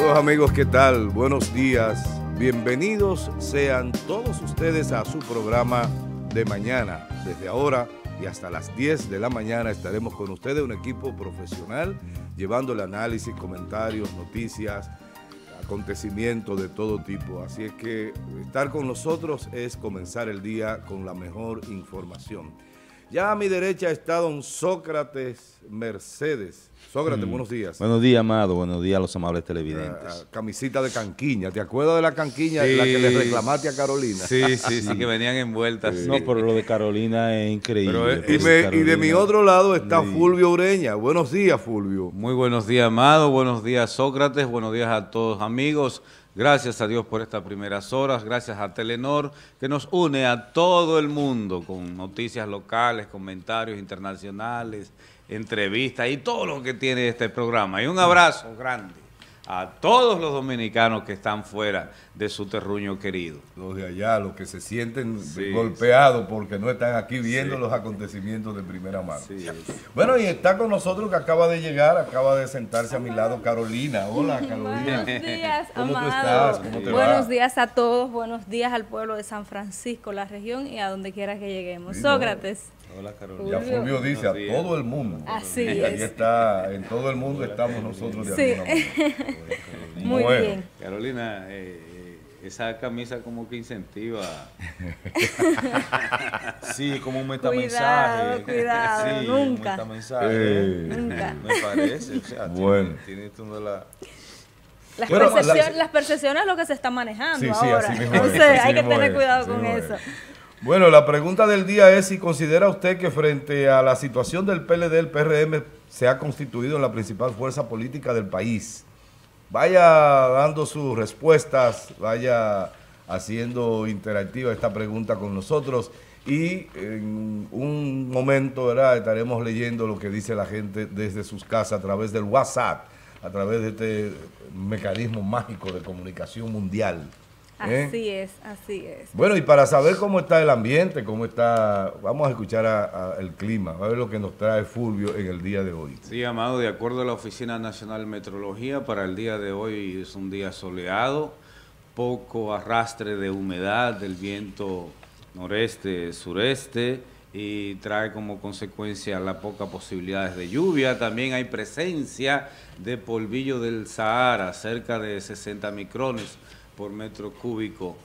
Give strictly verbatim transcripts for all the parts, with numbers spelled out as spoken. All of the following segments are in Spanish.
Saludos amigos, ¿qué tal? Buenos días, bienvenidos sean todos ustedes a su programa de mañana. Desde ahora y hasta las diez de la mañana estaremos con ustedes, un equipo profesional, llevándole análisis, comentarios, noticias, acontecimientos de todo tipo. Así es que estar con nosotros es comenzar el día con la mejor información. Ya a mi derecha está don Sócrates Mercedes. Sócrates, mm. buenos días. Buenos días, Amado. Buenos días a los amables televidentes. Uh, camisita de canquiña. ¿Te acuerdas de la canquiña, sí, la que le reclamaste a Carolina? Sí, sí, sí, que venían envueltas. Sí. No, pero lo de Carolina es increíble. Pero, y, me, Carolina, y de mi otro lado está sí. Fulvio Ureña. Buenos días, Fulvio. Muy buenos días, Amado. Buenos días, Sócrates. Buenos días a todos, amigos. Gracias a Dios por estas primeras horas, gracias a Telenor, que nos une a todo el mundo con noticias locales, comentarios internacionales, entrevistas y todo lo que tiene este programa. Y un abrazo grande a todos los dominicanos que están fuera de su terruño querido. Los de allá, los que se sienten sí, golpeados sí. porque no están aquí viendo sí. los acontecimientos de primera mano. Sí, bueno, y está con nosotros que acaba de llegar, acaba de sentarse a mi lado Carolina. Hola, Carolina. Buenos días, ¿Cómo amado. tú estás? ¿Cómo te Buenos va? días a todos, buenos días al pueblo de San Francisco, la región y a donde quiera que lleguemos. Sí, Sócrates. No. Hola, Carolina. Ya Fulvio dice a todo el mundo. Así y es. Ahí está, en todo el mundo estamos nosotros de sí. alguna manera. Muy bueno. bien. Carolina, eh, esa camisa como que incentiva. Sí, como un metamensaje. Cuidado, cuidado, sí, nunca. Un metamensaje. Eh. Nunca. Me parece. O sea, bueno. Tiene, tiene una la... Las, bueno, percepción, la... las percepciones es lo que se está manejando sí, sí, ahora. Así mismo Entonces es, hay que mismo tener es, cuidado con es. eso. Bueno, la pregunta del día es si considera usted que frente a la situación del P L D, el P R M se ha constituido en la principal fuerza política del país. Vaya dando sus respuestas, vaya haciendo interactiva esta pregunta con nosotros y en un momento, ¿verdad?, estaremos leyendo lo que dice la gente desde sus casas a través del WhatsApp, a través de este mecanismo mágico de comunicación mundial. ¿Eh? Así es, así es. Bueno, y para saber cómo está el ambiente, cómo está, vamos a escuchar a, a el clima, a ver lo que nos trae Fulvio en el día de hoy. Sí, Amado, de acuerdo a la Oficina Nacional de Meteorología, para el día de hoy es un día soleado, poco arrastre de humedad del viento noreste, sureste, y trae como consecuencia la poca posibilidades de lluvia. También hay presencia de polvillo del Sahara, cerca de sesenta micrones por metro cúbico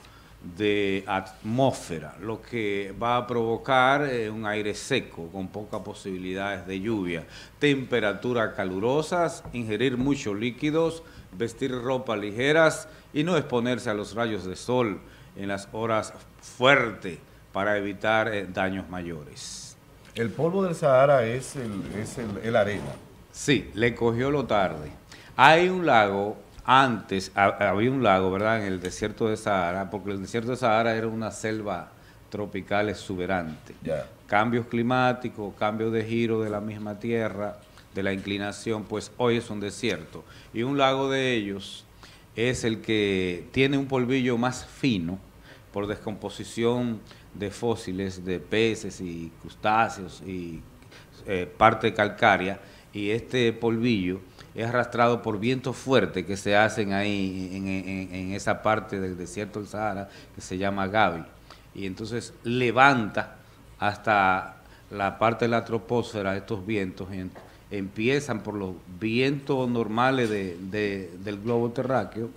de atmósfera, lo que va a provocar eh, un aire seco con pocas posibilidades de lluvia, temperaturas calurosas, ingerir muchos líquidos, vestir ropas ligeras y no exponerse a los rayos de sol en las horas fuertes para evitar eh, daños mayores. El polvo del Sahara es el, es el, el arena. Sí, le cogió lo tarde. Hay un lago. Antes había un lago, ¿verdad?, en el desierto de Sahara, porque el desierto de Sahara era una selva tropical exuberante. Yeah. Cambios climáticos, cambios de giro de la misma tierra, de la inclinación, pues hoy es un desierto. Y un lago de ellos es el que tiene un polvillo más fino por descomposición de fósiles, de peces y crustáceos y eh, parte calcárea, y este polvillo es arrastrado por vientos fuertes que se hacen ahí en, en, en esa parte del desierto del Sahara que se llama Gaby, y entonces levanta hasta la parte de la troposfera estos vientos, en, empiezan por los vientos normales de, de, del globo terráqueo,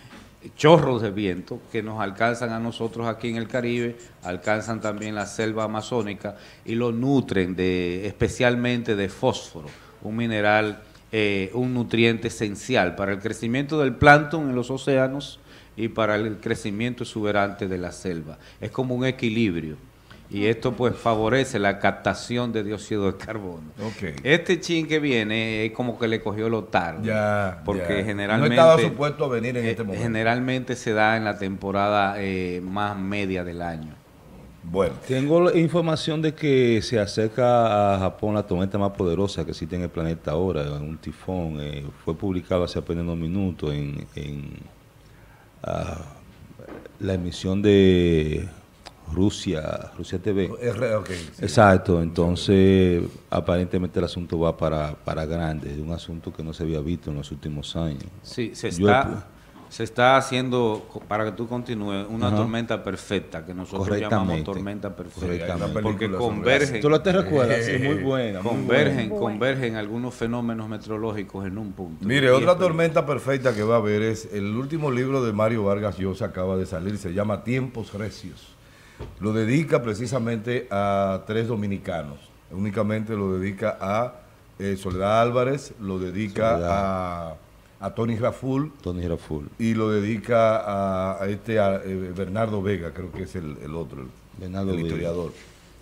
chorros de viento que nos alcanzan a nosotros aquí en el Caribe, alcanzan también la selva amazónica y lo nutren de, especialmente de fósforo, un mineral, eh, un nutriente esencial para el crecimiento del plancton en los océanos y para el crecimiento exuberante de la selva. Es como un equilibrio y esto pues favorece la captación de dióxido de carbono. Okay. Este chin que viene es como que le cogió lo tarde, ya, porque ya. generalmente no estaba supuesto a venir en eh, este momento. Generalmente se da en la temporada eh, más media del año. Bueno, tengo la información de que se acerca a Japón la tormenta más poderosa que existe en el planeta ahora, un tifón. Eh, fue publicado hace apenas unos minutos en, en uh, la emisión de Rusia, Rusia T V. R- okay, sí. Exacto, entonces aparentemente el asunto va para, para grande, un asunto que no se había visto en los últimos años. Sí, se Yo- está, se está haciendo, co- para que tú continúes, una Ajá. tormenta perfecta, que nosotros Correctamente. llamamos tormenta perfecta. Correctamente. Hay una Porque película sobre convergen, ¿Tú lo te recuerdas? Sí, muy buena. muy convergen, buena. convergen algunos fenómenos meteorológicos en un punto. Mire, Y otra es- tormenta perfecta que va a haber es el último libro de Mario Vargas Llosa, acaba de salir, se llama Tiempos Recios. Lo dedica precisamente a tres dominicanos. Únicamente lo dedica a eh, Soledad Álvarez, lo dedica Soledad. a, a Tony Raful Tony Raful. y lo dedica a, a este a, eh, Bernardo Vega, creo que es el, el otro, el, Bernardo el Vega. historiador.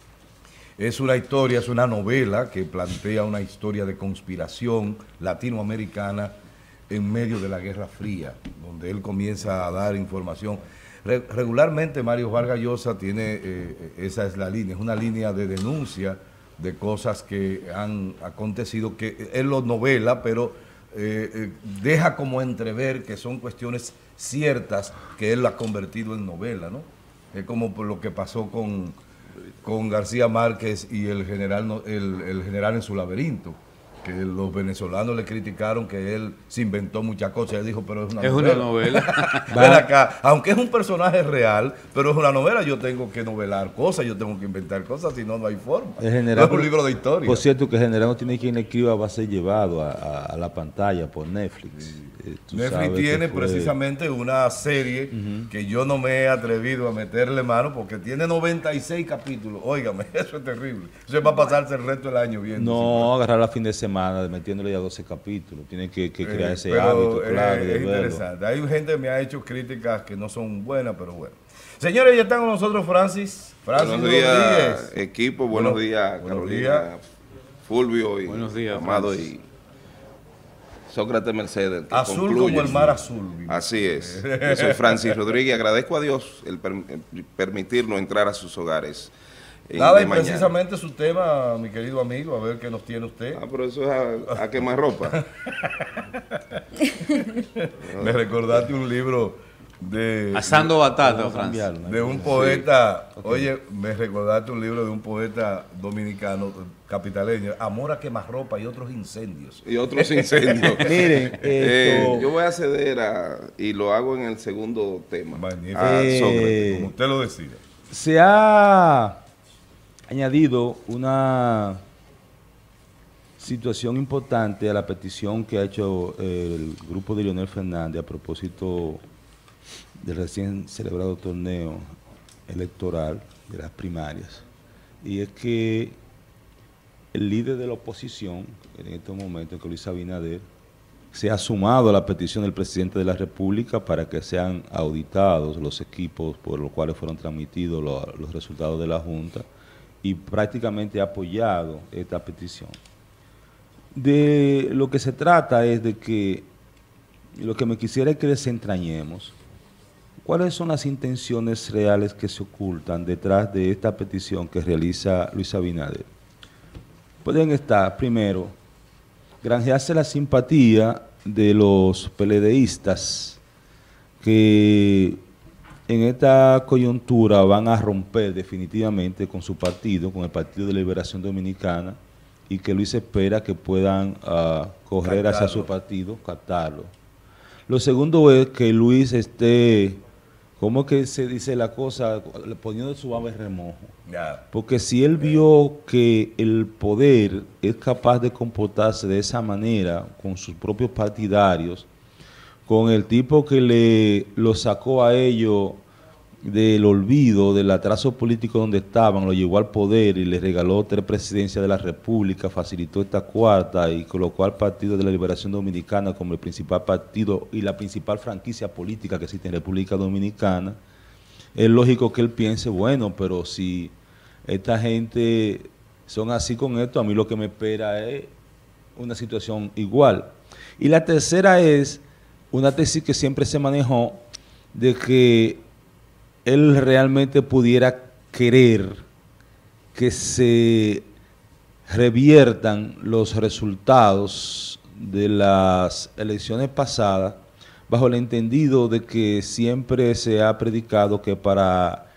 Es una historia, es una novela que plantea una historia de conspiración latinoamericana en medio de la Guerra Fría, donde él comienza a dar información. Re- regularmente Mario Vargas Llosa tiene, eh, esa es la línea, es una línea de denuncia de cosas que han acontecido, que él lo novela, pero eh, eh, deja como entrever que son cuestiones ciertas que él ha convertido en novela, ¿no? Es como por lo que pasó con, con García Márquez y el general, no- el, el general en su laberinto, que los venezolanos le criticaron que él se inventó muchas cosas. Él dijo, pero es una Es novela. una novela. Ven acá, aunque es un personaje real, pero es una novela, yo tengo que novelar cosas, yo tengo que inventar cosas, si no, no hay forma. El general- no es un libro de historia. Por cierto, que el general no tiene quien le escriba, va a ser llevado a, a- a la pantalla por Netflix. Eh, tú Netflix sabes que tiene fue- precisamente una serie que yo no me he atrevido a meterle mano porque tiene noventa y seis capítulos. Óigame, eso es terrible. Eso va a pasarse el resto del año viendo. No, agarrar a fin de semana, metiéndole ya doce capítulos. Tiene que, que crear Eh, ese pero, hábito, eh, claro, de es verlo. interesante. Hay gente que me ha hecho críticas que no son buenas, pero bueno. Señores, ya están con nosotros Francis. Francis Buenos días, Rodríguez. equipo. Buenos Bueno, días, buenos Carolina, días. Fulvio y Buenos días, Amado Francis. y Sócrates Mercedes. que Azul concluyen. como el mar azul. Así es. Yo soy Francis Rodríguez. Agradezco a Dios el, per- el permitirnos entrar a sus hogares. en- Nada, de y mañana. precisamente su tema, mi querido amigo, a ver qué nos tiene usted. Ah, pero eso es a, a quemar ropa. Me recordaste un libro de, Asando batata, Vamos a Francis. cambiarlo, ¿no? de un poeta, oye, me recordaste un libro de un poeta dominicano, capitaleño, Amor a quemarropa y otros incendios. Y otros incendios. Miren, Eh, esto- yo voy a ceder a, y lo hago en el segundo tema. Magnífico. A Eh, Sócrates. Como usted lo decida. Se ha añadido una situación importante a la petición que ha hecho el grupo de Leonel Fernández a propósito del recién celebrado torneo electoral de las primarias. Y es que el líder de la oposición, en estos momentos, que Luis Abinader, se ha sumado a la petición del presidente de la República para que sean auditados los equipos por los cuales fueron transmitidos lo- los resultados de la Junta y prácticamente ha apoyado esta petición. De lo que se trata es de que lo que me quisiera es que desentrañemos cuáles son las intenciones reales que se ocultan detrás de esta petición que realiza Luis Abinader. Pueden estar, primero, granjearse la simpatía de los peledeístas que en esta coyuntura van a romper definitivamente con su partido, con el Partido de Liberación Dominicana, y que Luis espera que puedan ah, correr hacia Captarlo. su partido, captarlo. Lo segundo es que Luis esté, ¿cómo que se dice la cosa? Poniendo su ave en remojo. Ya. Porque si él vio que el poder es capaz de comportarse de esa manera con sus propios partidarios, con el tipo que le lo sacó a ellos del olvido, del atraso político donde estaban, lo llevó al poder y le regaló tres presidencias de la República, facilitó esta cuarta y colocó al Partido de la Liberación Dominicana como el principal partido y la principal franquicia política que existe en República Dominicana, es lógico que él piense, bueno, pero si esta gente son así con esto, a mí lo que me espera es una situación igual. Y la tercera es una tesis que siempre se manejó de que él realmente pudiera querer que se reviertan los resultados de las elecciones pasadas bajo el entendido de que siempre se ha predicado que para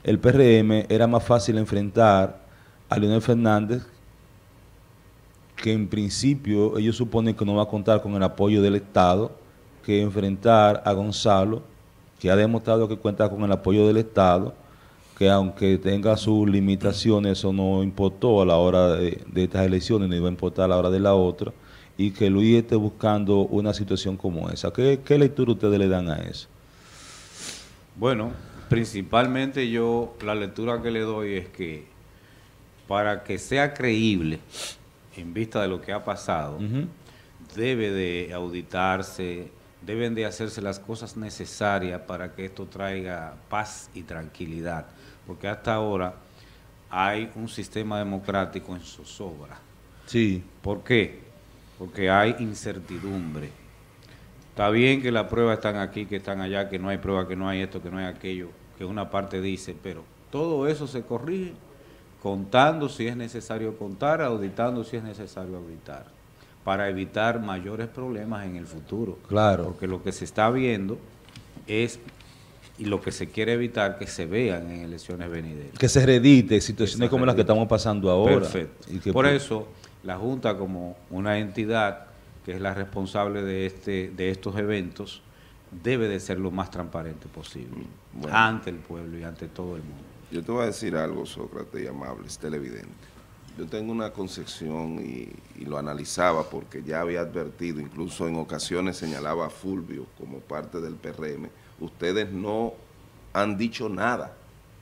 el P R M era más fácil enfrentar a Leonel Fernández, que en principio ellos suponen que no va a contar con el apoyo del Estado, que enfrentar a Gonzalo, que ha demostrado que cuenta con el apoyo del Estado, que aunque tenga sus limitaciones, eso no importó a la hora de, de estas elecciones, ni va a importar a la hora de la otra, y que Luis esté buscando una situación como esa. ¿Qué, qué lectura ustedes le dan a eso? Bueno, principalmente yo, la lectura que le doy es que para que sea creíble, en vista de lo que ha pasado, uh-huh. debe de auditarse, deben de hacerse las cosas necesarias para que esto traiga paz y tranquilidad, porque hasta ahora hay un sistema democrático en zozobra. Sí. ¿Por qué? Porque hay incertidumbre. Está bien que las pruebas están aquí, que están allá, que no hay prueba, que no hay esto, que no hay aquello, que una parte dice, pero todo eso se corrige contando si es necesario contar, auditando si es necesario auditar, para evitar mayores problemas en el futuro. Claro. Porque lo que se está viendo es, y lo que se quiere evitar, que se vean en elecciones venideras. Que se reedite situaciones como las que estamos pasando ahora. Perfecto. Y que Por pues, eso, la Junta, como una entidad que es la responsable de, este, de estos eventos, debe de ser lo más transparente posible, bueno, ante el pueblo y ante todo el mundo. Yo te voy a decir algo, Sócrates y amables televidentes. Yo tengo una concepción y, y lo analizaba porque ya había advertido, incluso en ocasiones señalaba a Fulvio como parte del P R M. Ustedes no han dicho nada.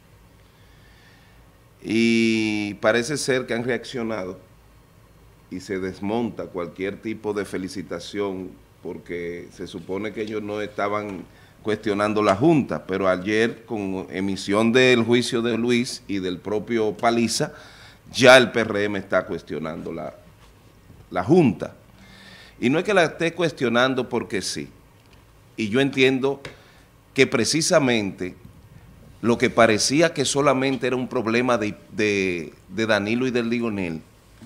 Y parece ser que han reaccionado y se desmonta cualquier tipo de felicitación porque se supone que ellos no estaban cuestionando la Junta, pero ayer con emisión del juicio de Luis y del propio Paliza, ya el P R M está cuestionando la, la Junta. Y no es que la esté cuestionando porque sí. Y yo entiendo que precisamente lo que parecía que solamente era un problema de, de, de Danilo y de Lionel,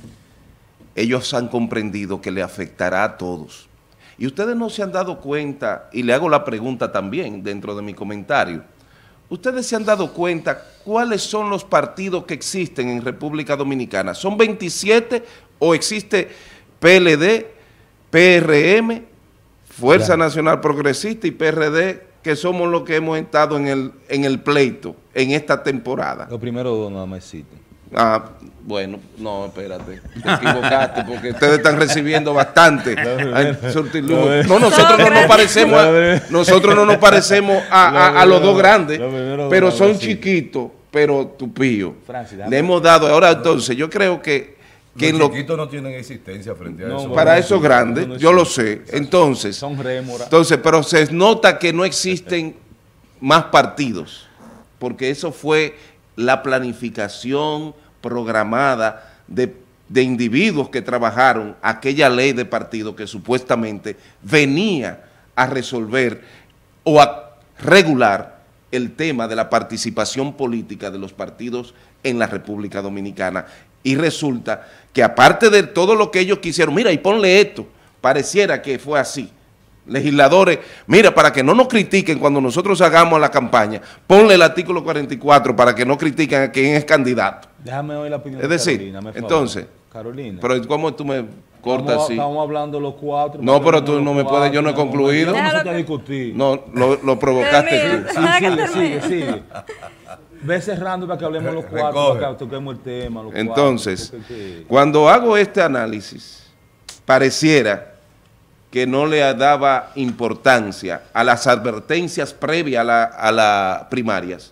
ellos han comprendido que le afectará a todos. Y ustedes no se han dado cuenta, y le hago la pregunta también dentro de mi comentario, ¿ustedes se han dado cuenta cuáles son los partidos que existen en República Dominicana? ¿Son veintisiete o existe P L D, P R M, Fuerza claro. Nacional Progresista y P R D, que somos los que hemos estado en el, en el pleito en esta temporada? Los primeros dos nada más existen. Ah, bueno, no, espérate, te equivocaste porque ustedes están recibiendo bastante. Ay, no, nosotros no nos parecemos a, nosotros no nos parecemos a, a, a los dos grandes, pero son chiquitos, pero tupíos. Le hemos dado, ahora entonces, yo creo que, que los lo, chiquitos no tienen existencia frente a no, eso. Para esos grandes, yo lo sé, entonces, son rémoras. Entonces, pero se nota que no existen más partidos, porque eso fue la planificación programada de, de individuos que trabajaron aquella ley de partido que supuestamente venía a resolver o a regular el tema de la participación política de los partidos en la República Dominicana. Y resulta que aparte de todo lo que ellos quisieron, mira, y ponle esto, pareciera que fue así. Legisladores, mira, para que no nos critiquen cuando nosotros hagamos la campaña, ponle el artículo cuarenta y cuatro para que no critiquen a quien es candidato. Déjame oír la opinión es decir, de Carolina, entonces, Carolina. Pero ¿cómo tú me cortas estamos, así? Estamos hablando los cuatro. No, pero tú no me cuatro, puedes, yo no he concluido. No, no, no, discutir. No, lo, lo provocaste tú. Sí, sigue, sigue, sigue. Ve cerrando para que hablemos los cuatro, para que toquemos el tema. Los entonces, cuatro, porque... cuando hago este análisis, pareciera que no le daba importancia a las advertencias previas a las a la primarias.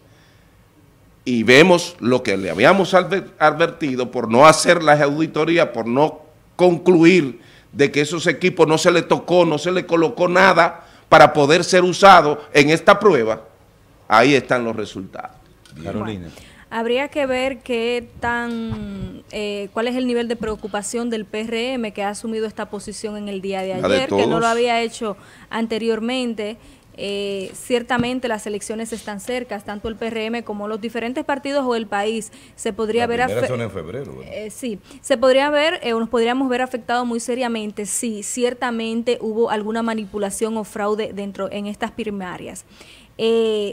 Y vemos lo que le habíamos advertido por no hacer las auditorías, por no concluir de que esos equipos no se le tocó, no se le colocó nada para poder ser usado en esta prueba. Ahí están los resultados. Carolina. Bueno, habría que ver qué tan, eh, cuál es el nivel de preocupación del P R M que ha asumido esta posición en el día de ayer, de que no lo había hecho anteriormente. Eh, ciertamente las elecciones están cercas, tanto el P R M como los diferentes partidos o el país se podría ver son en febrero, ¿verdad? Eh, sí, se podría ver, eh, nos podríamos ver afectados muy seriamente si ciertamente hubo alguna manipulación o fraude dentro en estas primarias. Eh,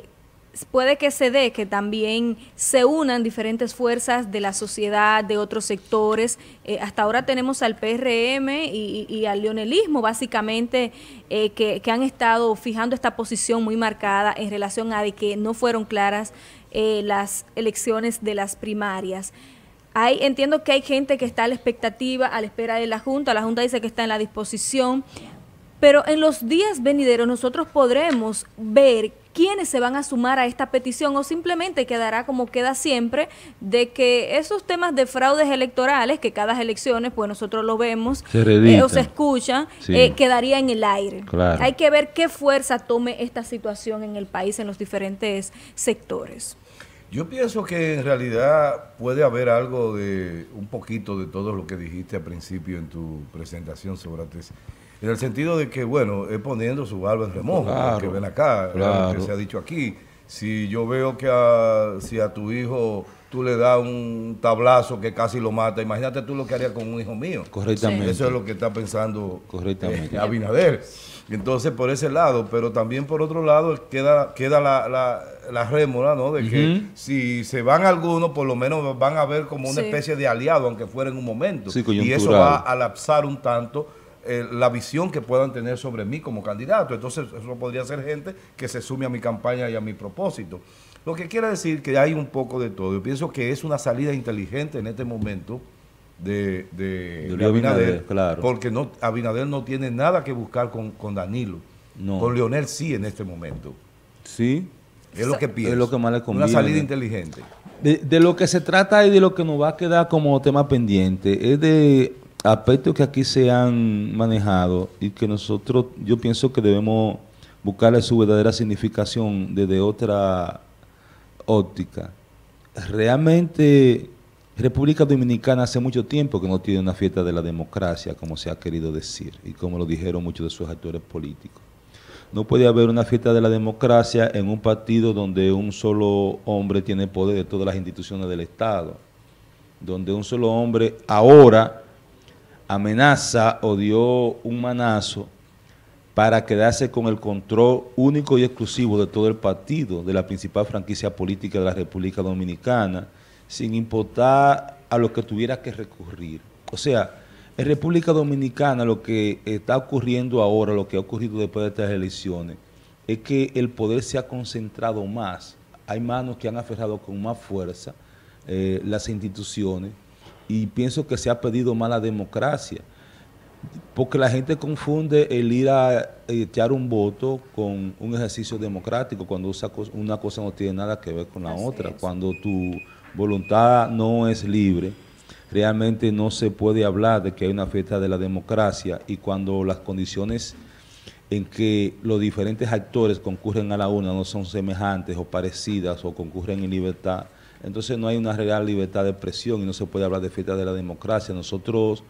puede que se dé que también se unan diferentes fuerzas de la sociedad, de otros sectores. Eh, hasta ahora tenemos al P R M y, y al leonelismo, básicamente, eh, que, que han estado fijando esta posición muy marcada en relación a de que no fueron claras eh, las elecciones de las primarias. Hay, entiendo que hay gente que está a la expectativa, a la espera de la Junta. La Junta dice que está en la disposición, pero en los días venideros nosotros podremos ver quiénes se van a sumar a esta petición, o simplemente quedará como queda siempre, de que esos temas de fraudes electorales, que cada elecciones, pues nosotros lo vemos se eh, o se escucha, sí. eh, quedaría en el aire. Claro. Hay que ver qué fuerza tome esta situación en el país, en los diferentes sectores. Yo pienso que en realidad puede haber algo de, un poquito de todo lo que dijiste al principio en tu presentación, Sócrates, en el sentido de que, bueno, es poniendo su barba en remojo, claro, porque ven acá, claro, lo que se ha dicho aquí. Si yo veo que a, si a tu hijo tú le das un tablazo que casi lo mata, imagínate tú lo que harías con un hijo mío. Correctamente. Sí. Eso es lo que está pensando Correctamente. Eh, Abinader. Entonces, por ese lado, pero también por otro lado queda queda la, la, la rémora, ¿no? De que uh-huh. si se van algunos, por lo menos van a ver como una sí. especie de aliado, aunque fuera en un momento. Sí, y eso va a lapsar un tanto eh, la visión que puedan tener sobre mí como candidato. Entonces, eso podría ser gente que se sume a mi campaña y a mi propósito. Lo que quiere decir que hay un poco de todo. Yo pienso que es una salida inteligente en este momento de, de, de, de Abinader, Abinader, claro, porque no, Abinader no tiene nada que buscar con, con Danilo. No. Con Leonel sí en este momento. Sí. Es lo que pienso. Es lo que más le conviene. Una salida inteligente. De, de lo que se trata y de lo que nos va a quedar como tema pendiente es de aspectos que aquí se han manejado y que nosotros, yo pienso que debemos buscarle su verdadera significación desde otra óptica. Realmente República Dominicana hace mucho tiempo que no tiene una fiesta de la democracia, como se ha querido decir y como lo dijeron muchos de sus actores políticos. No puede haber una fiesta de la democracia en un partido donde un solo hombre tiene poder de todas las instituciones del Estado, donde un solo hombre ahora amenaza o dio un manazo para quedarse con el control único y exclusivo de todo el partido, de la principal franquicia política de la República Dominicana, sin importar a lo que tuviera que recurrir. O sea, en República Dominicana lo que está ocurriendo ahora, lo que ha ocurrido después de estas elecciones, es que el poder se ha concentrado más. Hay manos que han aferrado con más fuerza eh, las instituciones y pienso que se ha perdido más la democracia. Porque la gente confunde el ir a echar un voto con un ejercicio democrático cuando una cosa no tiene nada que ver con la Así otra. Es. Cuando tu voluntad no es libre, realmente no se puede hablar de que hay una fiesta de la democracia, y cuando las condiciones en que los diferentes actores concurren a la urna no son semejantes o parecidas o concurren en libertad, entonces no hay una real libertad de expresión y no se puede hablar de fiesta de la democracia. Nosotros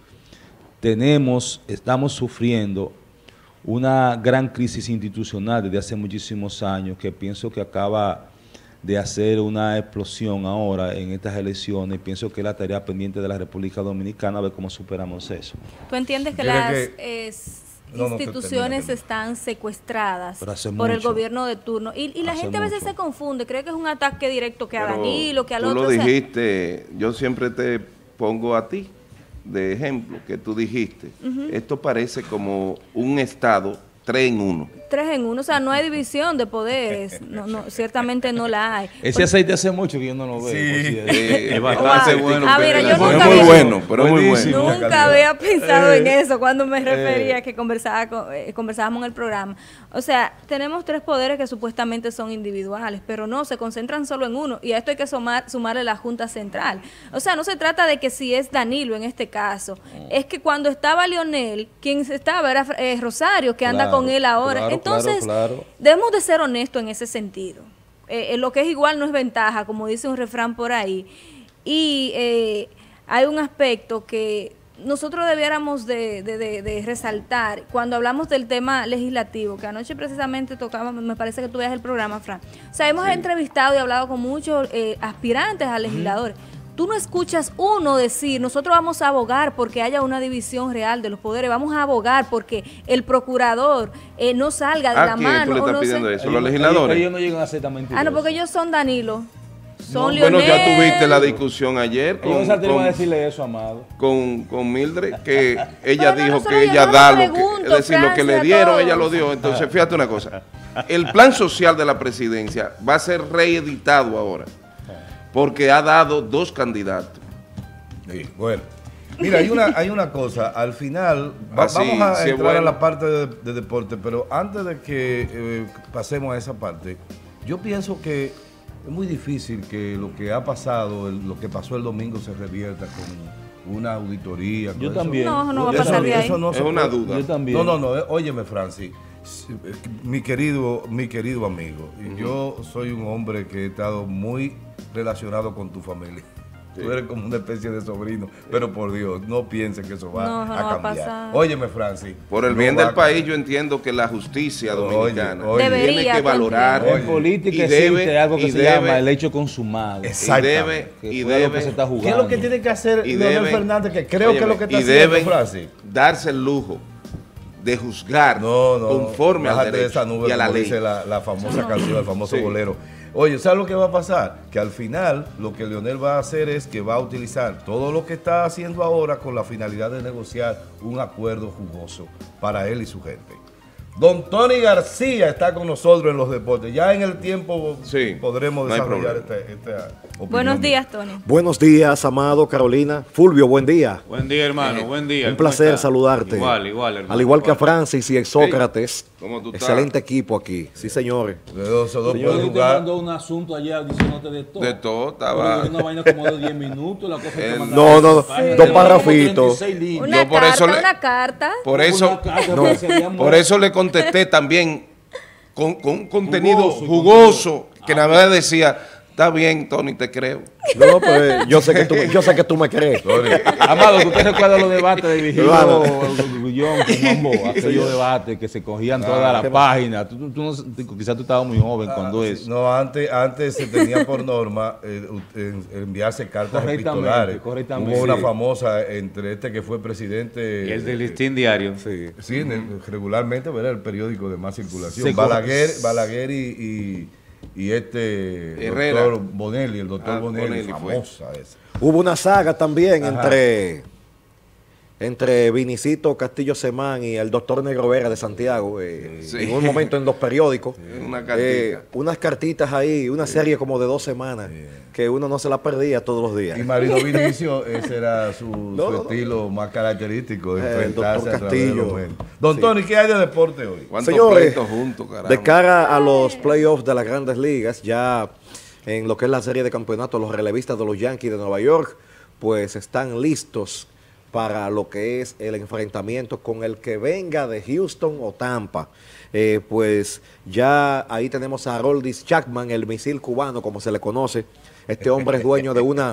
tenemos, estamos sufriendo una gran crisis institucional desde hace muchísimos años que pienso que acaba de hacer una explosión ahora en estas elecciones. Pienso que es la tarea pendiente de la República Dominicana, a ver cómo superamos eso. ¿Tú entiendes que las que, eh, no, instituciones no, están secuestradas por mucho. el gobierno de turno? Y, y la hace gente a veces mucho. se confunde, cree que es un ataque directo que a Danilo, que al otro. Tú lo dijiste, o sea, yo siempre te pongo a ti de ejemplo, que tú dijiste, uh-huh. esto parece como un estado tres en uno. Tres en uno, o sea, no hay división de poderes, no, no, ciertamente no la hay. Ese Porque, aceite hace mucho que yo no lo veo. Sí, es, es bastante wow. bueno, ah, pero, mira, yo pero nunca es muy había, bueno, pero es muy bueno. Nunca había pensado eh, en eso cuando me refería eh, que conversaba con, eh, conversábamos en el programa. O sea, tenemos tres poderes que supuestamente son individuales, pero no, se concentran solo en uno, y a esto hay que sumar, sumarle la Junta Central. O sea, no se trata de que si es Danilo en este caso, es que cuando estaba Leonel, quien estaba era eh, Rosario, que anda claro, con él ahora. Claro, Entonces, claro, claro. debemos de ser honestos en ese sentido. Eh, lo que es igual no es ventaja, como dice un refrán por ahí. Y eh, hay un aspecto que nosotros debiéramos de, de, de, de resaltar cuando hablamos del tema legislativo, que anoche precisamente tocaba, me parece que tú veas el programa, Fran. O sea, hemos sí. entrevistado y hablado con muchos eh, aspirantes a legisladores. Uh-huh. tú no escuchas uno decir, nosotros vamos a abogar porque haya una división real de los poderes, vamos a abogar porque el procurador eh, no salga de ¿A la quién mano. tú le estás no pidiendo sé. eso? ¿Los legisladores? Ellos no llegan a ser tan mentirosos. Ah, no, porque ellos son Danilo. Son No, Leonel. bueno, ya tuviste la discusión ayer con, Ellos no se atreven con, a decirle eso, Amado. con, con Mildred, que ella Pero no, dijo nosotros que yo ella no da lo lo que, pregunto, es decir, lo que le Francia, dieron, todos. ella lo dio. Entonces, fíjate una cosa, el plan social de la presidencia va a ser reeditado ahora, porque ha dado dos candidatos. Sí, bueno. Mira, hay una, hay una cosa, al final, va- Así, vamos a sí, entrar bueno. a la parte de, de deporte, pero antes de que eh, pasemos a esa parte, yo pienso que es muy difícil que lo que ha pasado, el- lo que pasó el domingo se revierta con una auditoría. con Yo eso. también. No, no va a Eso- pasar de ahí. eso no Es se una puede- duda. Yo también. No, no, no, eh, óyeme, Francis, sí, eh, mi querido, mi querido amigo, y yo soy un hombre que he estado muy relacionado con tu familia. Sí. Tú eres como una especie de sobrino, pero por Dios, no piensen que eso va No, eso a no va a cambiar. pasar. Óyeme, Francis. Por el no bien va del a país, cambiar. yo entiendo que la justicia Oye, dominicana oye. Debería tiene que valorar también. En política y existe debe- algo que y se debe- llama el hecho consumado. y Exactamente. debe, Que y fue lo que debe, se está jugando. ¿Qué es lo que tiene que hacer y Leonel deben- Fernández? Que creo que es lo que está y haciendo, deben Francis. darse el lujo de juzgar No, no, conforme al bájate de derecho esa nube, y a la como ley. dice la, la famosa canción, el famoso Sí. bolero. Oye, ¿sabes lo que va a pasar? Que al final lo que Leonel va a hacer es que va a utilizar todo lo que está haciendo ahora con la finalidad de negociar un acuerdo jugoso para él y su gente. Don Tony García está con nosotros en los deportes. Ya en el tiempo Sí, podremos no hay desarrollar problema. esta, esta opinión. Buenos días, Tony. Buenos días, Amado, Carolina. Fulvio, buen día. Buen día, hermano, Eh, buen día. Un ¿cómo placer está? saludarte. Igual, igual, hermano. Al igual que a igual. Francis y a Sócrates. ¿Cómo tú estás? Excelente equipo aquí. Sí, señores. De dos, esos dos Yo pueden te jugar. mandó un asunto allá diciéndote de todo. De todo, Pero estaba... una vaina como de diez minutos, la cosa que Eh, mandaba no, en no, esa página. dos Tenía como parrafitos. treinta y seis líneas. Una Yo por carta, eso le- una carta. Por eso, Una carta No. que se había por eso le contesté también con, con un contenido Jugoso y jugoso, que nada más decía, está bien, Tony, te creo. No, no, pues yo sé que tú, yo sé que tú me crees. Amado, ¿tú te recuerdas los debates de Vigilio Claro. Gullón con Juan Boa? Aquellos debates que se cogían todas las páginas. Tú, tú, tú no- tú- quizás tú estabas muy joven cuando Ah, eso. sí. No, antes, antes se tenía por norma eh, u- en- enviarse cartas Correctamente, epistolares. correctamente. Hubo una Sí. famosa entre este que fue presidente. Y el del eh, Listín Diario. Sí, sí, en el- regularmente era el periódico de más circulación. Se Balaguer, co- Balaguer y, y, y este Herrera. doctor Bonelli, el doctor Ah, Bonelli, Bonelli fue. famosa esa. Hubo una saga también Ajá. entre, entre Vinicito Castillo Semán y el doctor Negro Vera de Santiago. eh, Sí. En un momento en los periódicos. Una cartita. Eh, unas cartitas ahí, una serie como de dos semanas, que uno no se la perdía todos los días. Y Marino Vinicio, ese era su, su No, no, estilo más característico de Eh, el enfrentarse doctor a través de los Castillo. medios. Don Sí. Tony, ¿qué hay de deporte hoy? ¿Cuántos Señores, pleitos juntos, caramba? De cara a los playoffs de las grandes ligas, ya en lo que es la serie de campeonatos, los relevistas de los Yankees de Nueva York, pues están listos para lo que es el enfrentamiento con el que venga de Houston o Tampa. Eh, pues ya ahí tenemos a Aroldis Chapman, el misil cubano, como se le conoce. Este hombre es dueño de una,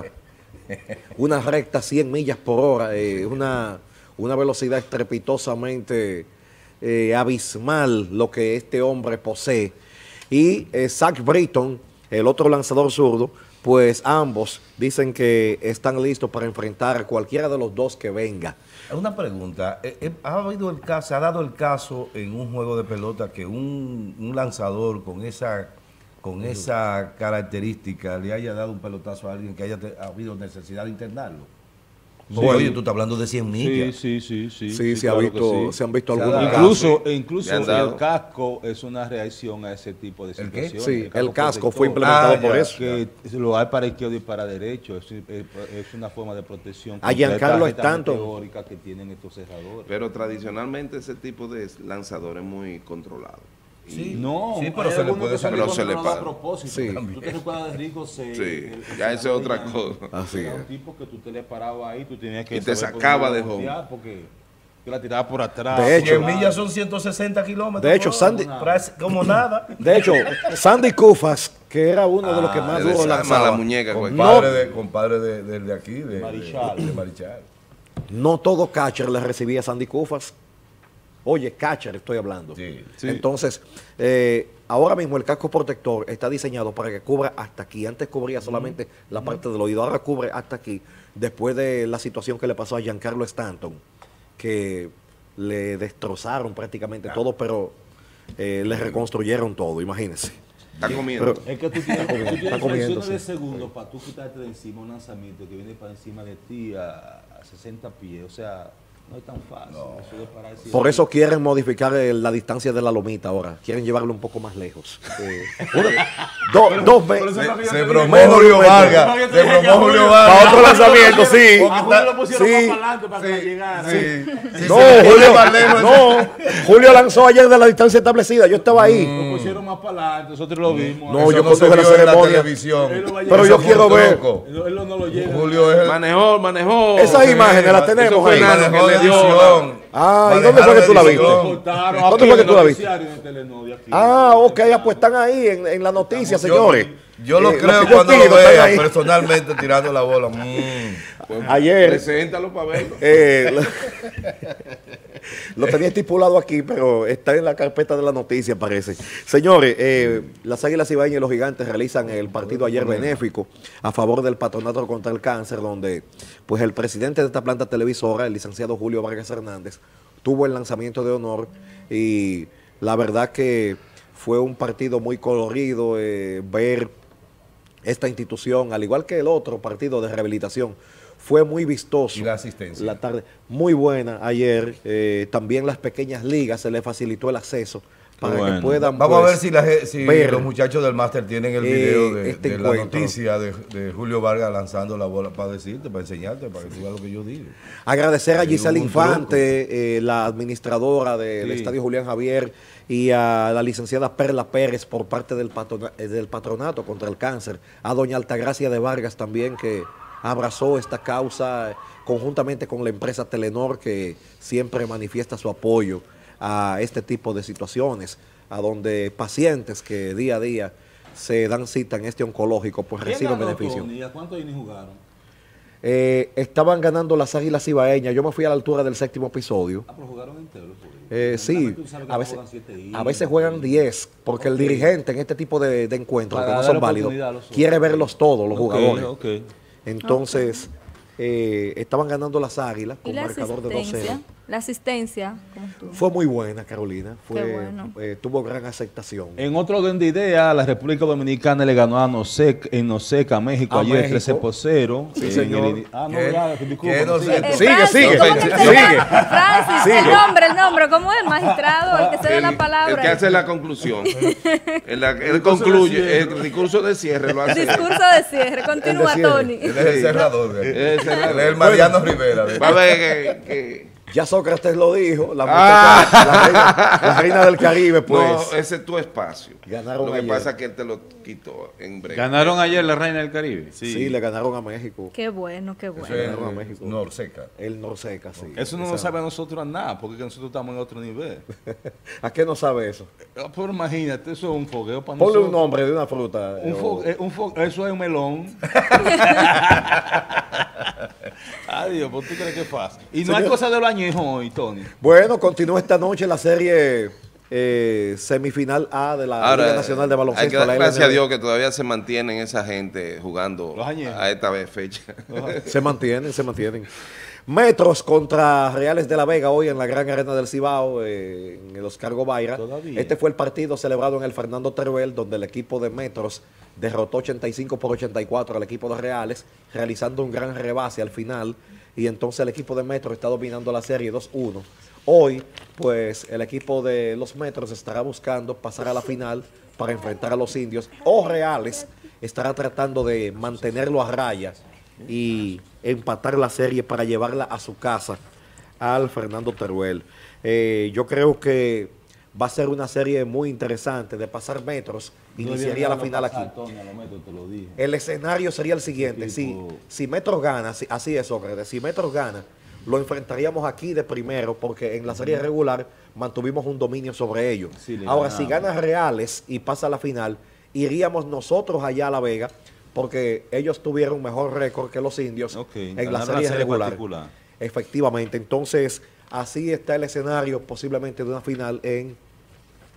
una recta cien millas por hora, eh, una, una velocidad estrepitosamente eh, abismal lo que este hombre posee. Y eh, Zach Britton, el otro lanzador zurdo, pues ambos dicen que están listos para enfrentar a cualquiera de los dos que venga. Una pregunta, eh, eh, ¿ha habido el caso, se ha dado el caso en un juego de pelota que un, un lanzador con esa con esa característica le haya dado un pelotazo a alguien que haya te- ha habido necesidad de internarlo? Porque, Sí. oye, tú estás hablando de cien millas. Sí, sí, sí, sí. Sí, se, ha claro que visto, sí. se han visto Se ha algunos dado. casos. Incluso, Le incluso han dado. el casco es una reacción a ese tipo de ¿El qué? situaciones. Sí, el casco protector. fue implementado Ah, por ya. eso. Que lo hay para izquierdo y para derecho. Es, es- es una forma de protección. A Giancarlo completa, Stanton. teórica que tienen estos cerradores. Pero tradicionalmente ese tipo de lanzador es muy controlado. Sí, No, sí, pero hay se le algunos puede que son salir. Pero se le controlados a paga. propósito. Sí. Tú te recuerdas de Rico C. Sí, el- el ya esa es otra senador cosa. Así Era es. un tipo que tú te le parabas ahí, tú tenías que Y te saber por sacaba dónde de home. voltear porque tú la tirabas por atrás. De hecho- cien millas son ciento sesenta kilómetros. De hecho, por hora, Sandy- pero es como nada. De hecho, Sandy Koufax, que era uno de los que Ah, más le duro desarma lanzaba, la muñeca, güey. Compadre, de, compadre de, de, de aquí, de Marichal. De, de Marichal. no todo catcher le recibía a Sandy Koufax. Oye, catcher estoy hablando. Sí. Sí. Entonces, eh, ahora mismo el casco protector está diseñado para que cubra hasta aquí. Antes cubría solamente uh-huh. la parte del oído, ahora cubre hasta aquí, después de la situación que le pasó a Giancarlo Stanton, que le destrozaron prácticamente todo, pero eh, le reconstruyeron todo, imagínense. Está comiendo. Pero, es que tú tienes, tú tienes está comiendo, fracciones de sí. segundos para tú quitarte de encima un lanzamiento que viene para encima de ti a, a sesenta pies. O sea, no es tan fácil. No. Eso de parar el Por eso quieren modificar el, la distancia de la lomita ahora. Quieren llevarlo un poco más lejos. Eh, uno, do, dos veces. Se, se bromó Julio Vargas. Se bromó Julio Vargas. Para otro lanzamiento, sí. A Julio lo pusieron Sí. más para adelante para que Sí, llegara. sí. No, Sí, se le Julio, pone más lejos. no, Julio lanzó ayer de la distancia establecida. Yo estaba ahí. Lo pusieron más para adelante. Nosotros lo vimos. No, Eso yo no se conduje la vio en la ceremonia. televisión. Él lo va a Pero llegar. yo Eso fue quiero un ver. truco. Él, él no lo llega. Julio es el... Manejó, manejó. Esas Sí, imágenes las eso tenemos fue ahí. nada. Manejó que le dio edición. Ah, ¿y Manejaron dónde fue que tú la edición. viste? Cortaron ¿Dónde aquí fue que en tú la el viste? noticiario de Telenor de aquí. Ah, ok, ah, pues están ahí en, en la noticia, señores. Yo lo Eh, creo los cuando lo testigos están vea ahí. personalmente tirando la bola. Mm. Ayer Preséntalo para verlo. eh, lo, lo tenía estipulado aquí, pero está en la carpeta de la noticia, parece. Señores, eh, las Águilas Ibaeñas y los Gigantes realizan el partido ayer benéfico a favor del Patronato contra el Cáncer, donde pues el presidente de esta planta televisora, el licenciado Julio Vargas Hernández, tuvo el lanzamiento de honor y la verdad que fue un partido muy colorido, eh, ver esta institución, al igual que el otro partido de rehabilitación, fue muy vistoso. Y la asistencia. La tarde, muy buena ayer. Eh, también las pequeñas ligas se les facilitó el acceso para Bueno. que puedan. Vamos pues, a ver si, la, ge- si ver, los muchachos del máster tienen el eh, video de, este de la encuentro. noticia de, de Julio Vargas lanzando la bola para decirte, para enseñarte, para que tú veas lo que yo digo. Agradecer a Sí, Giselle hubo un Infante, eh, la administradora del Sí. Estadio Julián Javier, y a la licenciada Perla Pérez por parte del, patrona- eh, del Patronato contra el Cáncer, a doña Altagracia de Vargas también, que abrazó esta causa eh, conjuntamente con la empresa Telenor, que siempre manifiesta su apoyo a este tipo de situaciones, a donde pacientes que día a día se dan cita en este oncológico, pues ¿Quién reciben ganó, beneficio. Tony? ¿Y a cuántos innings jugaron? Eh, estaban ganando las Águilas Ibaeñas. Yo me fui a la altura del séptimo episodio. Ah, pero jugaron enteros. Eh, sí, Tú sabes que a no veces, juegan siete innings, a veces juegan diez, porque el Ok. dirigente en este tipo de, de encuentros Para que no dar son válidos, oportunidad a los otros. quiere verlos todos, los Ok, jugadores. ok. Entonces, eh, estaban ganando las Águilas ¿Y con la marcador de dos asistencia? cero. La asistencia, ¿cómo estuvo? Fue muy buena, Carolina. Fue, Qué bueno. eh, tuvo gran aceptación. En otro orden de idea, la República Dominicana le ganó a Noseca, en Noseca a México A ayer México. trece por cero. Sí, En señor. el- ah, no, ¿Qué? ya, ¿Qué disculpa. no sí. sé? Eh, Sigue, Francis, sigue, ¿cómo que se sigue. llama? Francis, Sigue. el nombre, el nombre, ¿cómo es el magistrado? El que se da El, la el palabra. que hace la conclusión. Él, la- él concluye, el discurso de cierre lo hace. Discurso de cierre, continúa, cierre. Tony. Él es el cerrador. Él Él es el cerrador. es el Mariano Rivera. de- Va a ver que, que- Ya Sócrates lo dijo, la, Ah. muchacha, la, reina, la reina del Caribe, pues. no, ese es tu espacio. Ganaron Lo que ayer. pasa es que él te lo quitó en breve. Ganaron ayer la Reina del Caribe. sí. le ganaron a México. Qué bueno, qué Eso bueno. es Ganaron a México. Norseca. El Norseca, sí. Eso no Esa- nos sabe a nosotros a nada, porque nosotros estamos en otro nivel. ¿A qué no sabe eso? Ah, Pero imagínate, eso es un fogueo para Ponle nosotros. un nombre de una fruta. Un eh, fo- o- eh, un fo- eso es un melón. Adiós, pues tú crees que es fácil. Y no hay Señor- cosa de los añejos hoy, Tony. Bueno, continúa esta noche la serie eh, semifinal A de la Liga Ahora, Nacional de hay Baloncesto. que dar la gracias L N B. a Dios que todavía se mantienen esa gente jugando Los añejos. a esta vez fecha. Se mantienen, se mantienen. Metros contra Reales de la Vega hoy en la Gran Arena del Cibao, eh, en el Oscar Gobaira. Todavía. Este fue el partido celebrado en el Fernando Teruel, donde el equipo de Metros derrotó ochenta y cinco por ochenta y cuatro al equipo de Reales, realizando un gran rebase al final. Y entonces el equipo de Metros está dominando la serie dos uno. Hoy, pues, el equipo de los Metros estará buscando pasar a la final para enfrentar a los indios. O Reales estará tratando de mantenerlo a raya y empatar la serie para llevarla a su casa al Fernando Teruel. Eh, yo creo que va a ser una serie muy interesante de pasar Metros. Iniciaría la final aquí. Tony, a lo meto, te lo dije. El escenario sería el siguiente. Si, Equipo- si Metros gana, si- así es, Sócrates, si Metros gana, lo enfrentaríamos aquí de primero, porque en la serie regular mantuvimos un dominio sobre ellos. Sí, le Ahora, ganamos. si gana Reales y pasa a la final, iríamos nosotros allá a La Vega, porque ellos tuvieron mejor récord que los indios Ok, en la ganaron serie la serie regular. particular. Efectivamente, entonces así está el escenario posiblemente de una final en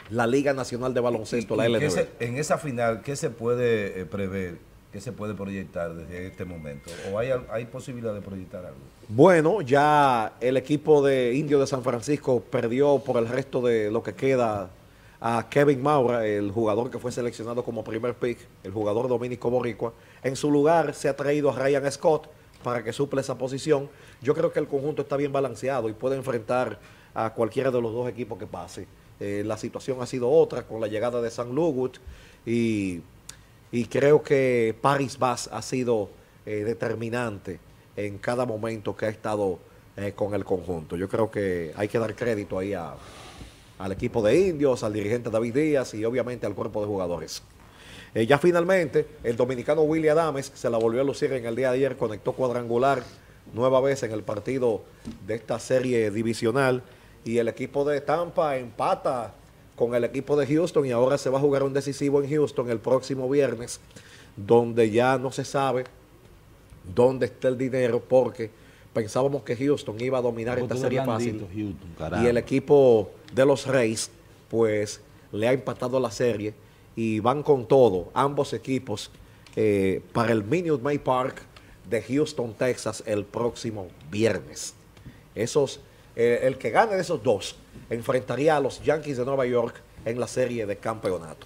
la Liga Nacional de Baloncesto, ¿Y, la y L N B. se, en esa final, ¿qué se puede eh, prever? ¿Qué se puede proyectar desde este momento? ¿O hay, hay posibilidad de proyectar algo? Bueno, ya el equipo de Indios de San Francisco perdió por el resto de lo que queda a Kevin Maura, el jugador que fue seleccionado como primer pick, el jugador dominico boricua. En su lugar se ha traído a Ryan Scott para que suple esa posición. Yo creo que el conjunto está bien balanceado y puede enfrentar a cualquiera de los dos equipos que pase. Eh, la situación ha sido otra con la llegada de Sam Lugut y, y creo que Paris Bass ha sido eh, determinante en cada momento que ha estado eh, con el conjunto. Yo creo que hay que dar crédito ahí a, al equipo de Indios, al dirigente David Díaz y obviamente al cuerpo de jugadores. Eh, ya finalmente, el dominicano Willy Adames se la volvió a lucir en el día de ayer, conectó cuadrangular nueva vez en el partido de esta serie divisional y el equipo de Tampa empata con el equipo de Houston y ahora se va a jugar un decisivo en Houston el próximo viernes, donde ya no se sabe dónde está el dinero porque pensábamos que Houston iba a dominar esta serie fácil Houston, y el equipo de los Reyes pues le ha empatado la serie y van con todo ambos equipos eh, para el Minute Maid Park de Houston, Texas el próximo viernes. Esos, eh, el que gane de esos dos enfrentaría a los Yankees de Nueva York en la serie de campeonato.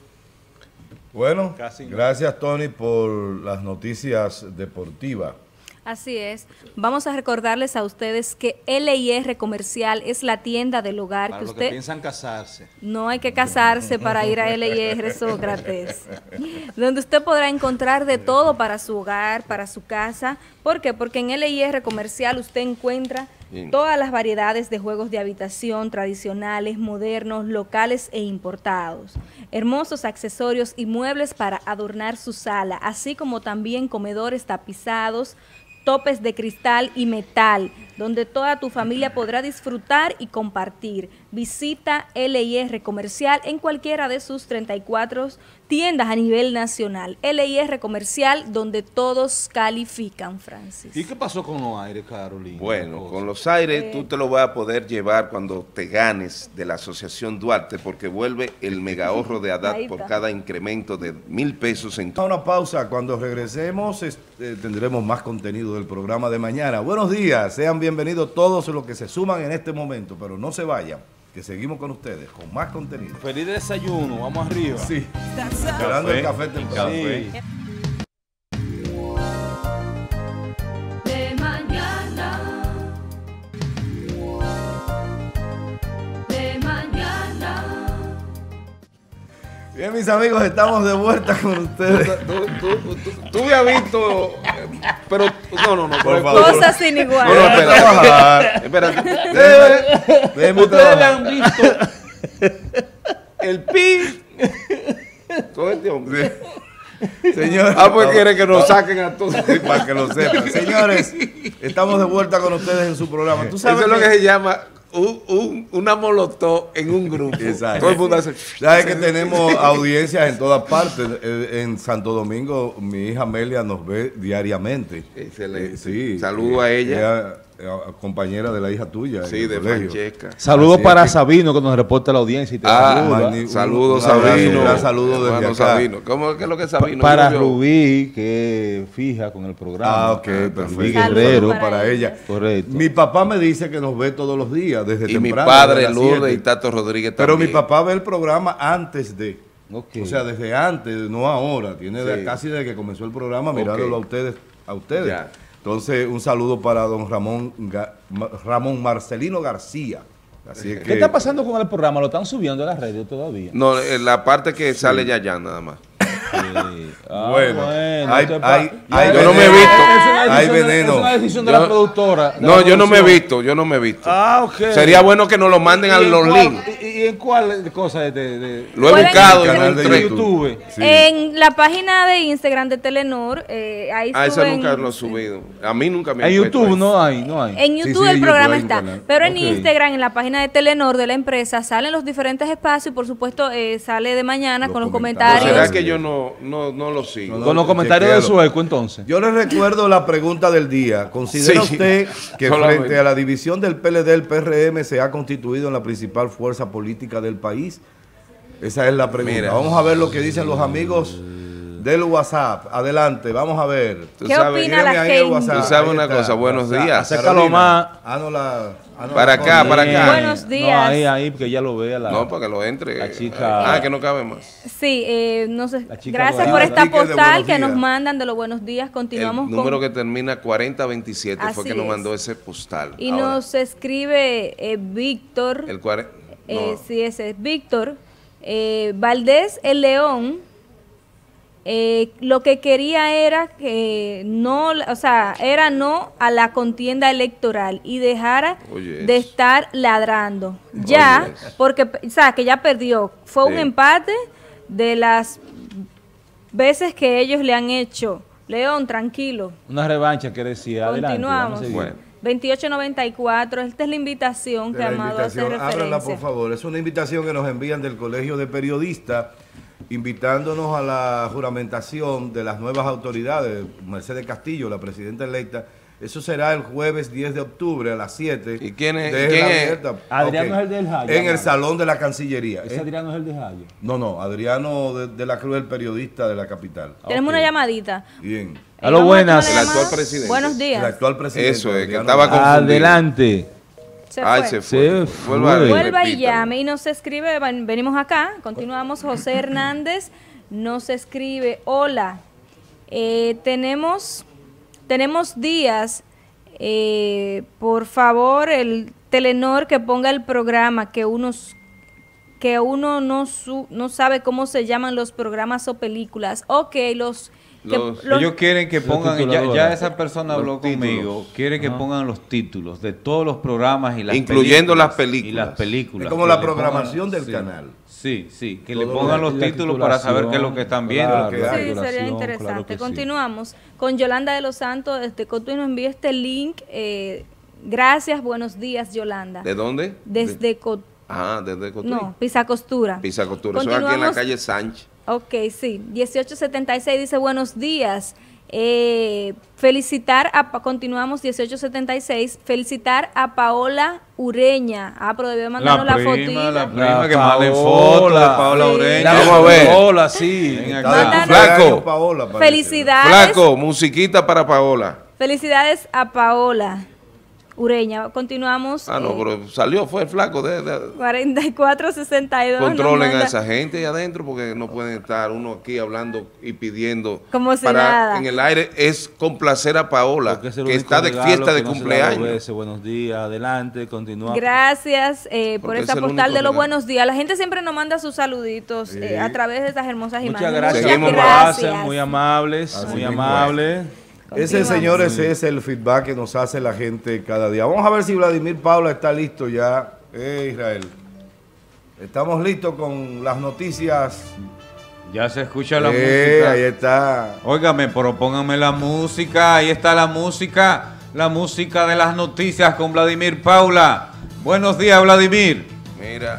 Bueno, Casi no. Gracias Tony por las noticias deportivas. Así es. Vamos a recordarles a ustedes que L I R Comercial es la tienda del hogar Para que los usted... que piensan casarse. No hay que casarse para ir a L I R, Sócrates. Donde usted podrá encontrar de todo para su hogar, para su casa. ¿Por qué? Porque en L I R Comercial usted encuentra Bien. todas las variedades de juegos de habitación tradicionales, modernos, locales e importados. Hermosos accesorios y muebles para adornar su sala, así como también comedores tapizados, topes de cristal y metal, donde toda tu familia podrá disfrutar y compartir. Visita L I R Comercial en cualquiera de sus treinta y cuatro tiendas a nivel nacional. L I R Comercial, donde todos califican, Francis. ¿Y qué pasó con los aires, Carolina? Bueno, con los aires eh. tú te lo vas a poder llevar cuando te ganes de la Asociación Duarte, porque vuelve el mega ahorro de Haddad por cada incremento de mil pesos en... Una pausa, cuando regresemos este, tendremos más contenido del programa de mañana. Buenos días, sean bienvenidos todos los que se suman en este momento, pero no se vayan, que seguimos con ustedes, con más contenido. Feliz desayuno, vamos arriba. Sí, esperando el café temprano. Sí. De mañana, de mañana. Bien, mis amigos, estamos de vuelta con ustedes. Tú, tú, tú, tú, tú habías visto, pero no, no, no, por favor. Cosas sin igual. No, no, espérate, espérate. Déjeme, déjeme Ustedes trabajar. han visto el pi. Todo este hombre. Señores, Ah, pues quiere que nos saquen a todos. sí, para que lo sepan. Señores, estamos de vuelta con ustedes en su programa. ¿Tú Eso sabes es lo que se llama un, un, una molotov en un grupo. Exacto. Todo el mundo hace... Sabes que tenemos audiencias en todas partes. Eh, En Santo Domingo, mi hija Amelia nos ve diariamente. Excelente. Eh, sí. Saludo a ella. Ella, eh, compañera de la hija tuya. en Sí, el de colegio. Francesca. Saludos Así es para que- Sabino, que nos reporta la audiencia y te Ah, saluda. magnífico. Saludos, Un abrazo, Sabino. un gran saludo desde Hermano acá. Sabino. ¿Cómo es que es lo que es Sabino? Para Yo- Rubí, que fija con el programa. Ah, ok, Rubí perfecto. Guerrero. Saludos para ella. Correcto. Mi papá me dice que nos ve todos los días, desde Y mi temprano. padre, desde las Lourdes siete. y Tato Rodríguez Pero mi también. papá ve el programa antes de. Ok. O sea, desde antes, no ahora. Tiene de- Sí. casi desde que comenzó el programa, Ok. mirándolo a ustedes. A ustedes. Ya. Entonces, un saludo para don Ramón Ga- Ma- Ramón Marcelino García. Así es que, ¿Qué está pasando con el programa? ¿Lo están subiendo a las redes todavía? No, en la parte que sale ya ya nada más. Sí. Ah, Bueno, hay- esto es pa- hay- ya hay es- Yo no me he veneno. visto. Es una Hay decisión de- veneno. Es una decisión de Yo- la productora. de No, la yo no me he producción. visto, yo no me he visto. Ah, ok. Sería bueno que nos lo manden a ¿Y en los cuál- links. ¿Y, y en cuál cosa de, de, de- Lo he Pueden buscado el en canal un de tren. YouTube? Sí. En la página de Instagram de Telenor, eh, ahí Ah, eso suben- nunca lo he subido. A mí nunca me han En puesto YouTube eso. no hay, no hay. En Sí, YouTube sí, el en programa YouTube hay un está, canal. pero en Ok. Instagram, en la página de Telenor de la empresa, salen los diferentes espacios y por supuesto eh, sale de mañana Los con los comentarios. ¿O comentarios. será que yo no, no, no lo sigo? No, no. Con los comentarios de chequéalo. Sueco, entonces. Yo le recuerdo la pregunta del día. ¿Considera Sí. usted que Solamente. frente a la división del P L D, el P R M se ha constituido en la principal fuerza política del país? Esa es la pregunta. Mira. Vamos a ver lo que dicen los amigos del WhatsApp. Adelante, vamos a ver. Tú ¿Qué sabes, opina la Mírame ahí el gente? WhatsApp. Tú sabes Ahí una está. cosa, buenos WhatsApp. días. Acércalo Carolina, más. haznos la- haznos Para la acá, foto. para acá. Buenos días. No, ahí, ahí, que ya lo vea la... No, para que lo entre. La chica- Ah, que no cabe más. Sí, eh, no sé, La chica gracias dorada. por esta Sticker de postal buenos que nos días. mandan de los buenos días. Continuamos El número con... que termina cuarenta veintisiete fue Así que nos es. mandó ese postal. Y Ahora, nos escribe eh, Víctor, el cuare- eh, no. sí, ese es Víctor, eh, Valdés el León, eh, lo que quería era que no, o sea, era no a la contienda electoral y dejara Oye, de eso. estar ladrando. Ya, Oye, eso. porque, o sea, que ya perdió. Fue un Sí. empate de las veces que ellos le han hecho. León, tranquilo. Una revancha que decía. Adelante, vamos a Continuamos. seguir. Bueno. veintiocho noventa y cuatro, esta es la invitación De que la Amado hace invitación. Ábrala, referencia. por favor. Es una invitación que nos envían del Colegio de Periodistas, invitándonos a la juramentación de las nuevas autoridades. Mercedes Castillo, la presidenta electa. Eso será el jueves diez de octubre a las siete. ¿Y quién es- Déjela quién es? abierta. Adriano Ok. es el del Jaya, En el hermano. salón de la Cancillería. Ese ¿eh? Adriano es el de Jayo. No, no, Adriano de, de la Cruz, el periodista de la capital. Tenemos Ok. una llamadita. Bien. Eh, Aló, vamos a buenas. tomar la El actual llamada. presidente. Buenos días. El actual presidente. Eso es, que Adriano estaba Blanco. confundido. Adelante. Se Ay, fue. se Se fue. Vuelva, fue. Vuelva y repítalo. llame y nos escribe, ven- venimos acá, continuamos, José Hernández nos escribe, hola, eh, tenemos, tenemos días, eh, por favor, el Telenor que ponga el programa, que uno, s- que uno no, su- no sabe cómo se llaman los programas o películas, ok, los... que- Los- los- Ellos quieren que Los pongan, ya, tituladores. ya esa persona Los habló títulos. conmigo, quiere que pongan los títulos de todos los programas y las Incluyendo las Y películas. las películas. Es como que la le programación pongan- del sí. canal. Sí, sí, que Todo le pongan lo- los la títulos para saber qué es lo que titulación, están viendo. claro, que la hay. Sí, sería titulación, interesante. claro que sí. Continuamos con Yolanda de los Santos. Desde Cotuí nos envía este link. eh, gracias, buenos días, Yolanda. ¿De dónde? Desde Cotuí. Ah, desde Cotuí. No, Pisa Costura. Pisa Costura. Eso es aquí en la Continuamos. calle Sánchez. Ok, sí. dieciocho setenta y seis dice buenos días. Eh, felicitar a, Pa- continuamos dieciocho setenta y seis, felicitar a Paola Ureña. Ah, pero debió mandarnos la, prima, fotita. la prima La que manden Paola. fotos de Paola Sí. Ureña. Vamos a ver. Hola, sí. Ven Está acá. de Mándanos- cumpleaños, Flaco. Paola, parece. Felicidades. Flaco, musiquita para Paola. Felicidades a Paola Ureña. Continuamos. Ah, no, eh, pero salió, fue el flaco. De, de- cuarenta y cuatro sesenta y dos. nos controlen a manda- esa gente ahí adentro porque no pueden estar uno aquí hablando y pidiendo. Como si para nada. En el aire es complacer a Paola, Porque es el que único está de regalo fiesta de que no se da dos cumpleaños. veces. Buenos días, adelante, continuamos. Gracias eh, por Porque esta es el postal único de los regalo. buenos días. La gente siempre nos manda sus saluditos eh, a través de estas hermosas Muchas imágenes. gracias Seguimos por lo más. hacen, muy amables, Así muy mismo amables. Ese, Continuamos. señores, es el feedback que nos hace la gente cada día. Vamos a ver si Vladimir Paula está listo ya. Eh, Israel. Estamos listos con las noticias. Ya se escucha la Eh, música. ahí está. Óigame, pero pónganme la música. Ahí está la música. La música de las noticias con Vladimir Paula. Buenos días, Vladimir. Mira,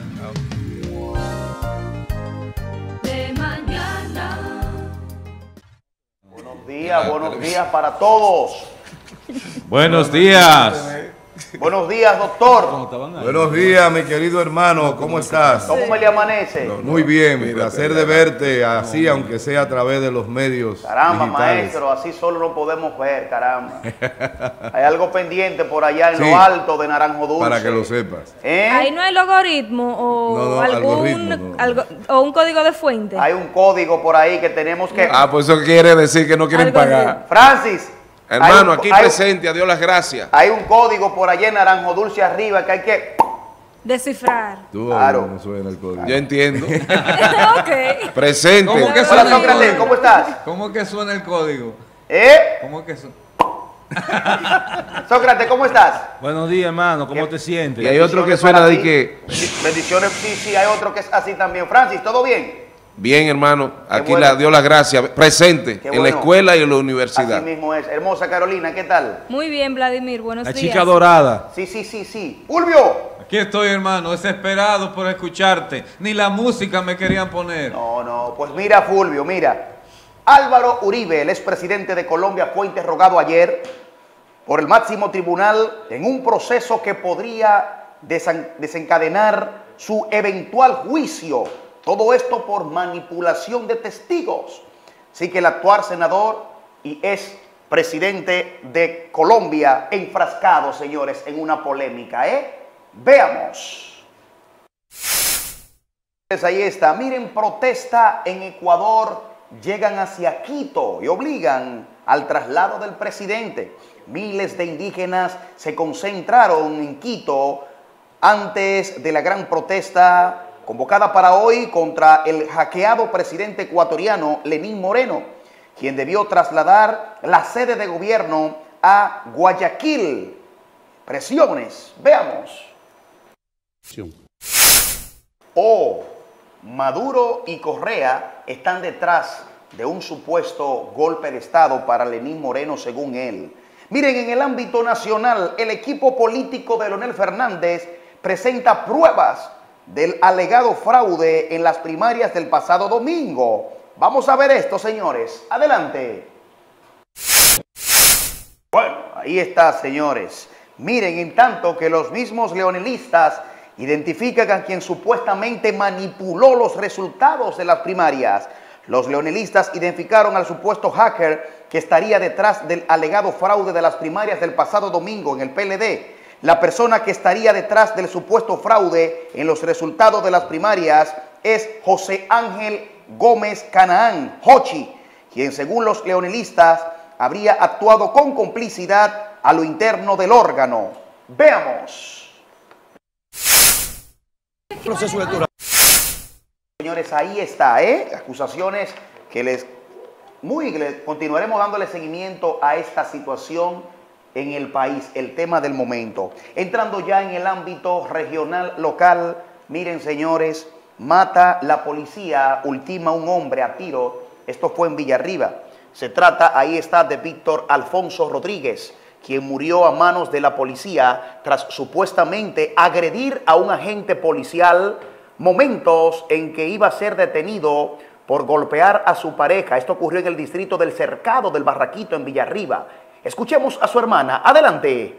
De mañana. Buenos días, buenos días para todos. Buenos días. Buenos días, doctor. Estaban ahí. Buenos días, mi querido hermano. ¿Cómo estás? ¿Cómo me le amanece? Muy bien, mi placer de verte así, aunque sea a través de los medios Caramba, digitales. maestro, así solo no podemos ver, caramba. Hay algo pendiente por allá en Sí. lo alto de Naranjo Dulce. Para que lo sepas. ¿Eh? Ahí no hay logaritmo o, No, no, algún, algoritmo, no. algo- o un código de fuente. Hay un código por ahí que tenemos que... ah, pues eso quiere decir que no quieren Algo pagar. Francis. Hermano, hay un- aquí hay- presente, a Dios las gracias. Hay un código por allá en Naranjo Dulce arriba que hay que... Descifrar. Tú, Claro. no suena el código. Yo entiendo. Ok. Presente. ¿Cómo que Hola, suena el Sócrates, código? ¿cómo estás? ¿Cómo que suena el código? ¿Eh? ¿Cómo que suena? Sócrates, ¿cómo estás? Buenos días, hermano, ¿cómo ¿Qué? te sientes? Y hay otro que Bendiciones suena para de ti. que... Bendiciones, sí, sí, hay otro que es así también. Francis, ¿todo bien? Bien, hermano, aquí bueno. la dio las gracias. Presente Qué en la bueno. escuela y en la Así universidad. mismo es. Hermosa Carolina, ¿qué tal? Muy bien, Vladimir. Buenos La días. chica dorada. Sí, sí, sí, sí. Fulvio. Aquí estoy, hermano, desesperado por escucharte. Ni la música me querían poner. No, no, pues mira, Fulvio, mira. Álvaro Uribe, el expresidente de Colombia, fue interrogado ayer por el máximo tribunal en un proceso que podría desen- desencadenar su eventual juicio Todo esto por manipulación de testigos. Así que el actual senador y ex presidente de Colombia enfrascado, señores, en una polémica, ¿eh? Veamos. Pues ahí está. Miren, protesta en Ecuador, llegan hacia Quito y obligan al traslado del presidente. Miles de indígenas se concentraron en Quito antes de la gran protesta convocada para hoy contra el hackeado presidente ecuatoriano Lenín Moreno, quien debió trasladar la sede de gobierno a Guayaquil. Presiones, veamos. Oh, Maduro y Correa están detrás de un supuesto golpe de Estado para Lenín Moreno, según él. Miren, en el ámbito nacional, el equipo político de Leonel Fernández presenta pruebas del alegado fraude en las primarias del pasado domingo. Vamos a ver esto, señores. Adelante. Bueno, ahí está, señores. Miren, en tanto que los mismos leonelistas identifican a quien supuestamente manipuló los resultados de las primarias. Los leonelistas identificaron al supuesto hacker que estaría detrás del alegado fraude de las primarias del pasado domingo en el P L D. La persona que estaría detrás del supuesto fraude en los resultados de las primarias es José Ángel Gómez Canaán, Jochi, quien según los leonelistas habría actuado con complicidad a lo interno del órgano. Veamos. Proceso electoral. Señores, ahí está, ¿eh? Acusaciones que les... Muy, les continuaremos dándole seguimiento a esta situación en el país, el tema del momento. Entrando ya en el ámbito regional, local, miren, señores, mata la policía, ultima un hombre a tiro. Esto fue en Villarriba. Se trata, ahí está, de Víctor Alfonso Rodríguez, quien murió a manos de la policía tras supuestamente agredir a un agente policial, momentos en que iba a ser detenido por golpear a su pareja. Esto ocurrió en el distrito del Cercado del Barraquito, en Villarriba. Escuchemos a su hermana. Adelante.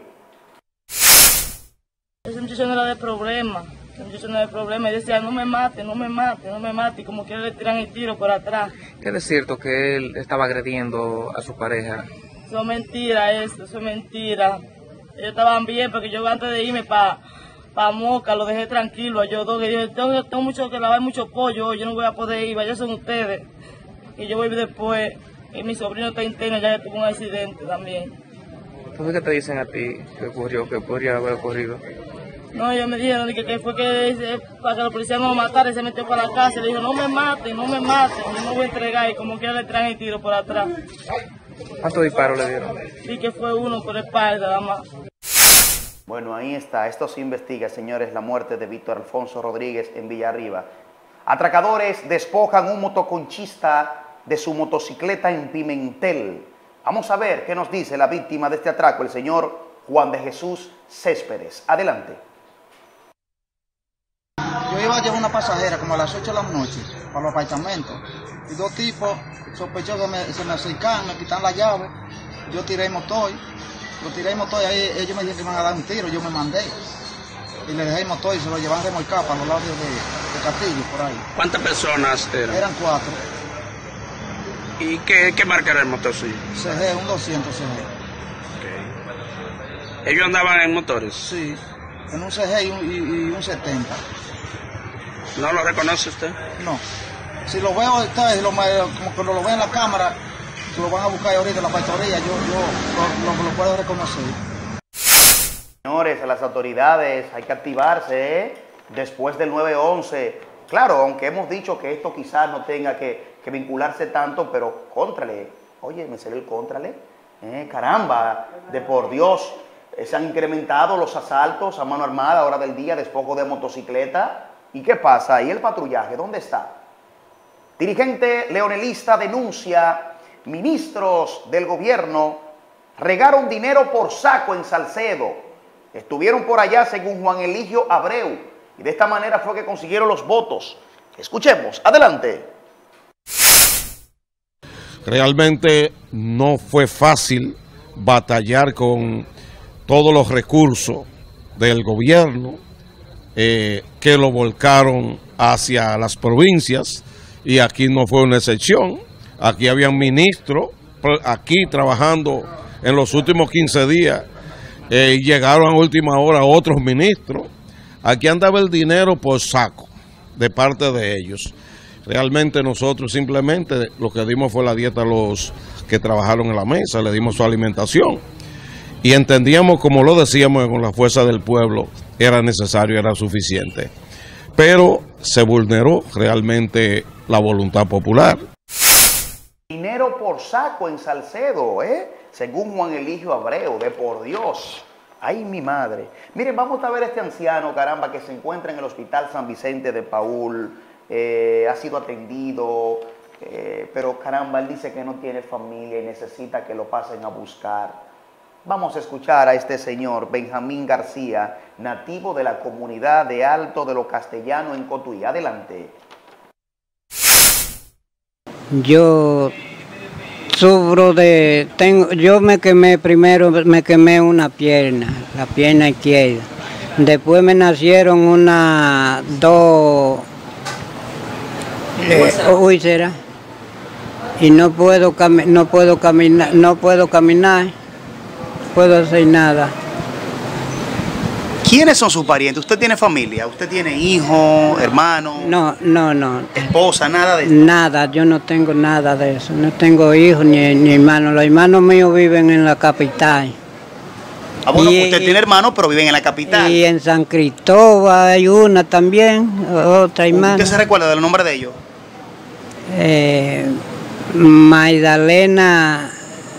Ese muchacho no era de problema. Ese muchacho no era de problema. Y decía, no me mate, no me mate, no me mate. Y como que le tiran el tiro por atrás. ¿Qué es cierto que él estaba agrediendo a su pareja? Eso es mentira, eso, eso es mentira. Ellos estaban bien porque yo antes de irme para pa Moca lo dejé tranquilo a ellos dos. Que yo tengo, tengo mucho que lavar, mucho pollo, yo no voy a poder ir, vaya son ustedes. Y yo voy después. Y mi sobrino está interno, ya que tuvo un accidente también. ¿Por qué te dicen a ti que ocurrió, que podría haber ocurrido? No, ellos me dijeron que, que fue que para que la policía no lo matara, y se metió para la casa. Le dijo, no me maten, no me maten, yo no voy a entregar. Y como quiera le traen el tiro por atrás. ¿Cuántos disparos le dieron? Sí, que fue uno por la espalda, nada más. Bueno, ahí está. Esto se investiga, señores, la muerte de Víctor Alfonso Rodríguez en Villarriba. Atracadores despojan un motoconchista de su motocicleta en Pimentel. Vamos a ver qué nos dice la víctima de este atraco, el señor Juan de Jesús Céspedes. Adelante. Yo iba a llevar una pasajera como a las ocho de la noche para los apartamentos. Y dos tipos sospechosos que me, se me acercaron, me quitan la llave. Yo tiré el motor. Lo tiré el motor y ahí ellos me dijeron que me iban a dar un tiro. Yo me mandé. Y le dejé el motor y se lo llevan remolcado para los lados de, de Castillo, por ahí. ¿Cuántas personas eran? Eran cuatro. ¿Y qué, qué marca era el motor suyo? C G, un doscientos C G. Okay. ¿Ellos andaban en motores? Sí, en un C G y un, y, y un setenta. ¿No lo reconoce usted? No. Si lo veo, ustedes, lo, como cuando lo ven en la cámara, si lo van a buscar ahorita en la factoría, yo, yo lo, lo, lo puedo reconocer. Señores, a las autoridades hay que activarse, ¿eh? Después del nueve once. Claro, aunque hemos dicho que esto quizás no tenga que, que vincularse tanto, pero contrale. Oye, me salió el contrale. Eh, caramba, de por Dios. Eh, se han incrementado los asaltos a mano armada a hora del día, despojo de motocicleta. ¿Y qué pasa? ¿Y el patrullaje? ¿Dónde está? Dirigente leonelista denuncia, ministros del gobierno regaron dinero por saco en Salcedo. Estuvieron por allá según Juan Eligio Abreu. Y de esta manera fue que consiguieron los votos. Escuchemos, adelante. Realmente no fue fácil batallar con todos los recursos del gobierno eh, que lo volcaron hacia las provincias, y aquí no fue una excepción. Aquí habían ministros, aquí trabajando en los últimos quince días, eh, llegaron a última hora otros ministros. Aquí andaba el dinero por saco de parte de ellos. Realmente nosotros simplemente lo que dimos fue la dieta a los que trabajaron en la mesa, le dimos su alimentación. Y entendíamos, como lo decíamos, con la fuerza del pueblo era necesario, era suficiente. Pero se vulneró realmente la voluntad popular. Dinero por saco en Salcedo, ¿eh? Según Juan Eligio Abreu, de por Dios. Ay, mi madre. Miren, vamos a ver a este anciano, caramba, que se encuentra en el Hospital San Vicente de Paúl. Eh, ha sido atendido, eh, pero caramba, él dice que no tiene familia y necesita que lo pasen a buscar. Vamos a escuchar a este señor, Benjamín García, nativo de la comunidad de Alto de los Castellanos en Cotuí. Adelante. Yo sufro de, tengo, yo me quemé primero, me quemé una pierna, la pierna izquierda. Después me nacieron una, dos eh, úlceras y no puedo cami no puedo caminar, no puedo caminar, no puedo hacer nada. ¿Quiénes son sus parientes? ¿Usted tiene familia? ¿Usted tiene hijos, hermanos? No, no, no. ¿Esposa? Nada de eso. Nada, yo no tengo nada de eso. No tengo hijos ni, ni hermanos. Los hermanos míos viven en la capital. Ah, bueno, y, usted tiene hermanos, pero viven en la capital. Y en San Cristóbal hay una también, otra hermana. ¿Usted se recuerda del nombre de ellos? Eh, Magdalena...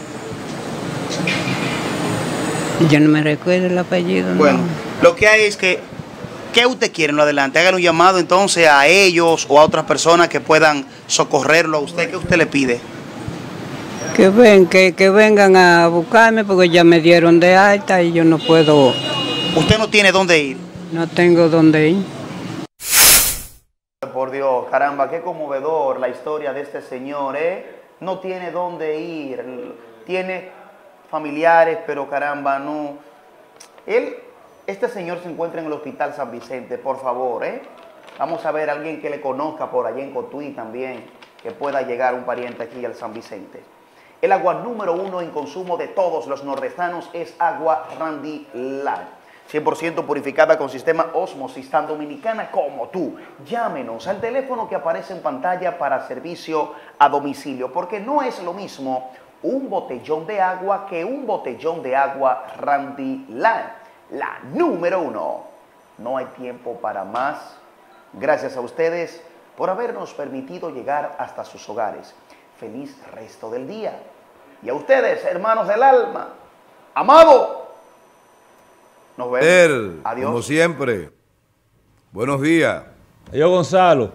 Yo no me recuerdo el apellido. Bueno, no. Lo que hay es que, ¿qué usted quiere en lo adelante? Hágale un llamado entonces a ellos o a otras personas que puedan socorrerlo a usted. ¿Qué usted le pide? Que, ven, que, que vengan a buscarme porque ya me dieron de alta y yo no puedo... ¿Usted no tiene dónde ir? No tengo dónde ir. Por Dios, caramba, qué conmovedor la historia de este señor, ¿eh? No tiene dónde ir, tiene familiares, pero caramba, no. Él, este señor se encuentra en el Hospital San Vicente, por favor, ¿eh? Vamos a ver a alguien que le conozca por allá en Cotuí también, que pueda llegar un pariente aquí al San Vicente. El agua número uno en consumo de todos los nordestanos es agua Randy Light. cien por ciento purificada con sistema Osmosis, tan dominicana como tú. Llámenos al teléfono que aparece en pantalla para servicio a domicilio, porque no es lo mismo un botellón de agua que un botellón de agua Randy Light, la número uno. No hay tiempo para más. Gracias a ustedes por habernos permitido llegar hasta sus hogares. Feliz resto del día. Y a ustedes, hermanos del alma, amado, nos vemos. Adiós. Como siempre. Buenos días. Yo, Gonzalo.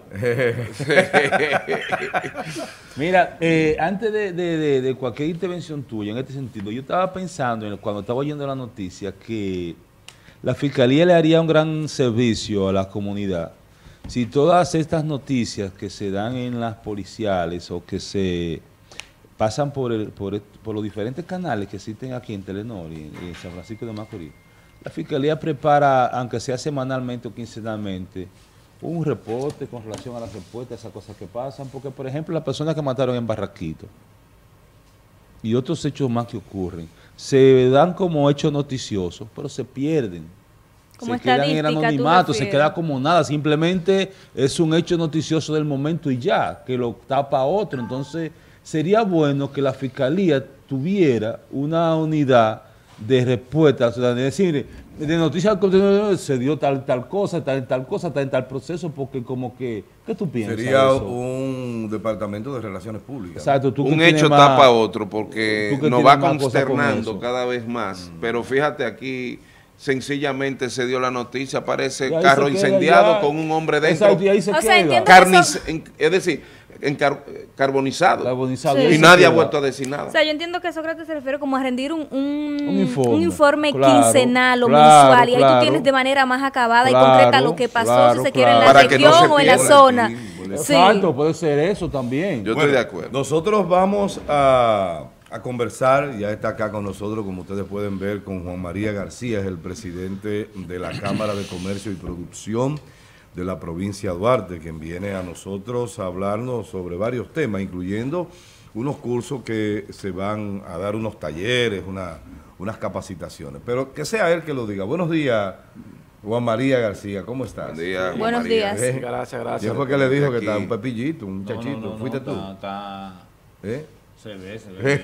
Mira, eh, antes de, de, de, de cualquier intervención tuya en este sentido, yo estaba pensando, en, cuando estaba oyendo la noticia, que la Fiscalía le haría un gran servicio a la comunidad si todas estas noticias que se dan en las policiales o que se pasan por, el, por, el, por los diferentes canales que existen aquí en Telenor y en, en San Francisco de Macorís, la Fiscalía prepara, aunque sea semanalmente o quincenalmente, un reporte con relación a las respuestas, esas cosas que pasan, porque por ejemplo las personas que mataron en Barraquito y otros hechos más que ocurren, se dan como hechos noticiosos, pero se pierden. Como se quedan en el anonimato, se queda como nada, simplemente es un hecho noticioso del momento y ya, que lo tapa otro. Entonces sería bueno que la Fiscalía tuviera una unidad de respuesta, o sea, de decir, de noticias se dio tal tal cosa, tal tal cosa, tal tal proceso, porque como que, ¿qué tú piensas? Sería de eso? Un departamento de relaciones públicas. Exacto, tú un hecho más, tapa otro, porque nos va consternando cada vez más. Mm. Pero fíjate aquí, sencillamente se dio la noticia, aparece carro incendiado ya, con un hombre dentro. Exacto, y ahí se o queda. Sea, Carniz, en, es decir, en car, carbonizado. carbonizado sí. Y nadie ha vuelto a decir nada. O sea, yo entiendo que Sócrates se refiere como a rendir un, un, un informe, un informe claro, quincenal o claro, mensual, y ahí claro, tú tienes de manera más acabada claro, y concreta lo que pasó, claro, si se quiere, claro. en la Para región no o en la zona. Sí. Exacto, puede ser eso también. Yo bueno, estoy de acuerdo. Nosotros vamos a, a conversar. Ya está acá con nosotros, como ustedes pueden ver, con Juan María García, es el presidente de la Cámara de Comercio y Producción de la provincia de Duarte, quien viene a nosotros a hablarnos sobre varios temas, incluyendo unos cursos que se van a dar, unos talleres, una, unas capacitaciones. Pero que sea él que lo diga. Buenos días, Juan María García, ¿cómo estás? Buen día, Juan Buenos María. días. ¿Eh? Gracias, gracias. ¿Quién fue que le dijo que Aquí. está un pepillito, un muchachito? No, no, no, ¿Fuiste no, tú? Está, está- ¿Eh? se ve, se ve.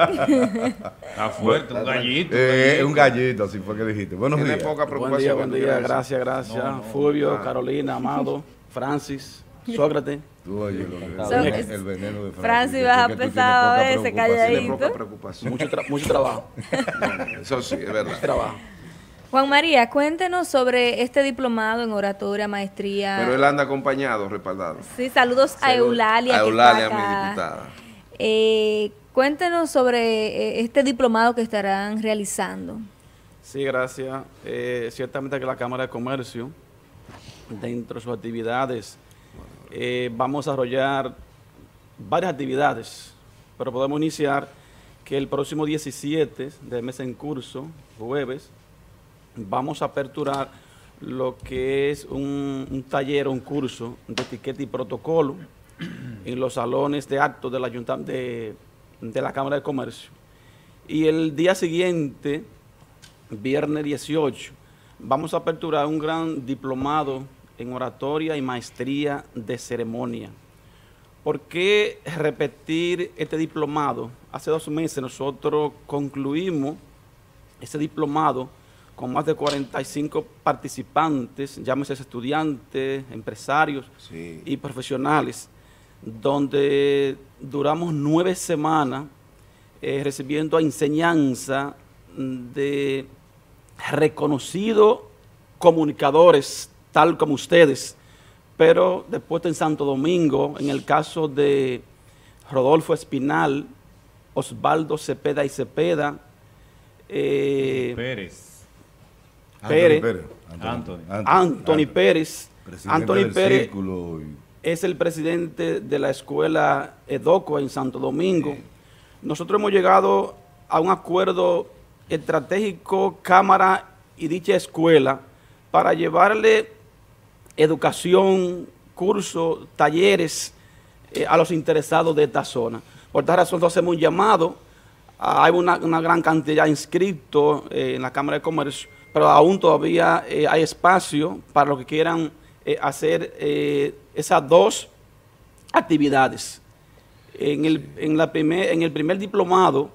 Está fuerte, un gallito. Eh, un gallito, así fue que dijiste. Buenos Tiene días. poca Buen día, preocupación. buen día. Gracias, gracias. No, no. Fulvio, Ah. Carolina, Amado, Francis, Sócrates. Tú oye lo que So- es el veneno de Francis. Francis Yo baja creo que tú tienes pesado poca a veces, preocupación. calladito. Tiene poca preocupación. Mucho, tra- mucho trabajo. Eso sí, es verdad. Trabajo. Juan María, cuéntenos sobre este diplomado en oratoria, maestría. Pero él anda acompañado, respaldado. Sí, saludos a Eulalia. A que Eulalia, está mi acá. diputada. Eh, cuéntenos sobre eh, este diplomado que estarán realizando. Sí, gracias. Eh, ciertamente que la Cámara de Comercio, dentro de sus actividades, eh, vamos a desarrollar varias actividades, pero podemos iniciar que el próximo diecisiete del mes en curso, jueves, vamos a aperturar lo que es un, un taller, un curso de etiqueta y protocolo en los salones de actos de la, Junta- de, de la Cámara de Comercio. Y el día siguiente, viernes dieciocho, vamos a aperturar un gran diplomado en oratoria y maestría de ceremonia. ¿Por qué repetir este diplomado? Hace dos meses nosotros concluimos ese diplomado con más de cuarenta y cinco participantes, llámese estudiantes, empresarios Sí. y profesionales, donde duramos nueve semanas eh, recibiendo enseñanza de reconocidos comunicadores, tal como ustedes, pero después en Santo Domingo, en el caso de Rodolfo Espinal, Osvaldo Cepeda y Cepeda, eh, Pérez. Pérez, Pérez. Anthony. Anthony Pérez, Presidente Anthony del Pérez Círculo y- es el presidente de la escuela EDOCO en Santo Domingo. Nosotros hemos llegado a un acuerdo estratégico, Cámara y dicha escuela, para llevarle educación, cursos, talleres eh, a los interesados de esta zona. Por esta razón, nosotros hacemos un llamado. Ah, hay una, una gran cantidad de inscritos eh, en la Cámara de Comercio, pero aún todavía eh, hay espacio para los que quieran eh, hacer eh, esas dos actividades. En el, en la primer, en el primer diplomado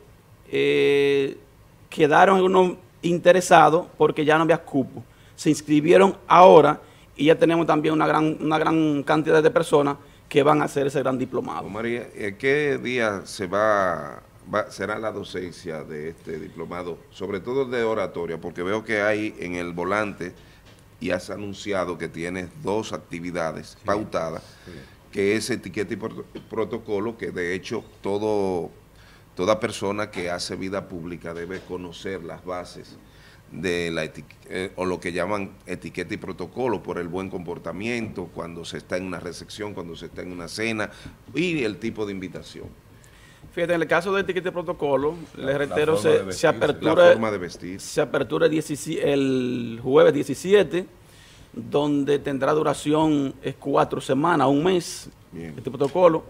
eh, quedaron algunos interesados porque ya no había cupo. Se inscribieron ahora y ya tenemos también una gran, una gran cantidad de personas que van a hacer ese gran diplomado. María, eh, ¿qué día se va, va será la docencia de este diplomado, sobre todo de oratoria? Porque veo que hay en el volante y has anunciado que tienes dos actividades sí. pautadas, sí. que es etiqueta y pro protocolo, que de hecho todo, toda persona que hace vida pública debe conocer las bases de la eh, o lo que llaman etiqueta y protocolo, por el buen comportamiento, cuando se está en una recepción, cuando se está en una cena, y el tipo de invitación. Fíjate, en el caso de etiqueta y protocolo, la, les reitero, se, vestir, se apertura, la forma de vestir. Se apertura el, el jueves diecisiete, donde tendrá duración es cuatro semanas, un mes, Bien. este protocolo,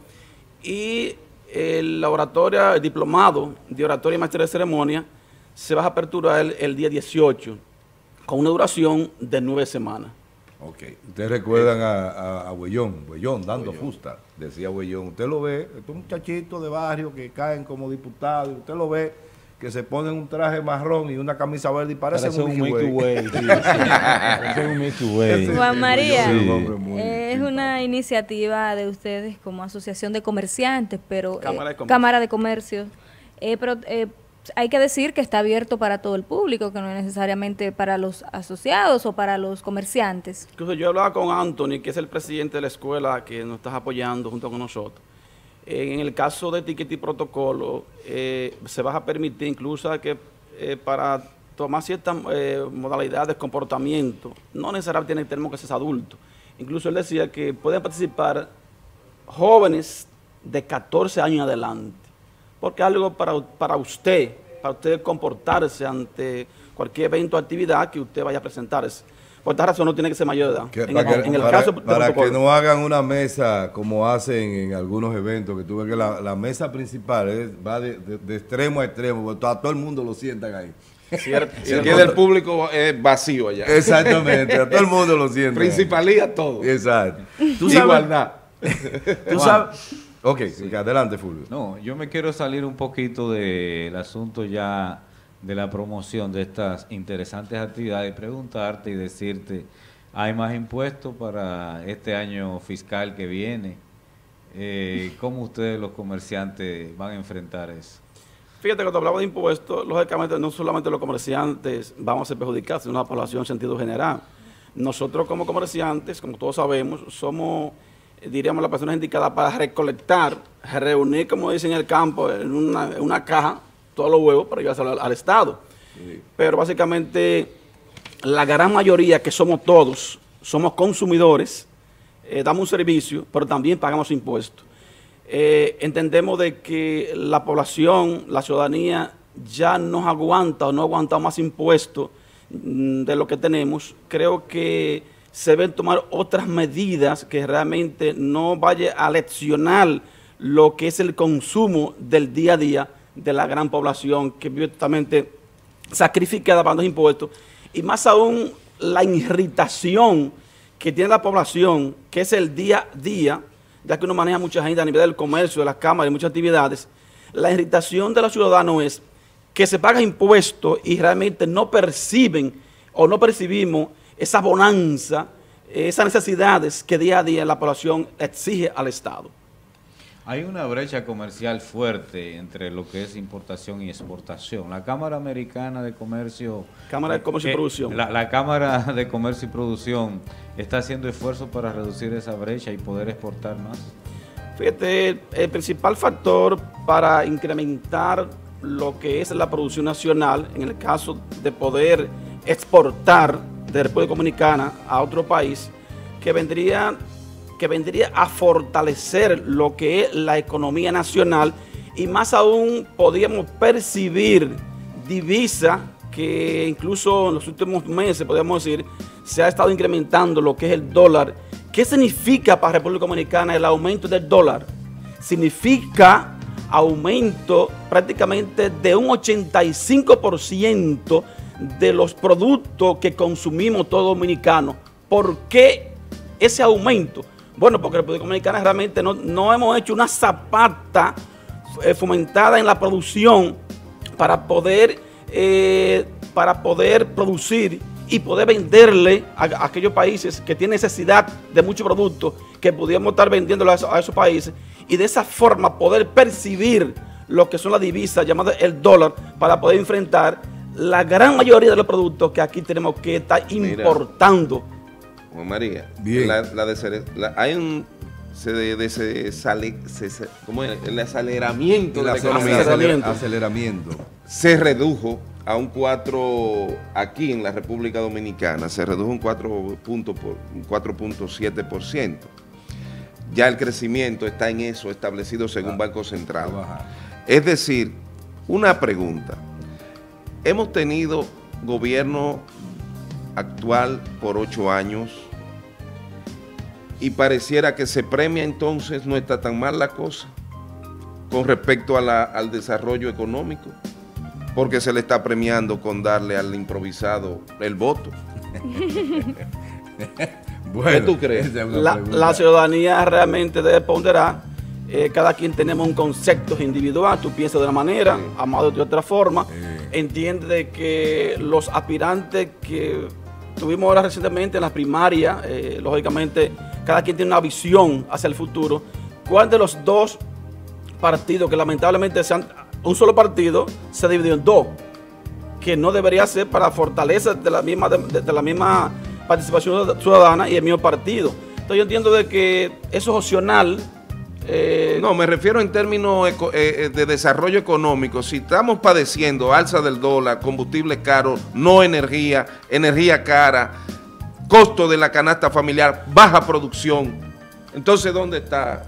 y el oratoria, el diplomado de oratoria y maestría de ceremonia, se va a aperturar el, el día dieciocho, con una duración de nueve semanas. Ok. Ustedes recuerdan a, a, a Huellón, Huellón dando Huellón. fusta, decía Huellón. Usted lo ve, estos muchachitos de barrio que caen como diputados, usted lo ve que se ponen un traje marrón y una camisa verde y parecen Parece un un Mickey Way. Sí, sí. Parece un Mickey Way. Juan María, Sí. es una iniciativa de ustedes como asociación de comerciantes, pero Cámara de eh, Comercio. Cámara de Comercio. Eh, pero, eh, hay que decir que está abierto para todo el público, que no es necesariamente para los asociados o para los comerciantes. Incluso yo hablaba con Anthony, que es el presidente de la escuela que nos está apoyando junto con nosotros. En el caso de etiqueta y protocolo, eh, se va a permitir incluso que eh, para tomar ciertas eh, modalidades de comportamiento, no necesariamente tenemos que ser adultos. Incluso él decía que pueden participar jóvenes de catorce años en adelante, porque es algo para, para usted, para usted comportarse ante cualquier evento o actividad que usted vaya a presentarse. Por esta razón no tiene que ser mayor de edad. Que, en, para el, que, en el para, caso para que no hagan una mesa como hacen en algunos eventos, que tú ves que la, la mesa principal es, va de, de, de extremo a extremo, porque todo, todo el mundo lo sientan ahí. Cierto, y el queda el público es vacío allá. Exactamente, a todo el mundo lo siente. Principalía todo. Exacto. ¿Tú sabes? Igualdad. ¿Tú sabes? Ok, adelante, Fulvio. No, yo me quiero salir un poquito del asunto ya de la promoción de estas interesantes actividades, preguntarte y decirte, ¿hay más impuestos para este año fiscal que viene? Eh, ¿Cómo ustedes los comerciantes van a enfrentar eso? Fíjate, cuando hablamos de impuestos, lógicamente no solamente los comerciantes vamos a ser perjudicados, sino la población en sentido general. Nosotros como comerciantes, como todos sabemos, somos, diríamos, las personas indicadas para recolectar, reunir, como dicen en el campo, en una, en una caja, todos los huevos para llevarse al, al Estado. Sí. Pero básicamente la gran mayoría, que somos todos, somos consumidores, eh, damos un servicio, pero también pagamos impuestos. Eh, entendemos de que la población, la ciudadanía, ya no aguanta o no aguanta más impuestos mm, de lo que tenemos. Creo que se deben tomar otras medidas que realmente no vaya a leccionar lo que es el consumo del día a día de la gran población que vive totalmente sacrificada pagando impuestos, y más aún la irritación que tiene la población, que es el día a día, ya que uno maneja mucha gente a nivel del comercio, de las cámaras y muchas actividades. La irritación de los ciudadanos es que se paga impuestos y realmente no perciben o no percibimos esa bonanza, esas necesidades que día a día la población exige al Estado. Hay una brecha comercial fuerte entre lo que es importación y exportación. La Cámara Americana de Comercio... Cámara de Comercio eh, y Producción. La, la Cámara de Comercio y Producción está haciendo esfuerzos para reducir esa brecha y poder exportar más. Fíjate, el principal factor para incrementar lo que es la producción nacional, en el caso de poder exportar de República Dominicana a otro país, que vendría... que vendría a fortalecer lo que es la economía nacional, y más aún podríamos percibir divisa que incluso en los últimos meses, podríamos decir, se ha estado incrementando lo que es el dólar. ¿Qué significa para República Dominicana el aumento del dólar? Significa aumento prácticamente de un ochenta y cinco por ciento de los productos que consumimos todos dominicanos. ¿Por qué ese aumento? Bueno, porque la República Dominicana realmente no, no hemos hecho una zapata eh, fomentada en la producción para poder, eh, para poder producir y poder venderle a, a aquellos países que tienen necesidad de muchos productos que pudiéramos estar vendiéndolo a, eso, a esos países, y de esa forma poder percibir lo que son las divisas llamadas el dólar para poder enfrentar la gran mayoría de los productos que aquí tenemos que estar importando. Mira. Juan María, la, la de, la, hay un se de, de, se, sale, se, se, ¿cómo es? El aceleramiento el de la economía. Aceleramiento. aceleramiento. Se redujo a un cuatro, aquí en la República Dominicana, se redujo un cuatro punto siete por ciento. Ya el crecimiento está en eso establecido según Banco Central. Es decir, una pregunta. Hemos tenido gobierno actual por ocho años y pareciera que se premia, entonces no está tan mal la cosa con respecto a la, al desarrollo económico, porque se le está premiando con darle al improvisado el voto. Bueno, ¿qué tú crees? La, la ciudadanía realmente debe ponderar. Eh, cada quien tenemos un concepto individual, tú piensas de una manera, sí. Amado de otra forma. Sí. Entiende de que los aspirantes que tuvimos ahora recientemente en la primaria, eh, lógicamente cada quien tiene una visión hacia el futuro. ¿Cuál de los dos partidos que lamentablemente sean un solo partido se dividió en dos? Que no debería ser para la fortaleza de la misma, de, de la misma participación ciudadana y el mismo partido. Entonces yo entiendo de que eso es opcional. Eh, no, me refiero en términos eco, eh, de desarrollo económico. Si estamos padeciendo alza del dólar, combustible caro, no energía, energía cara, costo de la canasta familiar, baja producción, entonces ¿dónde está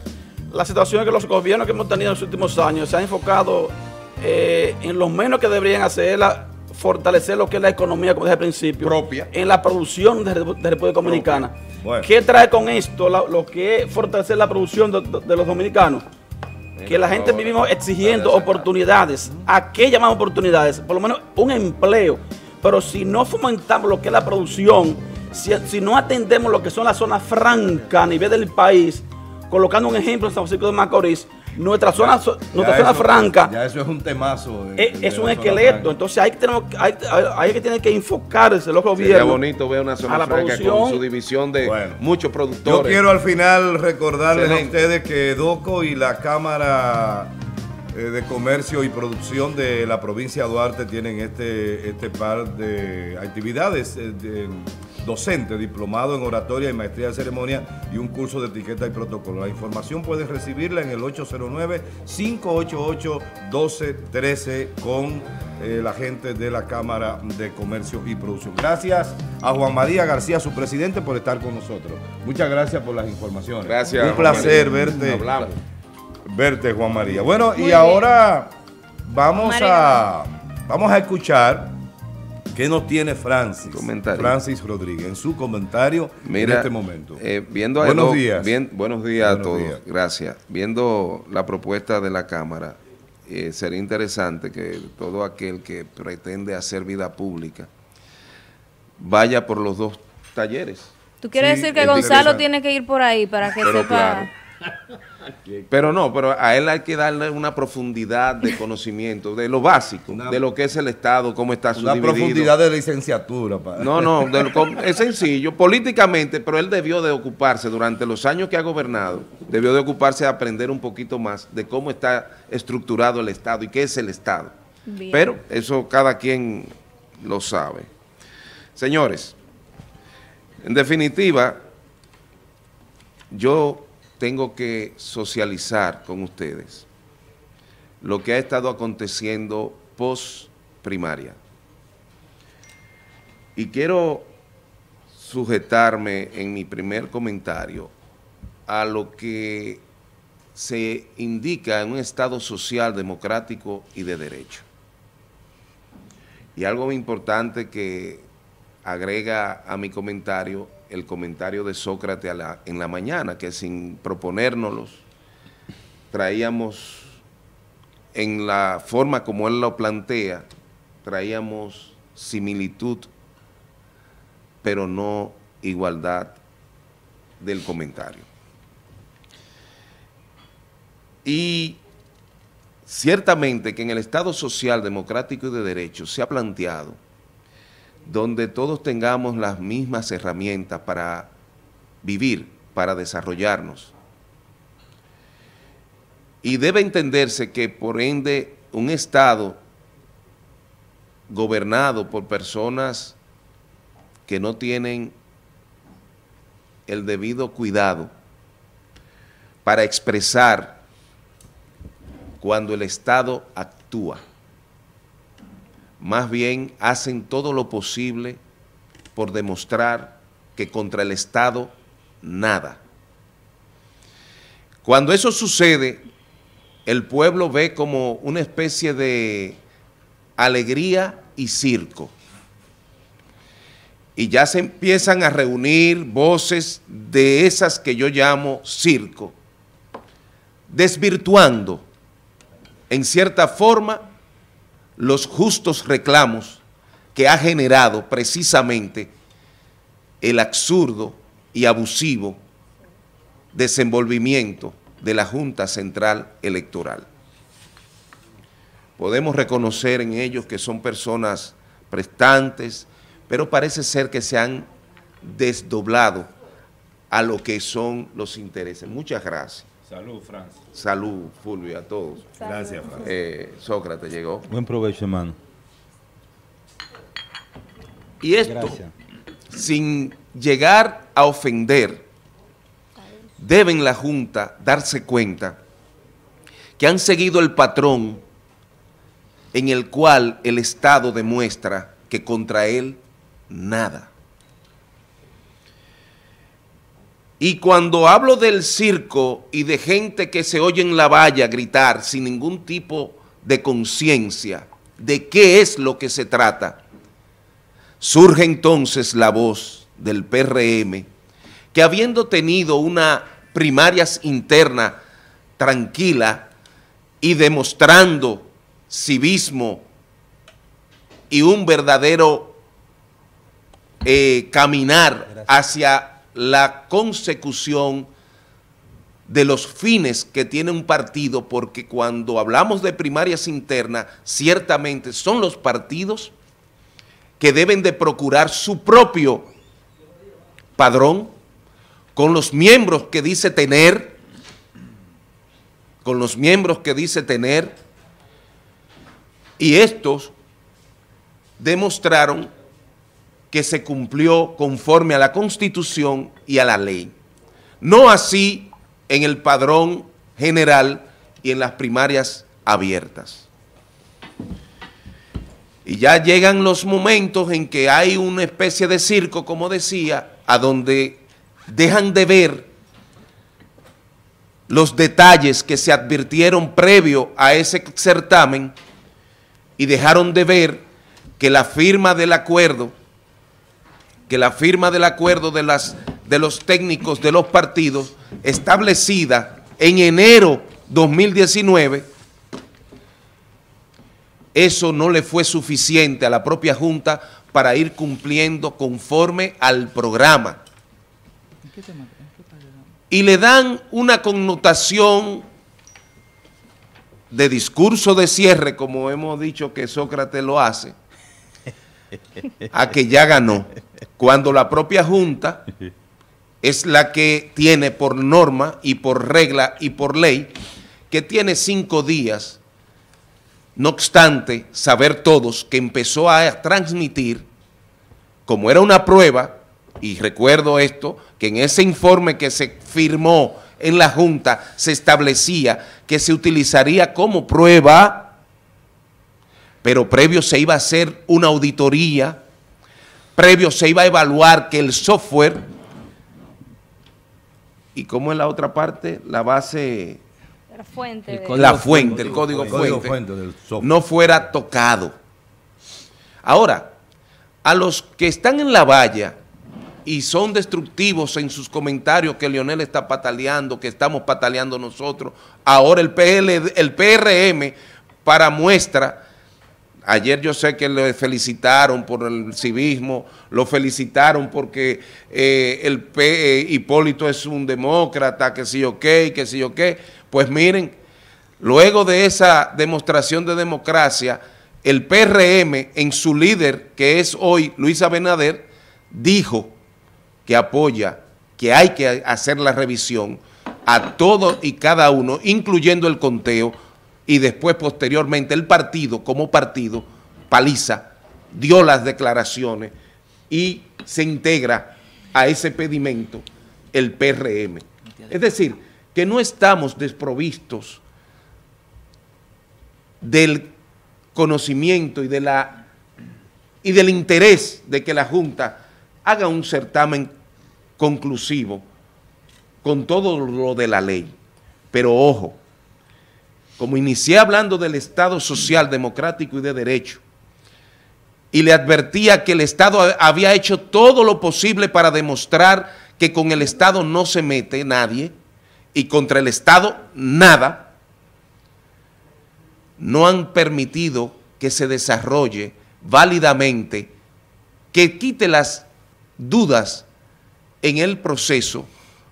la situación es que los gobiernos que hemos tenido en los últimos años se han enfocado eh, en lo menos que deberían hacer, la, fortalecer lo que es la economía, como dije al principio, propia, en la producción de, de República Dominicana. Bueno. ¿Qué trae con esto la, lo que es fortalecer la producción de, de, de los dominicanos? Que la gente vivimos exigiendo oportunidades. ¿A qué llamamos oportunidades? Por lo menos un empleo. Pero si no fomentamos lo que es la producción, si, si no atendemos lo que son las zonas francas a nivel del país, colocando un ejemplo en San Francisco de Macorís, nuestra zona, nuestra zona eso, franca ya eso es un temazo. De, es, de es un esqueleto. Entonces hay que, tenemos, hay, hay que tener que enfocarse los gobiernos. Sería bonito ver una zona franca con su división de bueno, muchos productores. Yo quiero al final recordarles Excelente. a ustedes que DOCO y la Cámara eh, de Comercio y Producción de la provincia de Duarte tienen este, este par de actividades eh, de, docente, diplomado en oratoria y maestría de ceremonia y un curso de etiqueta y protocolo. La información pueden recibirla en el ocho cero nueve, cinco ocho ocho, uno dos uno tres con eh, la gente de la Cámara de Comercio y Producción. Gracias a Juan María García, su presidente, por estar con nosotros. Muchas gracias por las informaciones. Gracias. Un placer Juan María. verte. Hablamos. Verte, Juan María. Bueno, Muy y bien. ahora vamos María. a vamos a escuchar qué nos tiene Francis, Comentario. Francis Rodríguez, en su comentario Mira, en este momento. Eh, viendo a buenos Edo, días. bien- buenos días Buenos a todos. días. Gracias. Viendo la propuesta de la Cámara, eh, sería interesante que todo aquel que pretende hacer vida pública vaya por los dos talleres. ¿Tú quieres Sí, decir que es Gonzalo interesante. tiene que ir por ahí para que Pero sepa? claro. Pero no, pero a él hay que darle una profundidad de conocimiento, de lo básico, Una- de lo que es el Estado, cómo está Una subdividido. profundidad de licenciatura. pa. No, no, de lo- com- es sencillo, políticamente, pero él debió de ocuparse durante los años que ha gobernado, debió de ocuparse de aprender un poquito más de cómo está estructurado el Estado y qué es el Estado. Bien. Pero eso cada quien lo sabe. Señores, en definitiva, yo tengo que socializar con ustedes lo que ha estado aconteciendo post primaria. Y quiero sujetarme en mi primer comentario a lo que se indica en un Estado social, democrático y de derecho. Y algo muy importante que agrega a mi comentario el comentario de Sócrates a la- en la mañana, que sin proponérnoslos traíamos, en la forma como él lo plantea, traíamos similitud, pero no igualdad del comentario. Y ciertamente que en el Estado social, democrático y de derecho se ha planteado donde todos tengamos las mismas herramientas para vivir, para desarrollarnos. Y debe entenderse que, por ende, un Estado gobernado por personas que no tienen el debido cuidado para expresar cuando el Estado actúa, más bien hacen todo lo posible por demostrar que contra el Estado nada. Cuando eso sucede, el pueblo ve como una especie de alegría y circo. Y ya se empiezan a reunir voces de esas que yo llamo circo, desvirtuando en cierta forma los justos reclamos que ha generado precisamente el absurdo y abusivo desenvolvimiento de la Junta Central Electoral. Podemos reconocer en ellos que son personas prestantes, pero parece ser que se han desdoblado a lo que son los intereses. Muchas gracias. Salud, Francis. Salud, Fulvio, a todos. Salud. Gracias, Francis. Eh, Sócrates llegó. Buen provecho, hermano. Y esto, Gracias. sin llegar a ofender, deben la Junta darse cuenta que han seguido el patrón en el cual el Estado demuestra que contra él nada. Y cuando hablo del circo y de gente que se oye en la valla gritar sin ningún tipo de conciencia de qué es lo que se trata, surge entonces la voz del P R M, que habiendo tenido una primarias interna tranquila y demostrando civismo y un verdadero eh, caminar hacia la consecución de los fines que tiene un partido, porque cuando hablamos de primarias internas, ciertamente son los partidos que deben de procurar su propio padrón, con los miembros que dice tener, con los miembros que dice tener, y estos demostraron que se cumplió conforme a la Constitución y a la ley. No así en el padrón general y en las primarias abiertas. Y ya llegan los momentos en que hay una especie de circo, como decía, a donde dejan de ver los detalles que se advirtieron previo a ese certamen y dejaron de ver que la firma del acuerdo, que la firma del acuerdo de, las, de los técnicos de los partidos establecida en enero dos mil diecinueve, eso no le fue suficiente a la propia Junta para ir cumpliendo conforme al programa. Y le dan una connotación de discurso de cierre, como hemos dicho que Sócrates lo hace, a que ya ganó, cuando la propia Junta es la que tiene por norma y por regla y por ley que tiene cinco días. No obstante, saber todos que empezó a transmitir, como era una prueba, y recuerdo esto, que en ese informe que se firmó en la Junta se establecía que se utilizaría como prueba, pero previo se iba a hacer una auditoría, previo se iba a evaluar que el software, y como en la otra parte, la base, la fuente, de, la fuente, el código, el código fuente, fuente del software, no fuera tocado. Ahora, a los que están en la valla y son destructivos en sus comentarios que Leonel está pataleando, que estamos pataleando nosotros, ahora el, P L, el P R M, para muestra, ayer yo sé que le felicitaron por el civismo, lo felicitaron porque eh, el P, eh, Hipólito es un demócrata, que sí o qué, que sí o qué. Pues miren, luego de esa demostración de democracia, el P R M en su líder, que es hoy Luis Abinader, dijo que apoya, que hay que hacer la revisión a todo y cada uno, incluyendo el conteo, y después posteriormente el partido, como partido, Paliza, dio las declaraciones y se integra a ese pedimento el P R M. Es decir, que no estamos desprovistos del conocimiento y, de la, y del interés de que la Junta haga un certamen conclusivo con todo lo de la ley. Pero ojo, como inicié hablando del Estado social, democrático y de derecho, y le advertía que el Estado había hecho todo lo posible para demostrar que con el Estado no se mete nadie, y contra el Estado nada, no han permitido que se desarrolle válidamente, que quite las dudas en el proceso,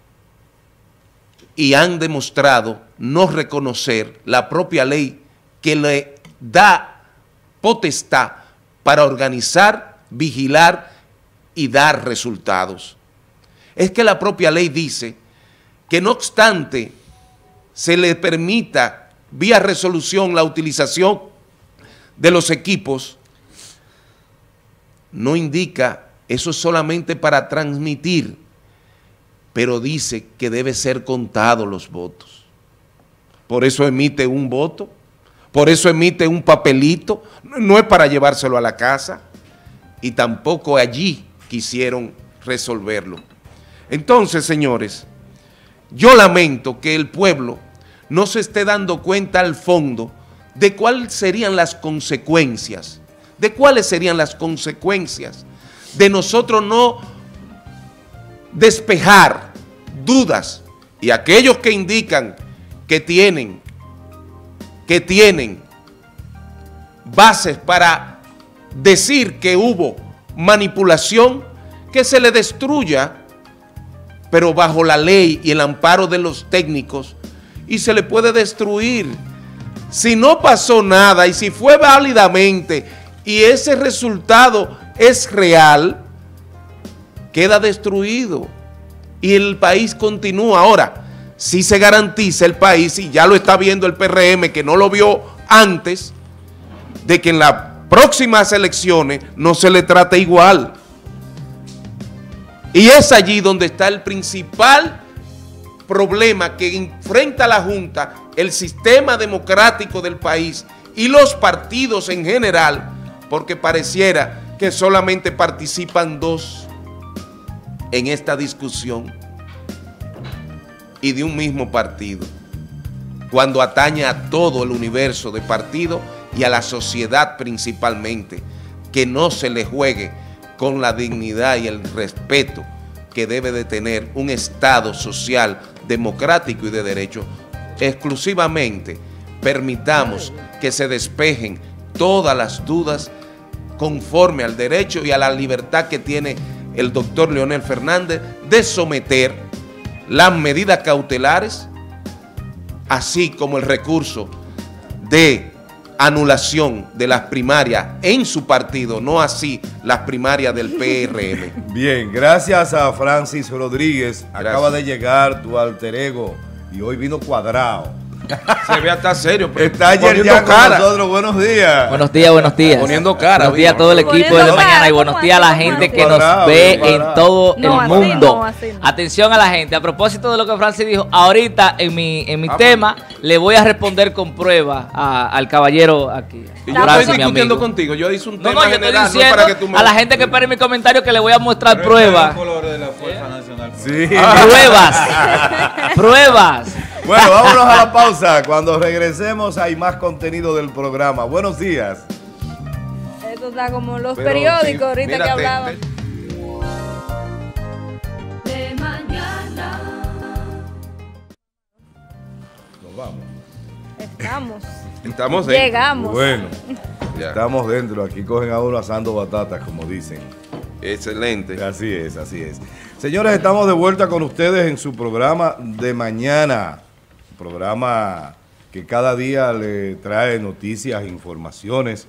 y han demostrado no reconocer la propia ley que le da potestad para organizar, vigilar y dar resultados. Es que la propia ley dice que no obstante se le permita vía resolución la utilización de los equipos, no indica eso solamente para transmitir, pero dice que debe ser contados los votos. Por eso emite un voto, por eso emite un papelito, no es para llevárselo a la casa, y tampoco allí quisieron resolverlo. Entonces, señores, yo lamento que el pueblo no se esté dando cuenta al fondo de cuáles serían las consecuencias, de cuáles serían las consecuencias de nosotros no despejar dudas, y aquellos que indican que tienen, que tienen bases para decir que hubo manipulación, que se le destruya, pero bajo la ley y el amparo de los técnicos, y se le puede destruir. Si no pasó nada y si fue válidamente y ese resultado es real, queda destruido y el país continúa. Ahora, si se garantiza el país, y ya lo está viendo el P R M, que no lo vio antes, de que en las próximas elecciones no se le trate igual. Y es allí donde está el principal problema que enfrenta la Junta, el sistema democrático del país y los partidos en general, porque pareciera que solamente participan dos en esta discusión y de un mismo partido, cuando atañe a todo el universo de partidos y a la sociedad principalmente, que no se le juegue con la dignidad y el respeto que debe de tener un Estado social, democrático y de derecho. Exclusivamente permitamos que se despejen todas las dudas conforme al derecho y a la libertad que tiene el doctor Leonel Fernández de someter las medidas cautelares, así como el recurso de anulación de las primarias en su partido, no así las primarias del P R M. Bien, gracias a Francis Rodríguez. Gracias. Acaba de llegar tu alter ego y hoy vino cuadrado. Se ve hasta serio. Está ayer ya con nosotros. Buenos días. Buenos días, buenos días. Poniendo cara. Buenos días a todo el equipo de mañana y buenos días a la gente que nos ve en todo el mundo. Atención a la gente. A propósito de lo que Francis dijo, ahorita en mi en mi tema le voy a responder con prueba a, al caballero aquí. Y yo estoy discutiendo contigo. Yo hice un no, tema no, yo general, estoy diciendo no para que tú me... a la gente que espere mi comentario que le voy a mostrar pruebas. De la Fuerza Nacional. Sí. Pruebas. Pruebas. Bueno, vámonos a la pausa. Cuando regresemos hay más contenido del programa. Buenos días. Esto está como los Pero, periódicos sí, ahorita mírate, que hablaban. De mañana. Nos vamos. Estamos. Estamos dentro. Llegamos. Bueno, Ya. estamos dentro. Aquí cogen a uno asando batatas, como dicen. Excelente. Así es, así es. Señores, estamos de vuelta con ustedes en su programa de mañana. Programa que cada día le trae noticias, informaciones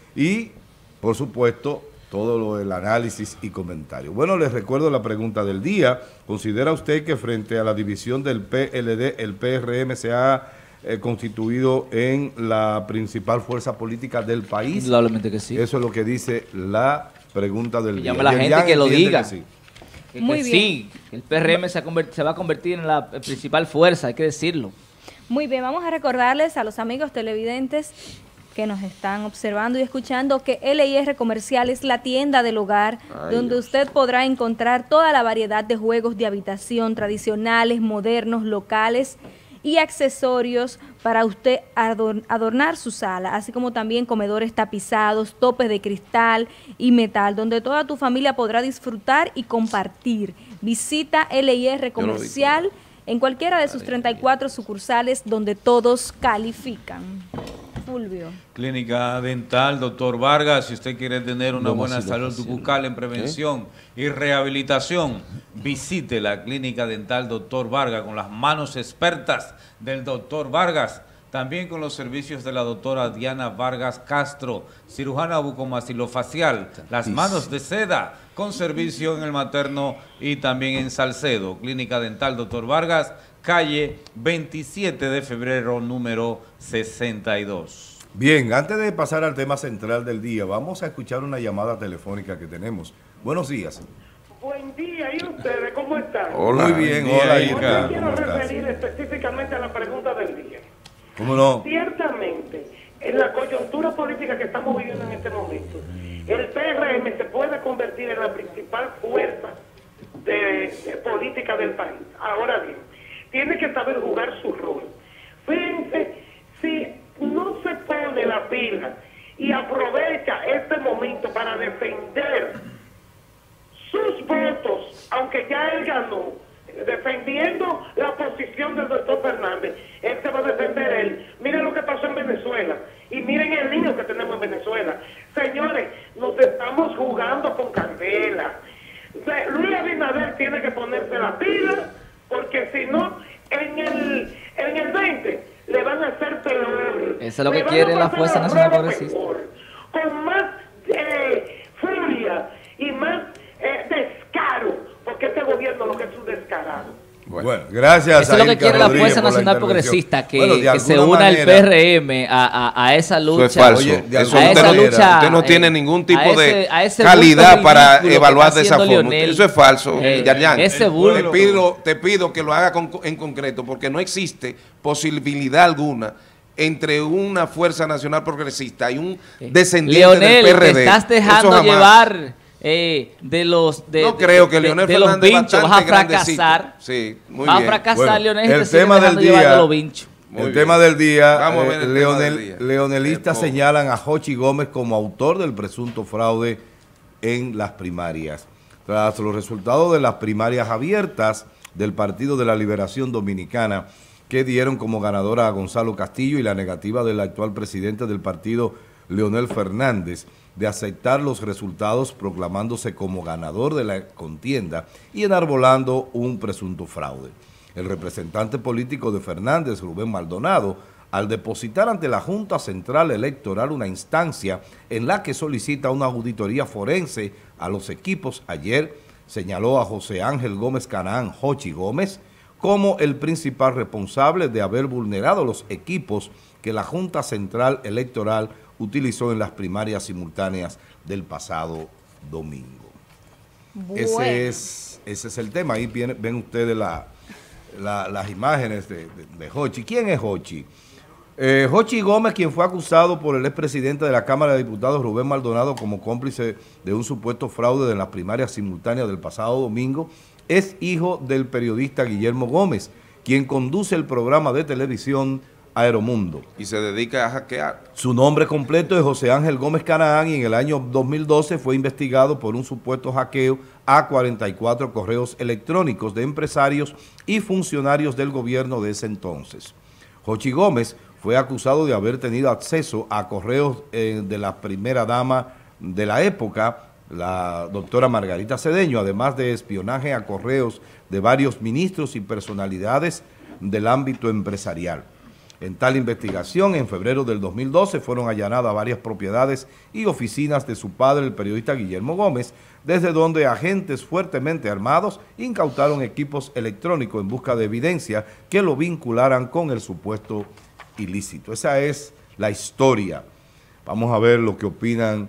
y, por supuesto, todo lo del análisis y comentario. Bueno, les recuerdo la pregunta del día. ¿Considera usted que frente a la división del P L D, el P R M se ha eh, constituido en la principal fuerza política del país? Indudablemente que sí. Eso es lo que dice la pregunta del Que día. llame a la gente que lo diga. Que sí. Que, Muy que bien. sí, que el P R M se, ha convert- se va a convertir en la principal fuerza, hay que decirlo. Muy bien, vamos a recordarles a los amigos televidentes que nos están observando y escuchando que L I R Comercial es la tienda del hogar Ay, donde Dios. usted podrá encontrar toda la variedad de juegos de habitación tradicionales, modernos, locales y accesorios para usted ador- adornar su sala, así como también comedores tapizados, topes de cristal y metal, donde toda tu familia podrá disfrutar y compartir. Visita L I R Yo no vi Comercial en cualquiera de sus treinta y cuatro sucursales donde todos califican. Fulvio. Clínica Dental, doctor Vargas, si usted quiere tener una buena salud Domiciliación. bucal en prevención y rehabilitación, visite la Clínica Dental doctor Vargas con las manos expertas del doctor Vargas, también con los servicios de la doctora Diana Vargas Castro, cirujana bucomaxilofacial, las manos de seda, con servicio en el materno y también en Salcedo. Clínica Dental doctor Vargas, calle veintisiete de febrero, número sesenta y dos. Bien, antes de pasar al tema central del día, vamos a escuchar una llamada telefónica que tenemos. Buenos días. Buen día, ¿y ustedes cómo están? Hola, muy bien, buen día, hola Irka. Irka, Yo quiero ¿cómo estás? referir específicamente a la pregunta del día. ¿Cómo no? Ciertamente, en la coyuntura política que estamos viviendo en este momento, el P R M se puede convertir en la principal fuerza de, de política del país. Ahora bien, tiene que saber jugar su rol. Fíjense, si no se pone la pila y aprovecha este momento para defender sus votos, aunque ya él ganó, defendiendo la posición del doctor Fernández, él se va a defender él. Miren lo que pasó en Venezuela y miren el niño que tenemos en Venezuela. Señores, nos estamos jugando con candela. Luis Abinader tiene que ponerse la pila, porque si no, en el, en el veinte le van a hacer peor. Eso es lo que quiere la Fuerza Nacional Progresista. Con más eh, furia y más eh, descaro, porque este gobierno lo que es un descarado. Bueno, bueno, gracias. Eso es lo que quiere la Fuerza Nacional Progresista, que, bueno, que se una manera, el P R M a, a, a esa lucha. Eso es falso. Oye, a eso esa usted, lucha, usted no eh, tiene ningún tipo ese, de calidad para evaluar de esa forma. Leonel, eso es falso, eh, Yarjan. Ese te, pido, te pido que lo haga con, en concreto, porque no existe posibilidad alguna entre una Fuerza Nacional Progresista y un descendiente Leonel, del P R D. Te estás dejando llevar... Eh, de los de, no creo que de, Leonel de, de los vinchos vas a fracasar. Sí, muy vas bien. a fracasar, bueno, Leonel. El tema del día, de los el bien. tema del día, Vamos a ver eh, el Leonel, tema del día. leonelistas señalan a Jochi Gómez como autor del presunto fraude en las primarias. Tras los resultados de las primarias abiertas del Partido de la Liberación Dominicana, que dieron como ganadora a Gonzalo Castillo, y la negativa del actual presidente del partido, Leonel Fernández, de aceptar los resultados, proclamándose como ganador de la contienda y enarbolando un presunto fraude. El representante político de Fernández, Rubén Maldonado, al depositar ante la Junta Central Electoral una instancia en la que solicita una auditoría forense a los equipos, ayer señaló a José Ángel Gómez Canaán, Jochi Gómez, como el principal responsable de haber vulnerado los equipos que la Junta Central Electoral utilizó en las primarias simultáneas del pasado domingo. Bueno. Ese es, ese es el tema. Ahí viene, ven ustedes la, la, las imágenes de, de, de Jochi. ¿Quién es Jochi? Eh, Jochi Gómez, quien fue acusado por el expresidente de la Cámara de Diputados, Rubén Maldonado, como cómplice de un supuesto fraude en las primarias simultáneas del pasado domingo, es hijo del periodista Guillermo Gómez, quien conduce el programa de televisión Aeromundo. Y se dedica a hackear. Su nombre completo es José Ángel Gómez Canaán y en el año dos mil doce fue investigado por un supuesto hackeo a cuarenta y cuatro correos electrónicos de empresarios y funcionarios del gobierno de ese entonces. Jochi Gómez fue acusado de haber tenido acceso a correos eh, de la primera dama de la época, la doctora Margarita Cedeño, además de espionaje a correos de varios ministros y personalidades del ámbito empresarial. En tal investigación, en febrero del dos mil doce, fueron allanadas varias propiedades y oficinas de su padre, el periodista Guillermo Gómez, desde donde agentes fuertemente armados incautaron equipos electrónicos en busca de evidencia que lo vincularan con el supuesto ilícito. Esa es la historia. Vamos a ver lo que opinan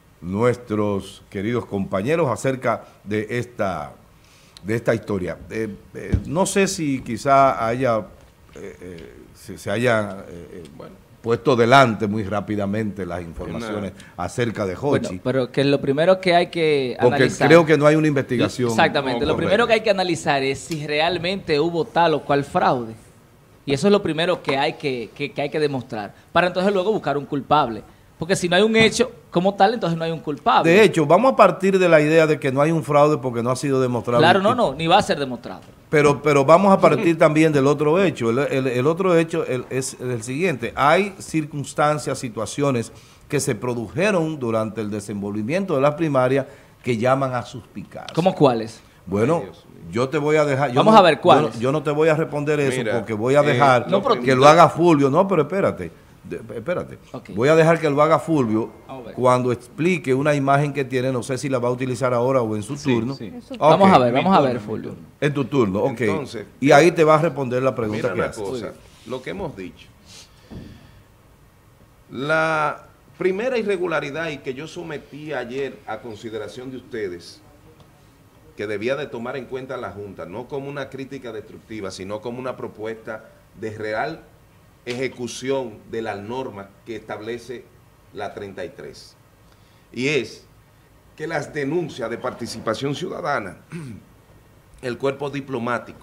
nuestros queridos compañeros acerca de esta, de esta historia. Eh, eh, no sé si quizá haya... Eh, eh, se, se hayan eh, bueno, puesto delante muy rápidamente las informaciones una... acerca de Jochi. Bueno, pero que lo primero que hay que Porque analizar... creo que no hay una investigación. Exactamente, lo primero que hay que analizar es si realmente hubo tal o cual fraude. Y eso es lo primero que hay que, que, que hay que demostrar, para entonces luego buscar un culpable. Porque si no hay un hecho como tal, entonces no hay un culpable. De hecho, vamos a partir de la idea de que no hay un fraude porque no ha sido demostrado. Claro, no, no, ni va a ser demostrado. Pero, pero vamos a partir también del otro hecho. El, el, el otro hecho el, es el siguiente. Hay circunstancias, situaciones que se produjeron durante el desenvolvimiento de las primarias que llaman a suspicar. ¿Cómo cuáles? Bueno, yo te voy a dejar... Yo vamos no, a ver cuáles. Yo, yo no te voy a responder eso. Mira, porque voy a eh, dejar no, que lo haga Fulvio. No, pero espérate. De, espérate, okay. Voy a dejar que lo haga Fulvio cuando explique una imagen que tiene, no sé si la va a utilizar ahora o en su sí, turno. Sí. Okay. Vamos a ver, vamos a ver, Fulvio. En tu turno, ok. Entonces, y ahí te va a responder la pregunta mira que una haces. cosa, lo que hemos dicho. La primera irregularidad y que yo sometí ayer a consideración de ustedes, que debía de tomar en cuenta la Junta, no como una crítica destructiva, sino como una propuesta de real ejecución de la norma que establece la treinta y tres. Y es que las denuncias de participación ciudadana el cuerpo diplomático.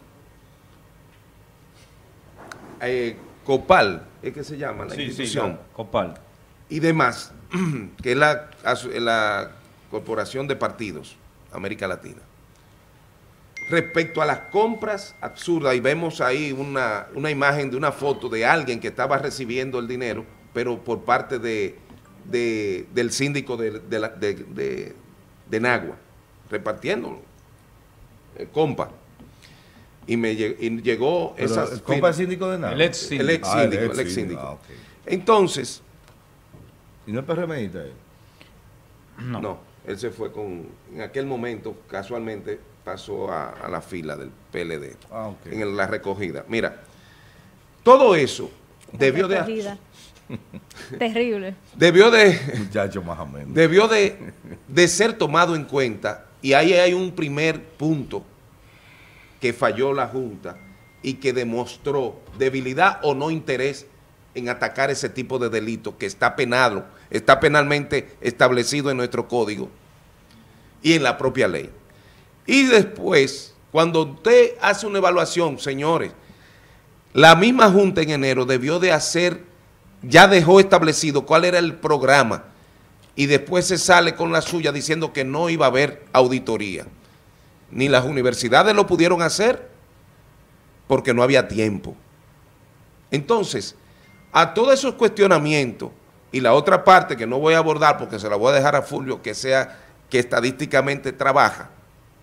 Eh, COPAL, es que se llama la sí, institución. Sí, claro. COPAL. Y demás, que es la, la Corporación de Partidos, América Latina. Respecto a las compras absurdas, y vemos ahí una, una imagen de una foto de alguien que estaba recibiendo el dinero, pero por parte de, de, del síndico de, de, la, de, de, de Nagua, repartiéndolo, el compa. Y me llegó, y llegó esa... ¿El compa es síndico de Nagua? El ex síndico. El ex síndico. Ah, el ex síndico. Ah, okay. Entontonces... ¿Y no es PRMista él? No. No, él se fue con... En aquel momento, casualmente... pasó a, a la fila del P L D, ah, okay. en la recogida. Mira, todo eso debió de... Terrible. Debió de... Muchacho más o menos. Debió de, de ser tomado en cuenta, y ahí hay un primer punto que falló la Junta y que demostró debilidad o no interés en atacar ese tipo de delito que está penado, está penalmente establecido en nuestro código y en la propia ley. Y después, cuando usted hace una evaluación, señores, la misma Junta en enero debió de hacer, ya dejó establecido cuál era el programa y después se sale con la suya diciendo que no iba a haber auditoría. Ni las universidades lo pudieron hacer porque no había tiempo. Entonces, a todos esos cuestionamientos y la otra parte que no voy a abordar porque se la voy a dejar a Fulvio, que sea que estadísticamente trabaja,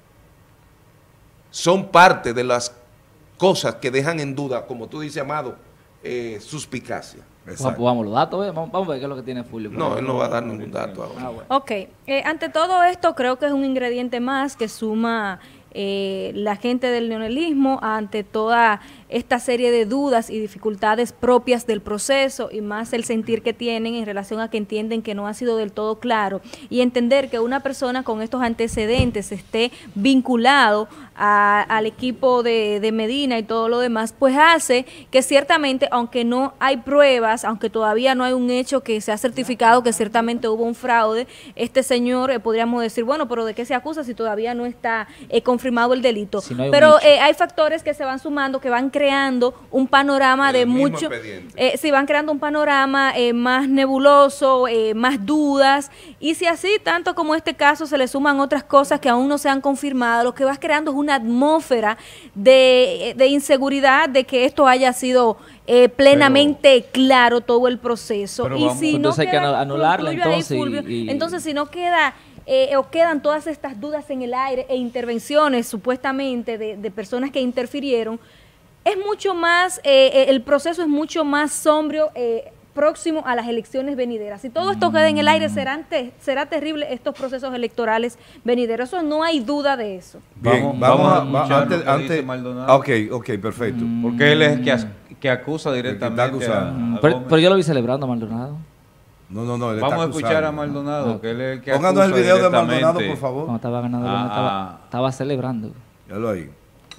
son parte de las cosas que dejan en duda, como tú dices, Amado, eh, suspicacia. Vamos, vamos los datos, ¿eh? vamos, vamos a ver qué es lo que tiene Fulvio. No, él no va a dar ningún dato ahora. Ah, bueno. Ok, eh, ante todo esto creo que es un ingrediente más que suma eh, la gente del leonelismo ante toda esta serie de dudas y dificultades propias del proceso y más el sentir que tienen en relación a que entienden que no ha sido del todo claro y entender que una persona con estos antecedentes esté vinculado a, al equipo de, de Medina y todo lo demás, pues hace que ciertamente, aunque no hay pruebas, aunque todavía no hay un hecho que se ha certificado que ciertamente hubo un fraude, este señor eh, podríamos decir, bueno, pero ¿de qué se acusa si todavía no está eh, confirmado el delito? Si no hay pero eh, hay factores que se van sumando, que van creando un panorama el de mucho, eh, sí, van creando un panorama eh, más nebuloso, eh, más dudas, y si así, tanto como este caso, se le suman otras cosas que aún no se han confirmado, lo que vas creando es una atmósfera de, de inseguridad de que esto haya sido eh, plenamente pero, claro todo el proceso. Y vamos, si entonces no hay queda, que anularla, entonces. Ahí, Fulvio, y, y, entonces, si no queda... Eh, o quedan todas estas dudas en el aire e intervenciones supuestamente de, de personas que interfirieron, es mucho más, eh, el proceso es mucho más sombrío, eh, próximo a las elecciones venideras. Si todo esto queda en el aire, serán te, será terrible estos procesos electorales venideros. Eso no hay duda de eso. Bien, vamos, vamos a, a antes, antes ok, ok, perfecto. Mm. Porque él es que, as, que acusa directamente a, a pero, pero yo lo vi celebrando a Maldonado. No, no, no. Vamos a escuchar a Maldonado, no. que él es el que Pónganos el video de Maldonado, por favor. No, estaba ganando, ah, estaba, estaba celebrando. Ya lo ahí.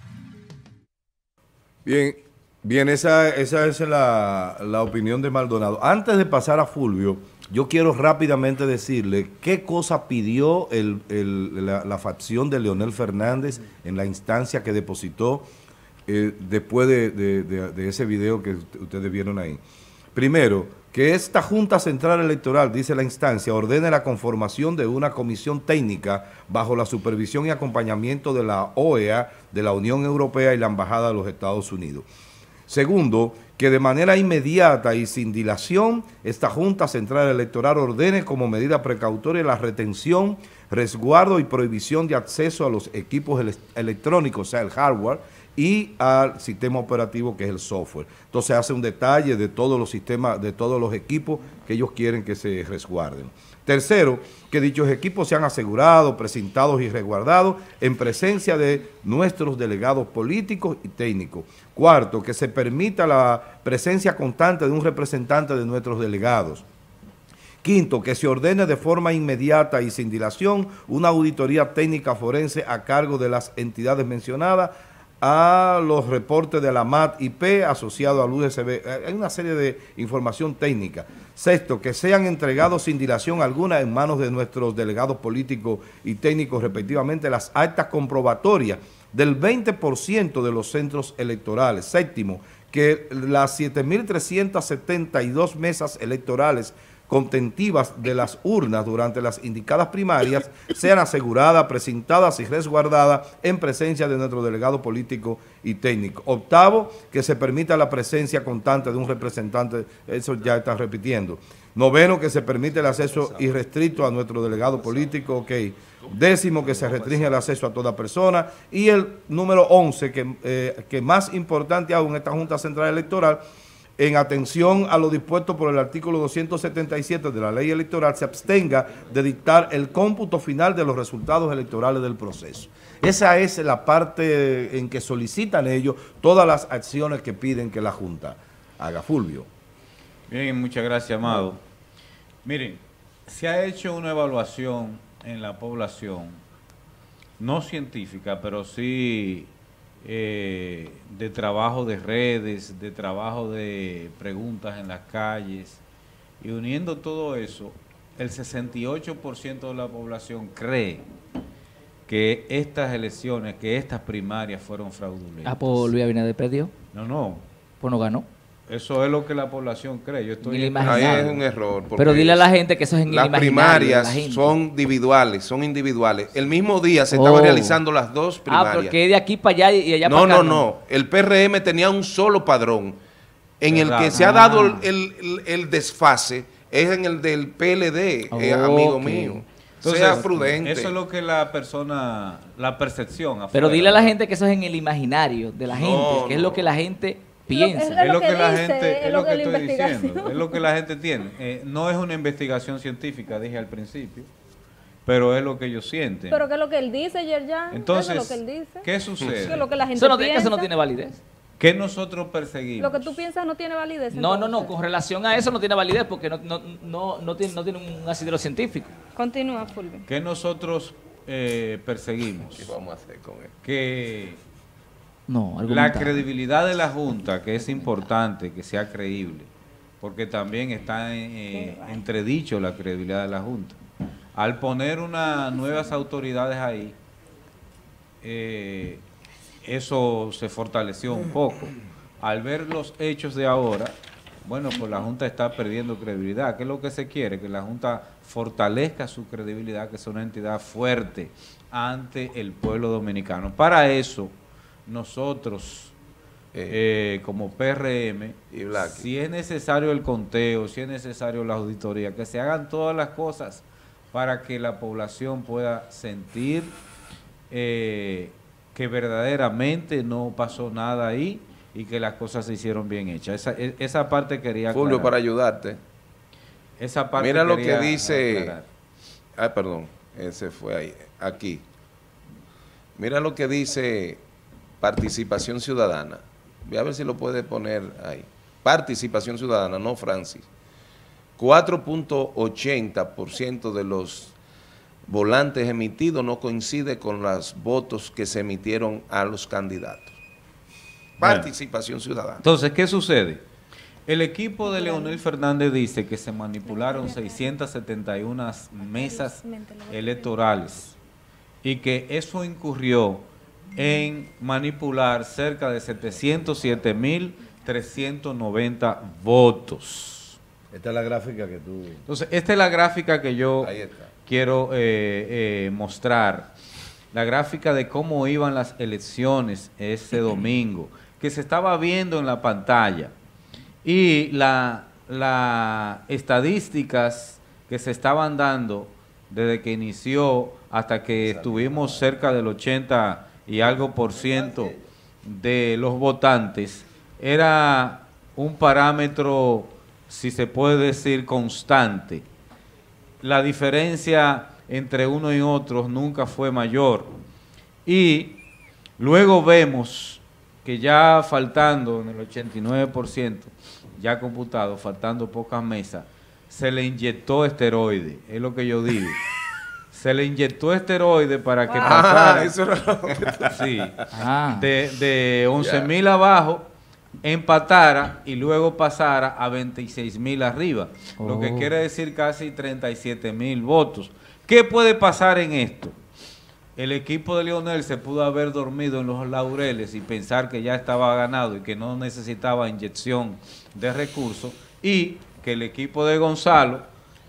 Bien, bien, esa, esa es la, la opinión de Maldonado. Antes de pasar a Fulvio, yo quiero rápidamente decirle qué cosa pidió el, el, la, la facción de Leonel Fernández en la instancia que depositó eh, después de, de, de, de ese video que ustedes vieron ahí. Primero, que esta Junta Central Electoral, dice la instancia, ordene la conformación de una comisión técnica bajo la supervisión y acompañamiento de la O E A, de la Unión Europea y la Embajada de los Estados Unidos. Segundo, que de manera inmediata y sin dilación, esta Junta Central Electoral ordene como medida precautoria la retención, resguardo y prohibición de acceso a los equipos ele- electrónicos, o sea, el hardware, y al sistema operativo que es el software. Entonces hace un detalle de todos los sistemas, de todos los equipos que ellos quieren que se resguarden. Tercero, que dichos equipos sean asegurados, presentados y resguardados en presencia de nuestros delegados políticos y técnicos. Cuarto, que se permita la presencia constante de un representante de nuestros delegados. Quinto, que se ordene de forma inmediata y sin dilación una auditoría técnica forense a cargo de las entidades mencionadas, a los reportes de la M A T I P asociados al U S B. Hay una serie de información técnica. Sexto, que sean entregados sin dilación alguna en manos de nuestros delegados políticos y técnicos respectivamente las actas comprobatorias del veinte por ciento de los centros electorales. Séptimo, que las siete mil trescientas setenta y dos mesas electorales contentivas de las urnas durante las indicadas primarias sean aseguradas, precintadas y resguardadas en presencia de nuestro delegado político y técnico. Octavo, que se permita la presencia constante de un representante, eso ya está repitiendo. Noveno, que se permite el acceso irrestricto a nuestro delegado político, ok. Décimo, que se restringe el acceso a toda persona. Y el número once, que, eh, que más importante aún, esta Junta Central Electoral, en atención a lo dispuesto por el artículo doscientos setenta y siete de la ley electoral, se abstenga de dictar el cómputo final de los resultados electorales del proceso. Esa es la parte en que solicitan ellos todas las acciones que piden que la Junta haga. Fulvio. Bien, muchas gracias, Amado. Miren, se ha hecho una evaluación en la población, no científica, pero sí eh, de trabajo de redes, de trabajo de preguntas en las calles, y uniendo todo eso, el sesenta y ocho por ciento de la población cree que estas elecciones, que estas primarias fueron fraudulentas. Ah, pues Luis Abinader perdió. No, no. Pues no ganó. Eso es lo que la población cree. Yo estoy Ahí es un error. Pero dile a la gente que eso es en el las imaginario. Las primarias son individuales, son individuales. El mismo día se estaban Oh. realizando las dos primarias. Ah, porque de aquí para allá y allá no, para acá. No, no, no. El P R M tenía un solo padrón. En Qué el raro. que se ha Ah. dado el, el, el desfase es en el del P L D, Oh, eh, amigo ok. mío. Entonces, sea prudente. Eso es lo que la persona, la percepción. Pero afuera. dile a la gente que eso es en el imaginario de la gente, No, que es no. lo que la gente piensa. es Es lo que la dice, gente, es es lo lo que que la estoy investigación. diciendo, es lo que la gente tiene. Eh, no es una investigación científica, dije al principio, pero es lo que ellos sienten. Pero ¿qué es lo que él dice, Yerjan? Entonces, Eso es lo que él dice. ¿qué sucede? ¿Qué es lo que la gente Eso no, piensa? que eso no tiene validez. ¿Qué nosotros perseguimos? Lo que tú piensas no tiene validez. No, no, no, entonces. con relación a eso no tiene validez porque no, no, no, no, tiene, no tiene un asidero científico. Continúa, Fulvio. ¿Qué nosotros eh, perseguimos? ¿Qué vamos a hacer con él? Que No, la argumentar. credibilidad de la Junta, que es importante que sea creíble, porque también está eh, entredicho la credibilidad de la Junta. Al poner unas nuevas autoridades ahí, eh, eso se fortaleció un poco. Al ver los hechos de ahora, bueno, pues la Junta está perdiendo credibilidad. ¿Qué es lo que se quiere? Que la Junta fortalezca su credibilidad, que es una entidad fuerte ante el pueblo dominicano. Para eso, nosotros, eh, como P R M, y Black. si es necesario el conteo, si es necesario la auditoría, que se hagan todas las cosas para que la población pueda sentir eh, que verdaderamente no pasó nada ahí y que las cosas se hicieron bien hechas. Esa, e- esa parte quería Fulvio, aclarar. para ayudarte. Esa parte Mira lo que quería dice... aclarar. Ay, perdón, ese fue ahí, aquí. Mira lo que dice participación ciudadana. Voy a ver si lo puede poner ahí. Participación ciudadana, no Francis. cuatro punto ochenta por ciento de los volantes emitidos no coincide con los votos que se emitieron a los candidatos. Participación ciudadana. Entonces, ¿qué sucede? El equipo de Leonel Fernández dice que se manipularon seiscientas setenta y una mesas electorales y que eso incurrió en manipular cerca de setecientos siete mil trescientos noventa votos. Esta es la gráfica que tú... Entonces, esta es la gráfica que yo Ahí está. quiero eh, eh, mostrar. La gráfica de cómo iban las elecciones ese domingo, que se estaba viendo en la pantalla. Y las la estadísticas que se estaban dando desde que inició hasta que estuvimos cerca del ochenta y algo por ciento de los votantes, era un parámetro, si se puede decir, constante. La diferencia entre uno y otro nunca fue mayor. Y luego vemos que ya faltando en el ochenta y nueve por ciento, ya computado, faltando pocas mesas, se le inyectó esteroide, es lo que yo digo. Se le inyectó esteroide para que Ah, pasara eso era lo que estaba- sí, Ah. de, de once mil abajo, empatara y luego pasara a veintiséis mil arriba, lo que Oh. quiere decir casi treinta y siete mil votos. ¿Qué puede pasar en esto? el equipo de Leonel se pudo haber dormido en los laureles y pensar que ya estaba ganado y que no necesitaba inyección de recursos, y que el equipo de Gonzalo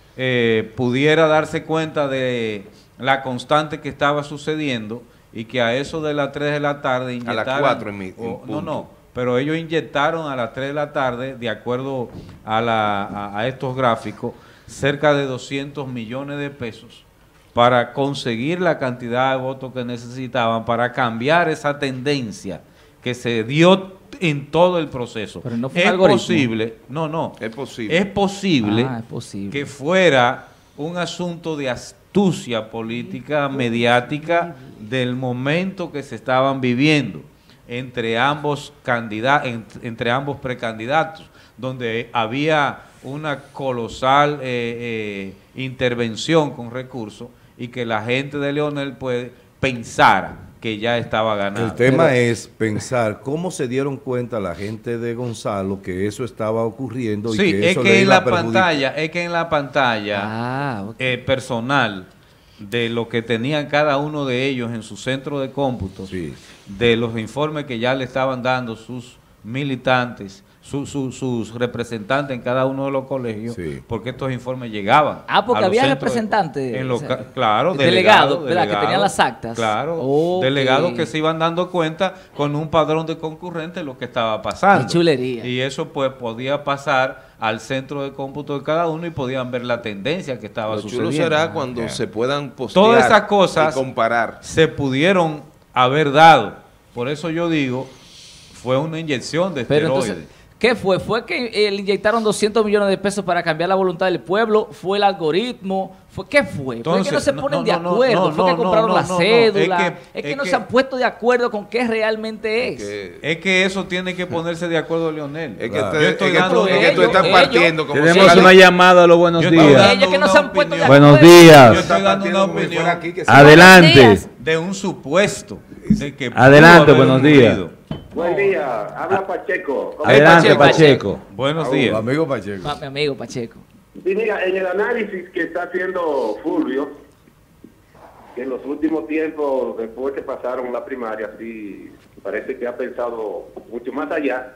eh, pudiera darse cuenta de la constante que estaba sucediendo y que a eso de las tres de la tarde inyectaron... A las cuatro en mi, en o, no, no, pero ellos inyectaron a las tres de la tarde, de acuerdo a, la, a, a estos gráficos, cerca de doscientos millones de pesos para conseguir la cantidad de votos que necesitaban para cambiar esa tendencia que se dio en todo el proceso. Pero no fue es un algoritmo. posible, no, no, es posible, es posible, Ah, es posible. que fuera un asunto de astucia política, mediática, del momento que se estaban viviendo entre ambos candidatos, entre ambos precandidatos, donde había una colosal eh, eh, intervención con recursos y que la gente de Leonel pues pensara que ya estaba ganando. El tema es pensar cómo se dieron cuenta la gente de Gonzalo que eso estaba ocurriendo. Sí, y que es eso que le en iba a la perjudicar. pantalla, es que en la pantalla Ah, ok. eh, personal de lo que tenían cada uno de ellos en su centro de cómputo, Sí. de los informes que ya le estaban dando sus militantes, su- su- sus representantes en cada uno de los colegios, Sí. porque estos informes llegaban. Ah, porque a los había centros de- representantes, en los o sea, ca- claro, delegados, delegados, ¿verdad? Que delegados, tenían las actas. Claro, Ok. delegados que se iban dando cuenta con un padrón de concurrentes de lo que estaba pasando. Qué chulería. Y eso pues podía pasar al centro de cómputo de cada uno y podían ver la tendencia que estaba Lo sucediendo. chulo será cuando se puedan postear Todas esas cosas y comparar. se pudieron haber dado. Por eso yo digo, fue una inyección de Pero esteroides. entonces, ¿qué fue? ¿Fue que eh, le inyectaron doscientos millones de pesos para cambiar la voluntad del pueblo? ¿Fue el algoritmo? ¿Fue ¿Qué fue? Entonces, ¿Fue que no se no, ponen no, de no, no, acuerdo? no, ¿Fue que no, compraron no, la no, no. cédula? Es Es que- que, es no que- se han puesto de acuerdo con qué realmente es. Es que eso tiene que ponerse de acuerdo Leonel. Es que Claro. te- Yo estoy es que dando- tú- es que tú estás ellos- partiendo como Tenemos si- una llamada a los buenos Yo estoy días. dando Ellos que no una se han puesto de opinión. Buenos acuerdo. días. Yo estoy dando una opinión Adelante. de un supuesto. De que pudo Adelante, haber buenos días. ocurrido. Buen día, habla Pacheco. ¿Cómo Adelante, Pacheco, Pacheco. Buenos Ah, días. Amigo Pacheco. Pa- mi amigo Pacheco. Sí, mira, en el análisis que está haciendo Fulvio, que en los últimos tiempos, después que pasaron la primaria, sí, parece que ha pensado mucho más allá.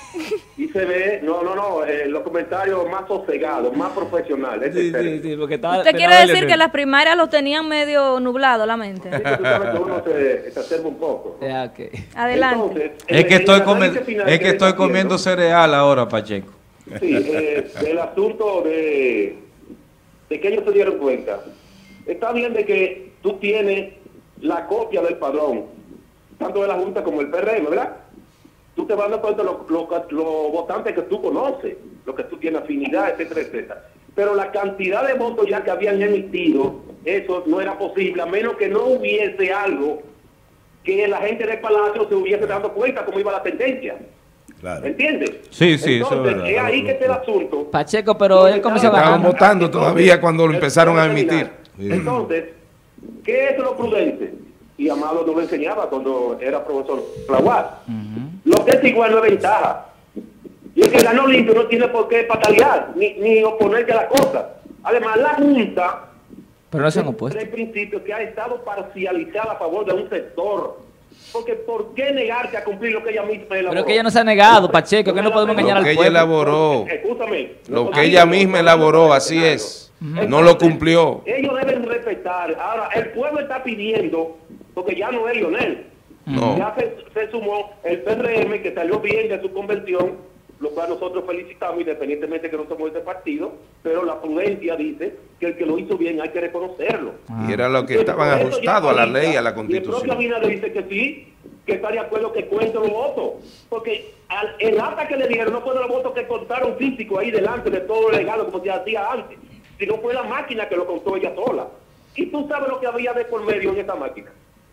Y se ve, no, no, no, eh, los comentarios más sosegados, más profesionales. Sí, sí, sí, porque estaba- ¿Usted de quiere nada decir le- que las primarias lo tenían medio nublado la mente? Sí, tú sabes que uno se, se acerca un poco. Ya, ok. Adelante. Entonces, Es en- que en estoy, el comi- análisis final es que que le estoy está comiendo haciendo, cereal ahora, Pacheco. Sí, eh, el asunto de, de que ellos se dieron cuenta. Está bien de que tú tienes la copia del padrón, tanto de la Junta como el P R M, ¿verdad? Tú te vas dando cuenta de los lo, lo votantes que tú conoces, los que tú tienes afinidad, etcétera, etcétera. Pero la cantidad de votos ya que habían emitido, eso no era posible, a menos que no hubiese algo que la gente del Palacio se hubiese dado cuenta cómo iba la tendencia. Claro. ¿Entiendes? Sí, sí, eso es Entonces, verdad. es ahí que está el asunto. Pacheco, pero él comenzó a Estaban ganar. votando todavía cuando lo empezaron a emitir. Entonces, ¿qué es lo prudente? Y Amado nos lo enseñaba cuando era profesor Clauat. Lo que es igual no es ventaja. Y el que ganó limpio no tiene por qué patalear, ni, ni oponerse a la cosa. Además, la Junta, Pero no se han opuesto. desde el principio, que ha estado parcializada a favor de un sector. Porque ¿por qué negarse a cumplir lo que ella misma elaboró? Pero que ella no se ha negado, Pacheco, que no podemos engañar Lo que al ella pueblo. elaboró, Escúchame. lo que ella misma elaboró, así es. No lo cumplió. Ellos deben respetar. Ahora, el pueblo está pidiendo, porque ya no es Lionel. No. Ya se, se sumó el P R M, que salió bien de su convención, lo cual nosotros felicitamos, independientemente de que no somos de ese partido, pero la prudencia dice que el que lo hizo bien hay que reconocerlo. Y era lo que Entonces, estaban por eso ajustados ya a la ahorita, ley, a la Y el propio constitución. Abinader dice que sí, que está de acuerdo que cuenten los votos. Porque al, el acta que le dieron no fueron los votos que contaron físicos ahí delante de todo el legado, como se hacía antes, sino fue la máquina que lo contó ella sola. Y tú sabes lo que había de por medio en esa máquina.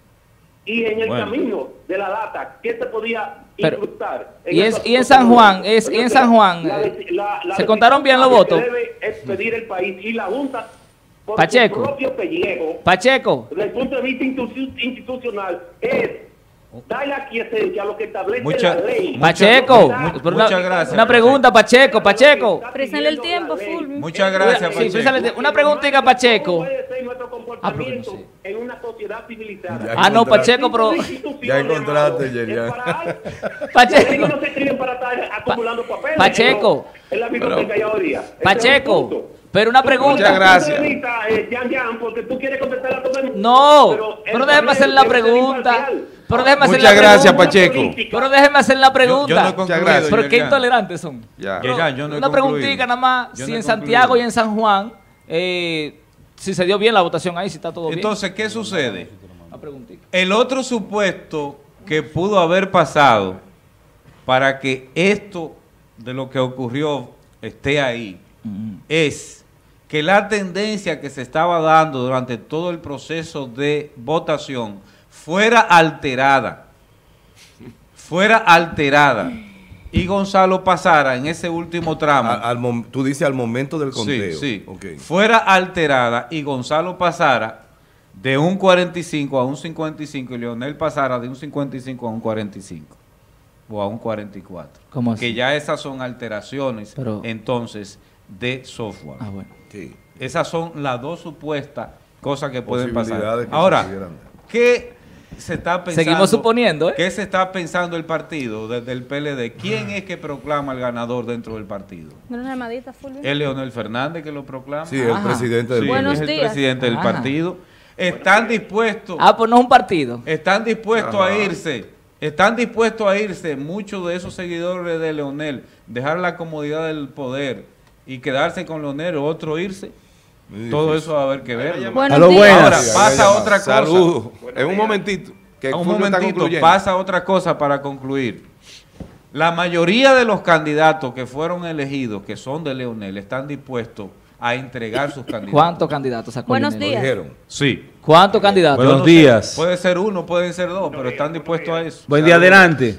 Y en el Bueno. camino de la data, ¿qué se podía Pero, incrustar? y, es, esos y en votos? San Juan, es, y en San Juan, La- eh, la- la ¿se contaron bien los decisión votos? que debe expedir el país y la Junta, por Pacheco. su propio pellejo, Pacheco. desde el punto de vista institu- institucional, es darle aquiescencia a lo que establece Mucha- la ley. Pacheco, Dar- pero una, Muchas gracias, una pregunta, Pacheco, Pacheco. Présale el tiempo, Fulvio. Muchas gracias, Sí, Pacheco. présale- una preguntita, Pacheco. comportamiento Ah, pero no en una sociedad civilizada. Ah, no, Pacheco, pero... Ya encontraste, Yerian. Pacheco. Ellos no se escriben para estar acumulando papeles. Pacheco. En la biblioteca ya hoy día. Ese Pacheco. es Pero una pregunta. Muchas gracias. Eh, Jan Jan, porque tú quieres contestar a todo el mundo. No, pero, pero déjeme hacer la pregunta. Pero déjeme hacer Muchas la gracias, pregunta. Pacheco. Pero déjeme hacer la pregunta. Yo, yo no he concluido, Muchas gracias. Pero qué Yerian. intolerantes son. Ya. Pero Yerian, yo no he una concluido. preguntita nada más. Yo Si no he en Santiago concluido. y en San Juan, eh, si se dio bien la votación ahí, si está todo bien. Entonces, ¿qué sucede? Una preguntita. El otro supuesto que pudo haber pasado para que esto de lo que ocurrió esté ahí es que la tendencia que se estaba dando durante todo el proceso de votación fuera alterada, fuera alterada, y Gonzalo pasara en ese último tramo. Al, al mom- tú dices al momento del conteo. Sí, sí. Ok. Fuera alterada y Gonzalo pasara de un cuarenta y cinco a un cincuenta y cinco y Leonel pasara de un cincuenta y cinco a un cuarenta y cinco o a un cuarenta y cuatro. ¿Cómo así? Que ya esas son alteraciones, Pero- entonces, de software. Ah, bueno. Sí. Esas son las dos supuestas cosas que pueden pasar. Posibilidades que se Ahora, pudieran. ¿qué se está pensando? Seguimos suponiendo, ¿eh? ¿Qué se está pensando el partido desde el P L D? ¿Quién es que proclama el ganador dentro del partido? ¿No una llamadita, Fulvio? ¿Es Leonel Fernández que lo proclama? Sí, el Ajá. presidente del Sí, Buenos es el días. presidente del Ajá. partido. Están dispuestos, Ah, pues no es un partido. están dispuestos Ajá. a irse, están dispuestos a irse muchos de esos seguidores de Leonel, dejar la comodidad del poder y quedarse con Leonel o otro irse. Muy Todo difícil. eso va a haber que verlo. Buenos A lo días. buenas. Ahora Sí, pasa había otra cosa. Saludos. En un momentito. Que Un Fulvio está momentito, concluyendo. pasa otra cosa para concluir. La mayoría de los candidatos que fueron elegidos, que son de Leonel, están dispuestos a entregar sus candidatos. ¿Cuántos candidatos sacó Buenos Leonel? días. Dijeron. Sí. ¿Cuántos candidatos? Yo Buenos no sé, días. puede ser uno, pueden ser dos, pero están dispuestos a eso. Buen día, adelante.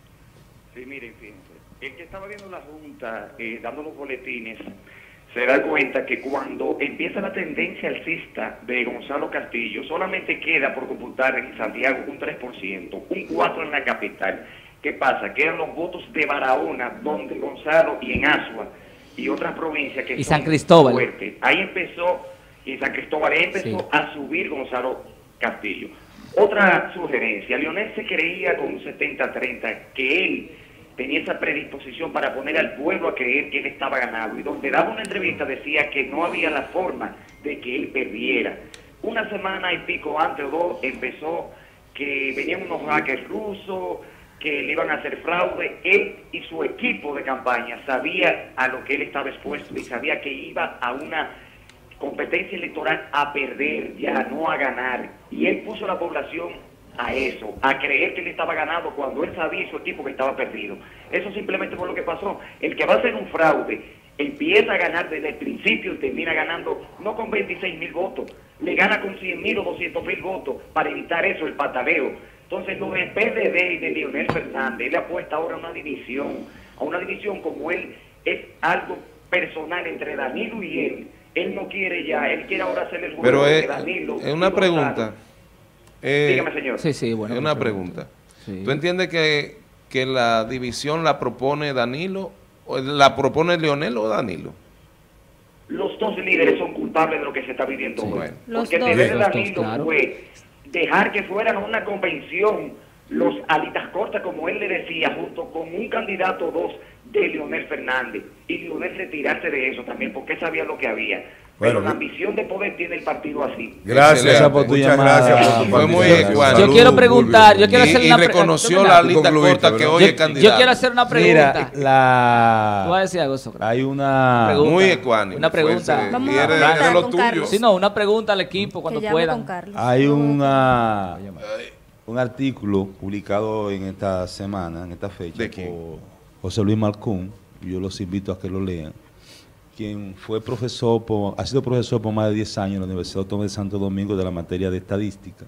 Sí, miren, fíjense. El que estaba viendo la Junta, eh, dando los boletines, se da cuenta que cuando empieza la tendencia alcista de Gonzalo Castillo, solamente queda por computar en Santiago un tres por ciento, un cuatro por ciento en la capital. ¿Qué pasa? Quedan los votos de Barahona, donde Gonzalo, y en Asua, y otras provincias que Y son San Cristóbal. fuertes. Ahí empezó, y San Cristóbal, ahí empezó Sí. a subir Gonzalo Castillo. Otra sugerencia, Leonel se creía con un setenta treinta que él tenía esa predisposición para poner al pueblo a creer que él estaba ganado, y donde daba una entrevista decía que no había la forma de que él perdiera. Una semana y pico antes o dos empezó que venían unos hackers rusos, que le iban a hacer fraude. Él y su equipo de campaña sabía a lo que él estaba expuesto y sabía que iba a una competencia electoral a perder, ya no a ganar. Y él puso a la población a eso, a creer que él estaba ganado cuando él sabía y su equipo que estaba perdido. Eso simplemente fue lo que pasó. El que va a hacer un fraude empieza a ganar desde el principio y termina ganando no con veintiséis mil votos, le gana con cien mil o doscientos mil votos para evitar eso, el pataleo. Entonces, lo del P R D y de Leonel Fernández, él apuesta ahora a una división, a una división como él, es algo personal entre Danilo y él. Él no quiere ya, él quiere ahora hacer el juego Pero de es, Danilo. es y una Gonzalo. pregunta. Eh, Dígame, señor. Sí, sí, bueno. es una pero- pregunta. Sí. ¿Tú entiendes que, que la división la propone Danilo, o la propone Leonel o Danilo? Los dos líderes son culpables de lo que se está viviendo hoy. Bueno. Los Porque el dos. deber de Los dos, Danilo claro. fue dejar que fueran a una convención los alitas cortas, como él le decía, junto con un candidato o dos de Leonel Fernández. Y Leonel retirarse de eso también, porque él sabía lo que había. Pero Bueno, la ambición de poder tiene el partido así. Gracias, Excelente. por tu muchas llamada. gracias por tu Fue muy participación. ecuánime. Yo Saludos, quiero preguntar, yo quiero Y, hacer y una pre- reconoció Tú la Tú lista concluiste, corta que ¿verdad? hoy Yo, es candidato. yo quiero hacer una Mira, pregunta. la... Tú vas a decir algo, Sócrates. hay una... Pregunta. Muy ecuánime. Una pregunta. Fuese- Vamos y a eres- contar eres de lo con tuyo. Carlos. Sí, no, una pregunta al equipo cuando Que llame puedan. con Carlos. Hay una, un artículo publicado en esta semana, en esta fecha, ¿De quién? por José Luis Malcún. Yo los invito a que lo lean. Quien fue profesor, por, ha sido profesor por más de diez años en la Universidad Autónoma de Santo Domingo de la materia de estadística.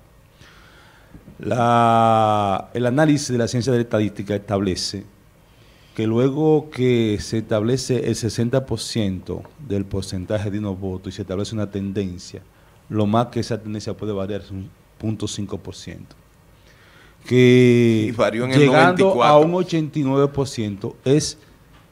La, el análisis de la ciencia de la estadística establece que luego que se establece el sesenta por ciento del porcentaje de unos votos y se establece una tendencia, lo más que esa tendencia puede variar es un cero punto cinco por ciento. Que Y varió en el llegando noventa y cuatro. a un ochenta y nueve por ciento es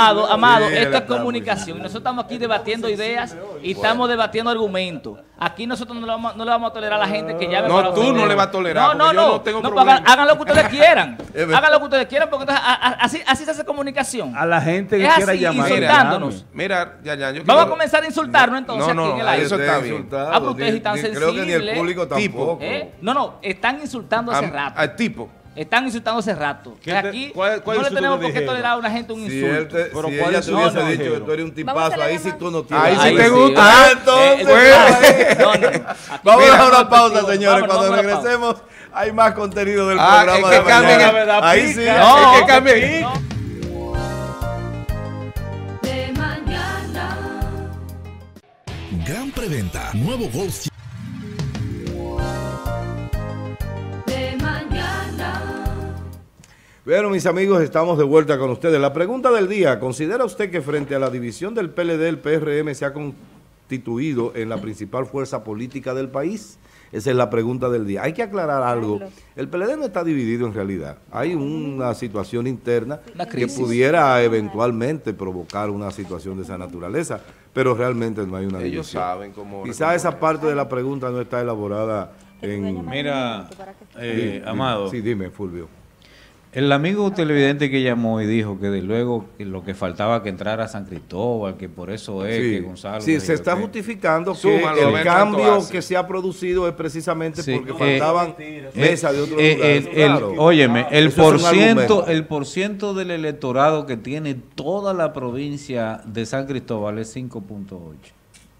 Amado, Amado, Sí, esto la es comunicación. Y nosotros estamos aquí debatiendo ideas y estamos debatiendo argumentos. Aquí nosotros no le, vamos, no le vamos a tolerar a la gente que llame No, para tú ofender. no le vas a tolerar, No, no, porque yo no. no tengo No, problema. hagan, hagan lo que ustedes quieran. Es verdad. Hagan lo que ustedes quieran, porque entonces a- a- así, así se hace comunicación. A la gente que Es quiera así, llamar. insultándonos. Mira, ya, ya, yo Vamos a quiero- comenzar a insultarnos entonces No, no, aquí en el aire. eso está bien. Ah, pero ustedes están sensibles. Creo que ni el público tampoco. ¿Eh? No, no, están insultando hace Am- rato. Al tipo. Están insultando hace rato. ¿Qué te- Aquí cuál- cuál no le insulto tenemos te por qué dijeron? tolerar a una gente un Si, insulto. él te, Pero si ¿cuál ella es te su hubiese nombre? dicho que tú eres un tipazo, ahí sí tú no tienes. Ahí sí Ahí te sí. gusta. Ah, Eh, entonces, eh, no, no. vamos Mira, a una vamos pausa, al señores. Vámonos, Cuando vamos a la pausa. regresemos, hay más contenido del Ah, programa es de que cambien mañana. el- Ahí sí. No, es que cambien. De mañana. Gran preventa. Nuevo Golf. De mañana. Bueno, mis amigos, estamos de vuelta con ustedes. La pregunta del día, ¿considera usted que frente a la división del P L D, el P R M se ha constituido en la principal fuerza política del país? Esa es la pregunta del día. Hay que aclarar algo. El P L D no está dividido en realidad. Hay una situación interna Una que crisis. pudiera eventualmente provocar una situación de esa naturaleza, pero realmente no hay una Ellos división. saben cómo... Quizá esa parte de la pregunta no está elaborada en... Mira, eh, Di- di- Amado. Sí, dime, Fulvio. El amigo televidente que llamó y dijo que de luego que lo que faltaba que entrara a San Cristóbal, que por eso es Sí, que Gonzalo... sí, dijo se está que- justificando que Súmalo, a el ver cuánto cambio hace. que se ha producido es precisamente Sí, porque eh, faltaban eh, mesas de otros eh, lugares. el- el- Claro. Óyeme, el Eso es un por ciento, argumento. el por ciento del electorado que tiene toda la provincia de San Cristóbal es cinco punto ocho.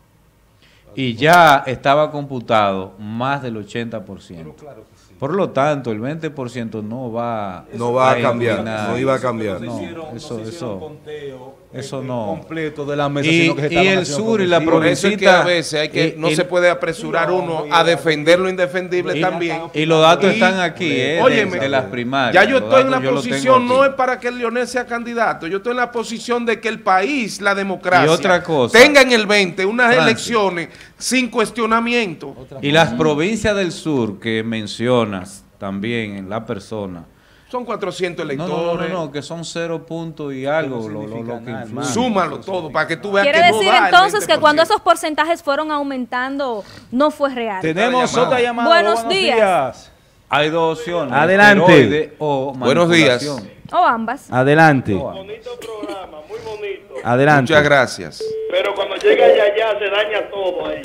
Y ya estaba computado más del ochenta por ciento. Por lo tanto, el veinte por ciento no va No va a cambiar, inclinar. no iba a cambiar. No, se hicieron- eso, no se hicieron eso, conteo, eso eh, no. completo de la mesa, Y- sino que se y estaban el haciendo sur y la contigo. Por eso es que a veces hay que, Y- no y- se puede apresurar No, uno mira, a defender lo indefendible Y- también. y los datos Y- están aquí, eh, de- óyeme, de las primarias. Ya yo Los estoy en la datos yo los tengo posición, no aquí. es para que el Leonel sea candidato, yo estoy en la posición de que el país, la democracia, Y otra cosa. tenga en el veinte unas Francis. elecciones sin cuestionamiento. Y las provincias del sur que mencionas también en la persona. Son cuatrocientos No, electores. no, no, no, no, que son cero puntos y algo lo, lo- lo que influye. Súmalo todo para que tú veas Quiere que no decir da el entonces que veinte por cuando ciento. esos porcentajes fueron aumentando, no fue real. Tenemos llamada. otra llamada. Buenos días. Hay dos opciones. Adelante. esteroide o Buenos días. manipulación. O ambas. Adelante. Bonito programa, muy bonito. Adelante. Muchas gracias. Pero cuando llega allá, allá se daña todo ahí.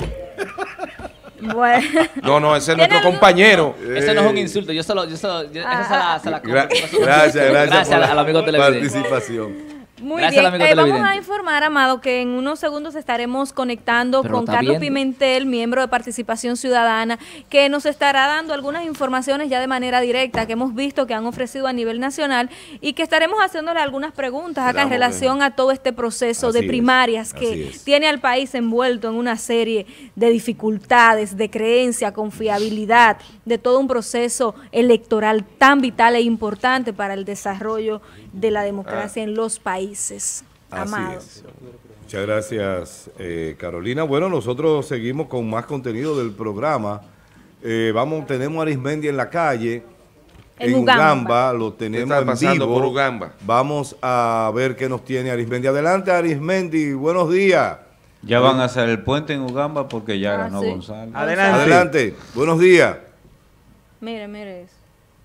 Bueno. No, no, ese es nuestro ¿Tienen- compañero. Eso no es un insulto, yo solo, yo solo, yo- esa se la, se la Gra- compro. gracias, gracias, Gracias por al, al amigo la televidente. participación. Muy Gracias al bien, amigo Eh, vamos televidente. a informar, Amado, que en unos segundos estaremos conectando Pero con está Carlos viendo. Pimentel, miembro de Participación Ciudadana, que nos estará dando algunas informaciones ya de manera directa que hemos visto que han ofrecido a nivel nacional y que estaremos haciéndole algunas preguntas acá en Esperamos relación a todo este proceso Así de es, primarias así que es. tiene al país envuelto en una serie de dificultades, de creencia, confiabilidad, de todo un proceso electoral tan vital e importante para el desarrollo de la democracia en los países. Así Amado. es. Muchas gracias, eh, Carolina. Bueno, nosotros seguimos con más contenido del programa. Eh, vamos, tenemos a Arismendi en la calle, En en Ugamba. Ugamba, lo tenemos Está en pasando vivo. por Ugamba. Vamos a ver qué nos tiene Arismendi. Adelante, Arismendi, buenos días. Ya van a hacer el puente en Ugamba porque ya Ah, ganó sí. Gonzalo. Adelante. Adelante, buenos días. Mire, mire eso.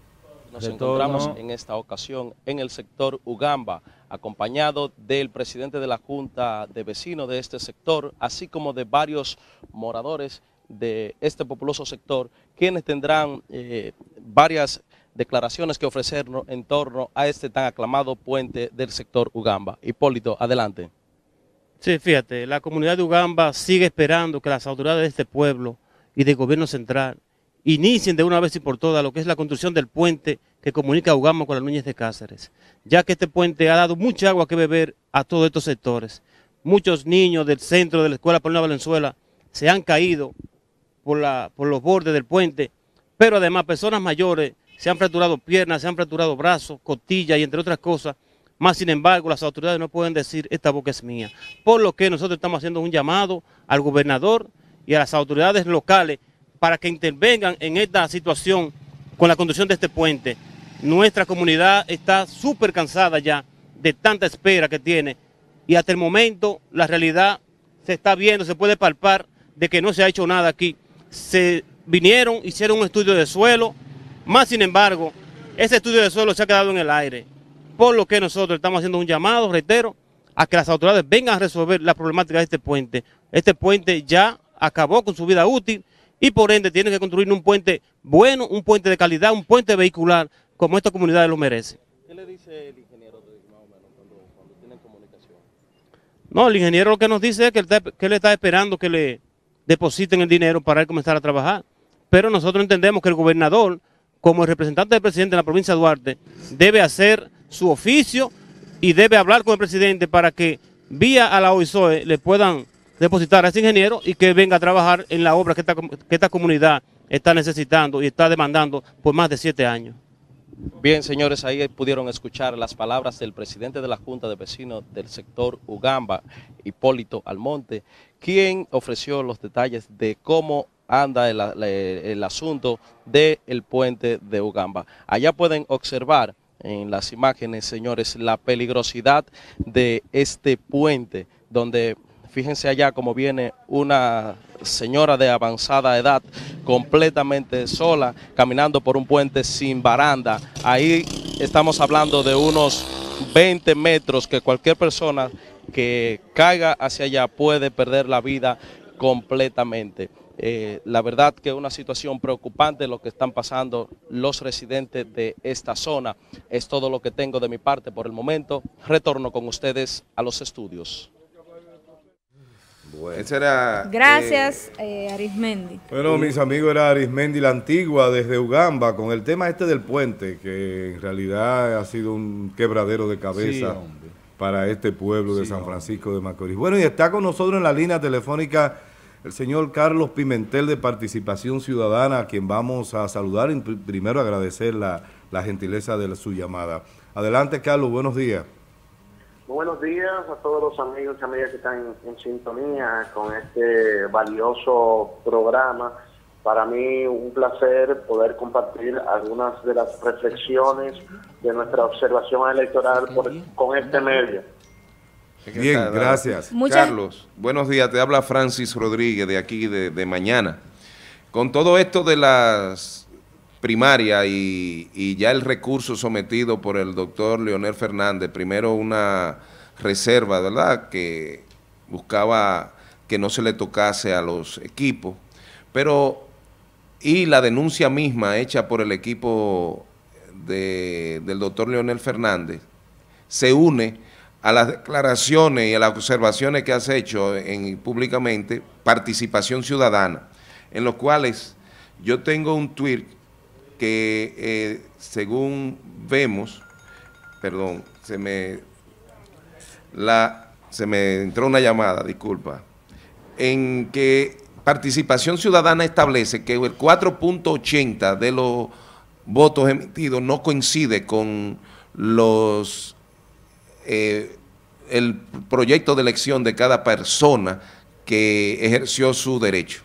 Nos Retorno. encontramos en esta ocasión en el sector Ugamba, acompañado del presidente de la Junta de Vecinos de este sector, así como de varios moradores de este populoso sector, quienes tendrán eh, varias declaraciones que ofrecernos en torno a este tan aclamado puente del sector Ugamba. Hipólito, adelante. Sí, fíjate, la comunidad de Ugamba sigue esperando que las autoridades de este pueblo y del gobierno central inicien de una vez y por todas lo que es la construcción del puente que comunica a Ugamba con las Núñez de Cáceres, ya que este puente ha dado mucha agua que beber a todos estos sectores. Muchos niños del centro de la Escuela Paulina Valenzuela se han caído por, la, por los bordes del puente, pero además personas mayores se han fracturado piernas, se han fracturado brazos, costillas y entre otras cosas. Más sin embargo, las autoridades no pueden decir esta boca es mía, por lo que nosotros estamos haciendo un llamado al gobernador y a las autoridades locales para que intervengan en esta situación con la construcción de este puente. Nuestra comunidad está súper cansada ya de tanta espera que tiene y hasta el momento la realidad se está viendo, se puede palpar de que no se ha hecho nada aquí. Se vinieron, hicieron un estudio de suelo, más sin embargo, ese estudio de suelo se ha quedado en el aire, por lo que nosotros estamos haciendo un llamado, reitero, a que las autoridades vengan a resolver la problemática de este puente. Este puente ya acabó con su vida útil y por ende tiene que construir un puente bueno, un puente de calidad, un puente vehicular, como esta comunidad lo merece. ¿Qué le dice el ingeniero más o menos cuando, cuando tienen comunicación? No, el ingeniero lo que nos dice es que él, está, que él está esperando que le depositen el dinero para él comenzar a trabajar. Pero nosotros entendemos que el gobernador, como el representante del presidente de la provincia de Duarte, debe hacer su oficio y debe hablar con el presidente para que vía a la O I S O E le puedan depositar a ese ingeniero y que venga a trabajar en la obra que esta, que esta comunidad está necesitando y está demandando por más de siete años. Bien, señores, ahí pudieron escuchar las palabras del presidente de la Junta de Vecinos del sector Ugamba, Hipólito Almonte, quien ofreció los detalles de cómo anda el, el, el asunto del puente de Ugamba. Allá pueden observar en las imágenes, señores, la peligrosidad de este puente, donde fíjense allá cómo viene una señora de avanzada edad completamente sola, caminando por un puente sin baranda. Ahí estamos hablando de unos veinte metros que cualquier persona que caiga hacia allá puede perder la vida completamente. Eh, la verdad que es una situación preocupante lo que están pasando los residentes de esta zona. Es todo lo que tengo de mi parte por el momento. Retorno con ustedes a los estudios. Bueno, ese era, Gracias, eh, eh, Arismendi. Bueno, mis amigos, era Arismendi la Antigua desde Ugamba con el tema este del puente, que en realidad ha sido un quebradero de cabeza sí, para este pueblo de sí, San Francisco de Macorís. Bueno, y está con nosotros en la línea telefónica el señor Carlos Pimentel de Participación Ciudadana, a quien vamos a saludar y primero agradecer la, la gentileza de su llamada. Adelante, Carlos, buenos días. Muy buenos días a todos los amigos y amigas que están en, en sintonía con este valioso programa. Para mí un placer poder compartir algunas de las reflexiones de nuestra observación electoral por, con este medio. Bien, gracias. Muchas... Carlos, buenos días, te habla Francis Rodríguez de aquí de, de Mañana. Con todo esto de las primarias y, y ya el recurso sometido por el doctor Leonel Fernández, primero una reserva, ¿verdad?, que buscaba que no se le tocase a los equipos, pero y la denuncia misma hecha por el equipo de, del doctor Leonel Fernández se une a las declaraciones y a las observaciones que has hecho en, públicamente, Participación Ciudadana, en los cuales yo tengo un tuit que eh, según vemos, perdón, se me, la, se me entró una llamada, disculpa, en que Participación Ciudadana establece que el cuatro punto ochenta de los votos emitidos no coincide con los eh, el proyecto de elección de cada persona que ejerció su derecho.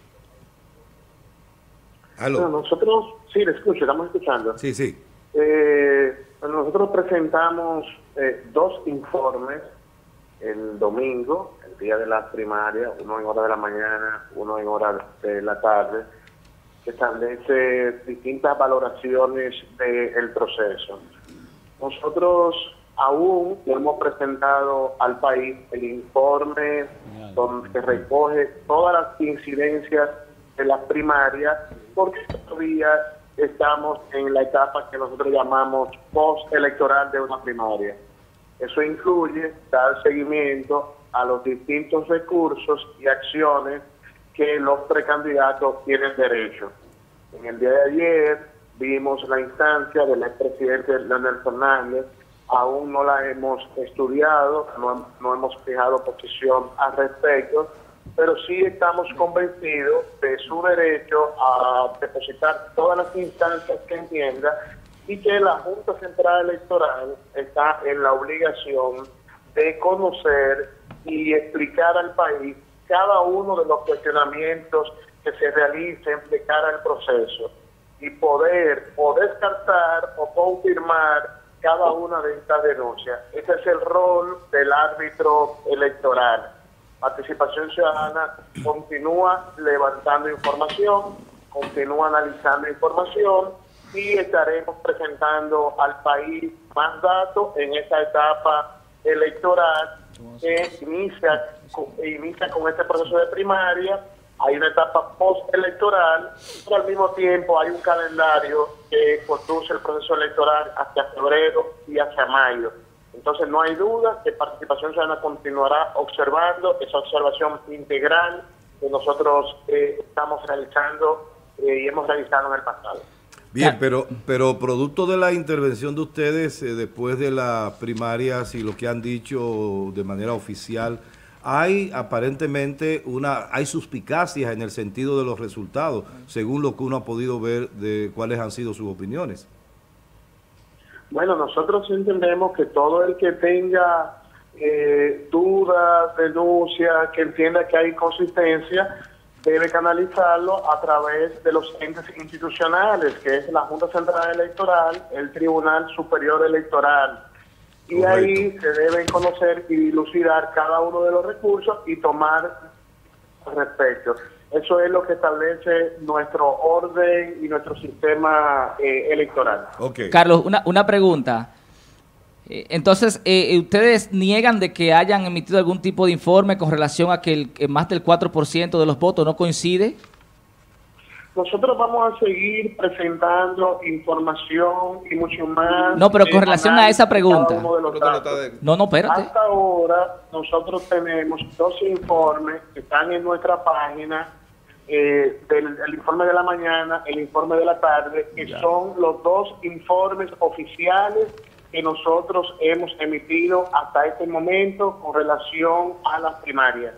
Bueno, nosotros, sí, le escucho, estamos escuchando. Sí, sí. Eh, bueno, nosotros presentamos eh, dos informes el domingo, el día de las primarias, uno en hora de la mañana, uno en hora de la tarde, que establece distintas valoraciones del proceso. Nosotros aún no hemos presentado al país el informe donde se recoge todas las incidencias de las primarias, porque todavía estamos en la etapa que nosotros llamamos postelectoral de una primaria. Eso incluye dar seguimiento a los distintos recursos y acciones que los precandidatos tienen derecho. En el día de ayer vimos la instancia del expresidente Leonel Fernández. Aún no la hemos estudiado, no, no hemos fijado posición al respecto, pero sí estamos convencidos de su derecho a depositar todas las instancias que entienda y que la Junta Central Electoral está en la obligación de conocer y explicar al país cada uno de los cuestionamientos que se realicen de cara al proceso y poder o descartar o confirmar cada una de estas denuncias. Ese es el rol del árbitro electoral. Participación Ciudadana continúa levantando información, continúa analizando información y estaremos presentando al país más datos en esta etapa electoral que inicia, inicia con este proceso de primaria hay una etapa postelectoral, pero al mismo tiempo hay un calendario que conduce el proceso electoral hacia febrero y hacia mayo. Entonces no hay duda que Participación Ciudadana continuará observando esa observación integral que nosotros eh, estamos realizando eh, y hemos realizado en el pasado. Bien, pero, pero producto de la intervención de ustedes eh, después de las primarias y lo que han dicho de manera oficial, hay aparentemente una, hay suspicacias en el sentido de los resultados, según lo que uno ha podido ver de cuáles han sido sus opiniones. Bueno, nosotros entendemos que todo el que tenga eh, dudas, denuncias, que entienda que hay consistencia, debe canalizarlo a través de los entes institucionales, que es la Junta Central Electoral, el Tribunal Superior Electoral. Y correcto, ahí se deben conocer y dilucidar cada uno de los recursos y tomar al respecto. Eso es lo que establece nuestro orden y nuestro sistema eh, electoral. Okay. Carlos, una, una pregunta. Eh, entonces, eh, ¿ustedes niegan de que hayan emitido algún tipo de informe con relación a que el, eh, más del cuatro por ciento de los votos no coincide? Nosotros vamos a seguir presentando información y mucho más. No, pero con relación a esa pregunta. De no, no, espérate. Hasta ahora nosotros tenemos dos informes que están en nuestra página, eh, del el informe de la mañana, el informe de la tarde, que ya son los dos informes oficiales que nosotros hemos emitido hasta este momento con relación a las primarias.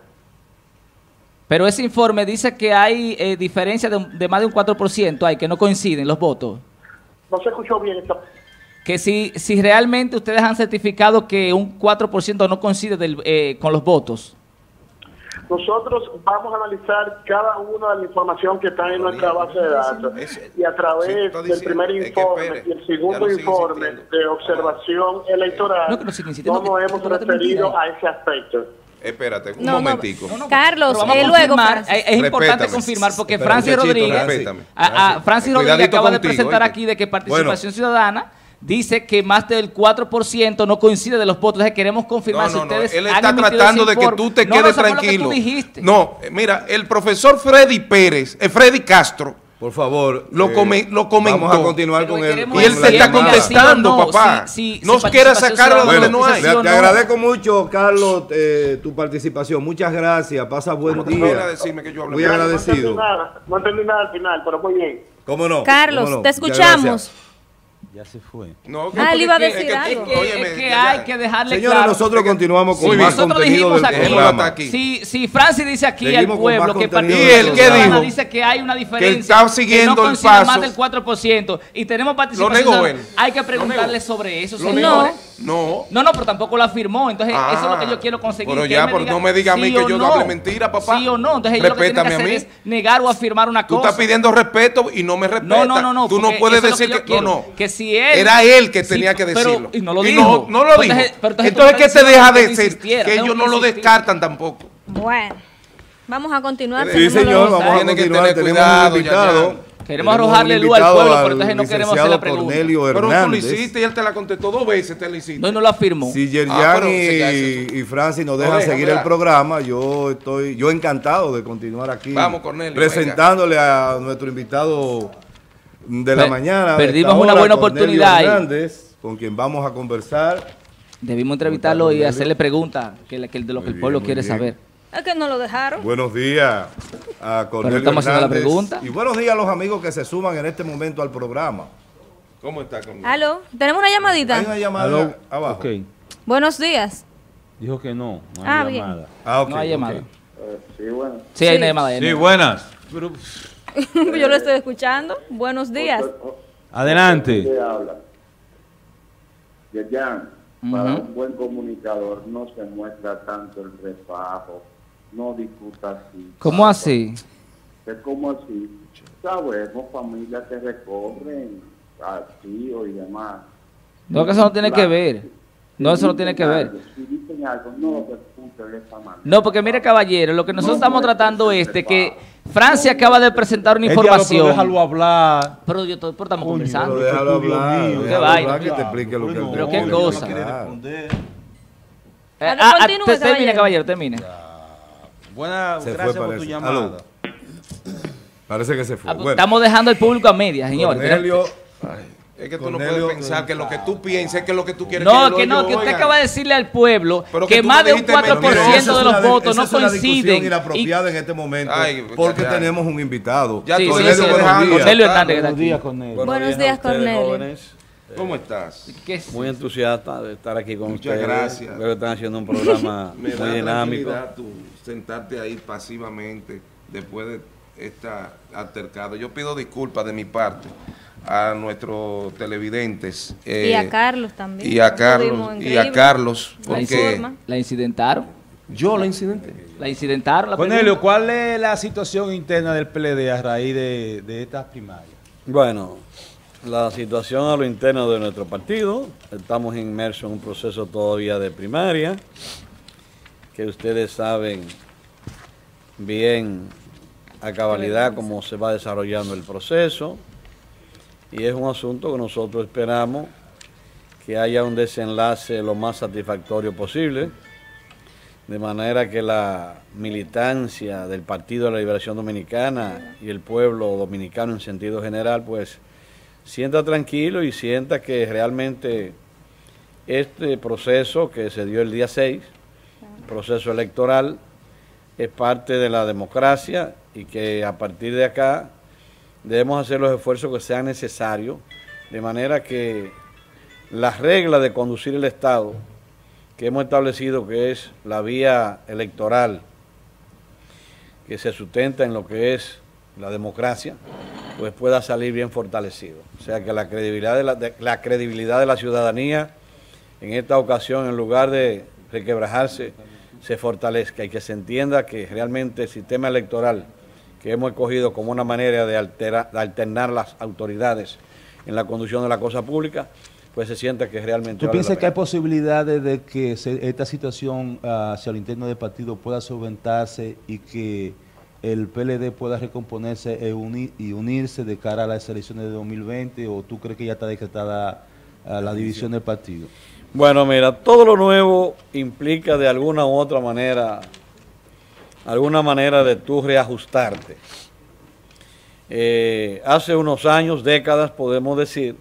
Pero ese informe dice que hay eh, diferencia de, de más de un cuatro por ciento, hay que no coinciden los votos. No se escuchó bien esto. Que si, si realmente ustedes han certificado que un cuatro por ciento no coincide del, eh, con los votos. Nosotros vamos a analizar cada una de la información que está en nuestra base de datos y a través del primer informe y el segundo informe de observación electoral no nos hemos referido a ese aspecto. Espérate, un no, momentico. No, no, Carlos, eh, luego es, es importante confirmar porque Francis Rodríguez, a, a Francis Rodríguez acaba contigo, de presentar oye. aquí de que Participación bueno. Ciudadana dice que más del cuatro por ciento no coincide de los votos. Entonces queremos confirmar no, no, si ustedes no. Él está tratando de que tú te no, quedes no, tranquilo. Tú no, mira, el profesor Freddy Pérez, eh, Freddy Castro, por favor, lo, eh, come, lo comentó. Vamos a continuar con él. Y él se está contestando, sí, no, papá. Sí, sí, no si quiera sacarlo bueno, donde no hay. Te, te agradezco mucho, Carlos, eh, tu participación. Muchas gracias. Pasa buen día. Voy a decirme que yo muy agradecido. No entendí, nada, no entendí nada al final, pero muy bien. ¿Cómo no? Carlos, ¿Cómo no? te escuchamos. Ya se fue. No, ah, él iba a decir es que, algo. Es que, óyeme, es que hay que dejarle Señores, claro. nosotros continuamos con sí, más contenido del aquí, programa. Si, si Francis dice aquí Seguimos al pueblo que Participación Ciudadana dice que hay una diferencia, que está siguiendo que no el paso, más del cuatro por ciento y tenemos participación ciudadana, hay que preguntarle sobre eso, señores. No. No, no, pero tampoco lo afirmó. Entonces, ah, eso es lo que yo quiero conseguir. Pero ya, pero no me diga a mí que yo no hable mentira, papá. Sí o no. Entonces, yo lo que tiene que hacer es negar o afirmar una cosa. Tú estás pidiendo respeto y no me respetas. No, no, no, no. Tú no puedes decir que, que no, no. Que si él. Era él que tenía que decirlo. Pero, y no lo dijo. No, no lo dijo. Entonces, pero entonces, entonces ¿qué te deja de decir? Que ellos no lo descartan tampoco. Bueno, vamos a continuar. Sí, señor, vamos a continuar. Tenemos un invitado. Queremos arrojarle luz al pueblo, pero entonces no queremos hacer la pregunta. Cornelio pero Hernández. tú lo hiciste y él te la contestó dos veces, te la hiciste. No, y no lo afirmó. Si Yerjan ah, y, y Francis nos dejan no deja, seguir deja. el programa, yo estoy yo encantado de continuar aquí. Vamos, Cornelio, presentándole venga. a nuestro invitado de la per, mañana. Perdimos una buena oportunidad. Hernández, con quien vamos a conversar. Debimos entrevistarlo y hacerle preguntas que, que de lo que el pueblo quiere bien. saber. Es que no lo dejaron. Buenos días a Cornelio estamos Hernández. Haciendo la pregunta. Y buenos días a los amigos que se suman en este momento al programa. ¿Cómo está, Cornelio? Aló, tenemos una llamadita. Hay una llamada Aló. abajo. Okay. Buenos días. Dijo que no, no hay ah, llamada. Bien. Ah, okay, no hay llamada. Okay. Uh, sí, bueno. Sí, hay una llamada. Sí, buenas. Pero, yo lo estoy escuchando. Buenos días. Adelante. ¿Qué habla? Yerjan, uh-huh. Para un buen comunicador no se muestra tanto el refajo. No discuta así. ¿Cómo así? Es como así. Sabemos familias que recorren a tíos y demás. No, que eso no tiene que ver. No, eso no tiene que ver. Si dicen algo, no lo escuchen de esa manera. No, porque mire, caballero, lo que nosotros no, estamos tratando es de que Francia acaba de presentar una información. Pero déjalo hablar. Pero yo pero estamos Coño, conversando. Pero déjalo hablar. Mío, ¿Qué vaina? Que te explique lo que Pero qué cosa. Ah, termine, caballero, termine. Buena, Se gracias fue, por tu eso. llamada. Parece que se fue. Bueno, estamos dejando el público a medias, señor. Cornelio, ay, es que tú Cornelio, no puedes pensar que lo que tú pienses, que lo que tú quieres no, que, que no, que usted acaba de decirle al pueblo Pero que, que más de un cuatro por ciento mentira. de los de, votos no es una coinciden. inapropiada y, en este momento, ay, porque ya, tenemos un invitado. Ya sí, tú sí, eres sí, de Cornelio Hernández. Buenos días, Cornelio. Buenos días, Cornelio. ¿Cómo estás? Muy entusiasta de estar aquí con Muchas ustedes. gracias. Creo que están haciendo un programa Me muy da dinámico. Tú sentarte ahí pasivamente después de esta altercado. Yo pido disculpas de mi parte a nuestros televidentes. Eh, y a Carlos también. Y a Carlos, y a Carlos, porque... La, la incidentaron. Yo la incidenté. La incidentaron. La Cornelio, ¿cuál es la situación interna del P L D a raíz de, de estas primarias? Bueno, la situación a lo interno de nuestro partido, estamos inmersos en un proceso todavía de primaria, que ustedes saben bien a cabalidad cómo se va desarrollando el proceso, y es un asunto que nosotros esperamos que haya un desenlace lo más satisfactorio posible, de manera que la militancia del Partido de la Liberación Dominicana y el pueblo dominicano en sentido general, pues sienta tranquilo y sienta que realmente este proceso que se dio el día seis, proceso electoral, es parte de la democracia y que a partir de acá debemos hacer los esfuerzos que sean necesarios, de manera que las reglas de conducir el Estado que hemos establecido, que es la vía electoral que se sustenta en lo que es la democracia, pues pueda salir bien fortalecido. O sea, que la credibilidad de la, de, la credibilidad de la ciudadanía en esta ocasión, en lugar de requebrajarse, se fortalezca y que se entienda que realmente el sistema electoral que hemos escogido como una manera de, alterar, de alternar las autoridades en la conducción de la cosa pública, pues se sienta que realmente... ¿Tú piensas que hay posibilidades de que se, esta situación uh, hacia el interno del partido pueda solventarse y que el P L D pueda recomponerse e unir, y unirse de cara a las elecciones de dos mil veinte, o tú crees que ya está decretada uh, la división del partido? Bueno, mira, todo lo nuevo implica de alguna u otra manera, alguna manera de tú reajustarte. Eh, hace unos años, décadas, podemos decir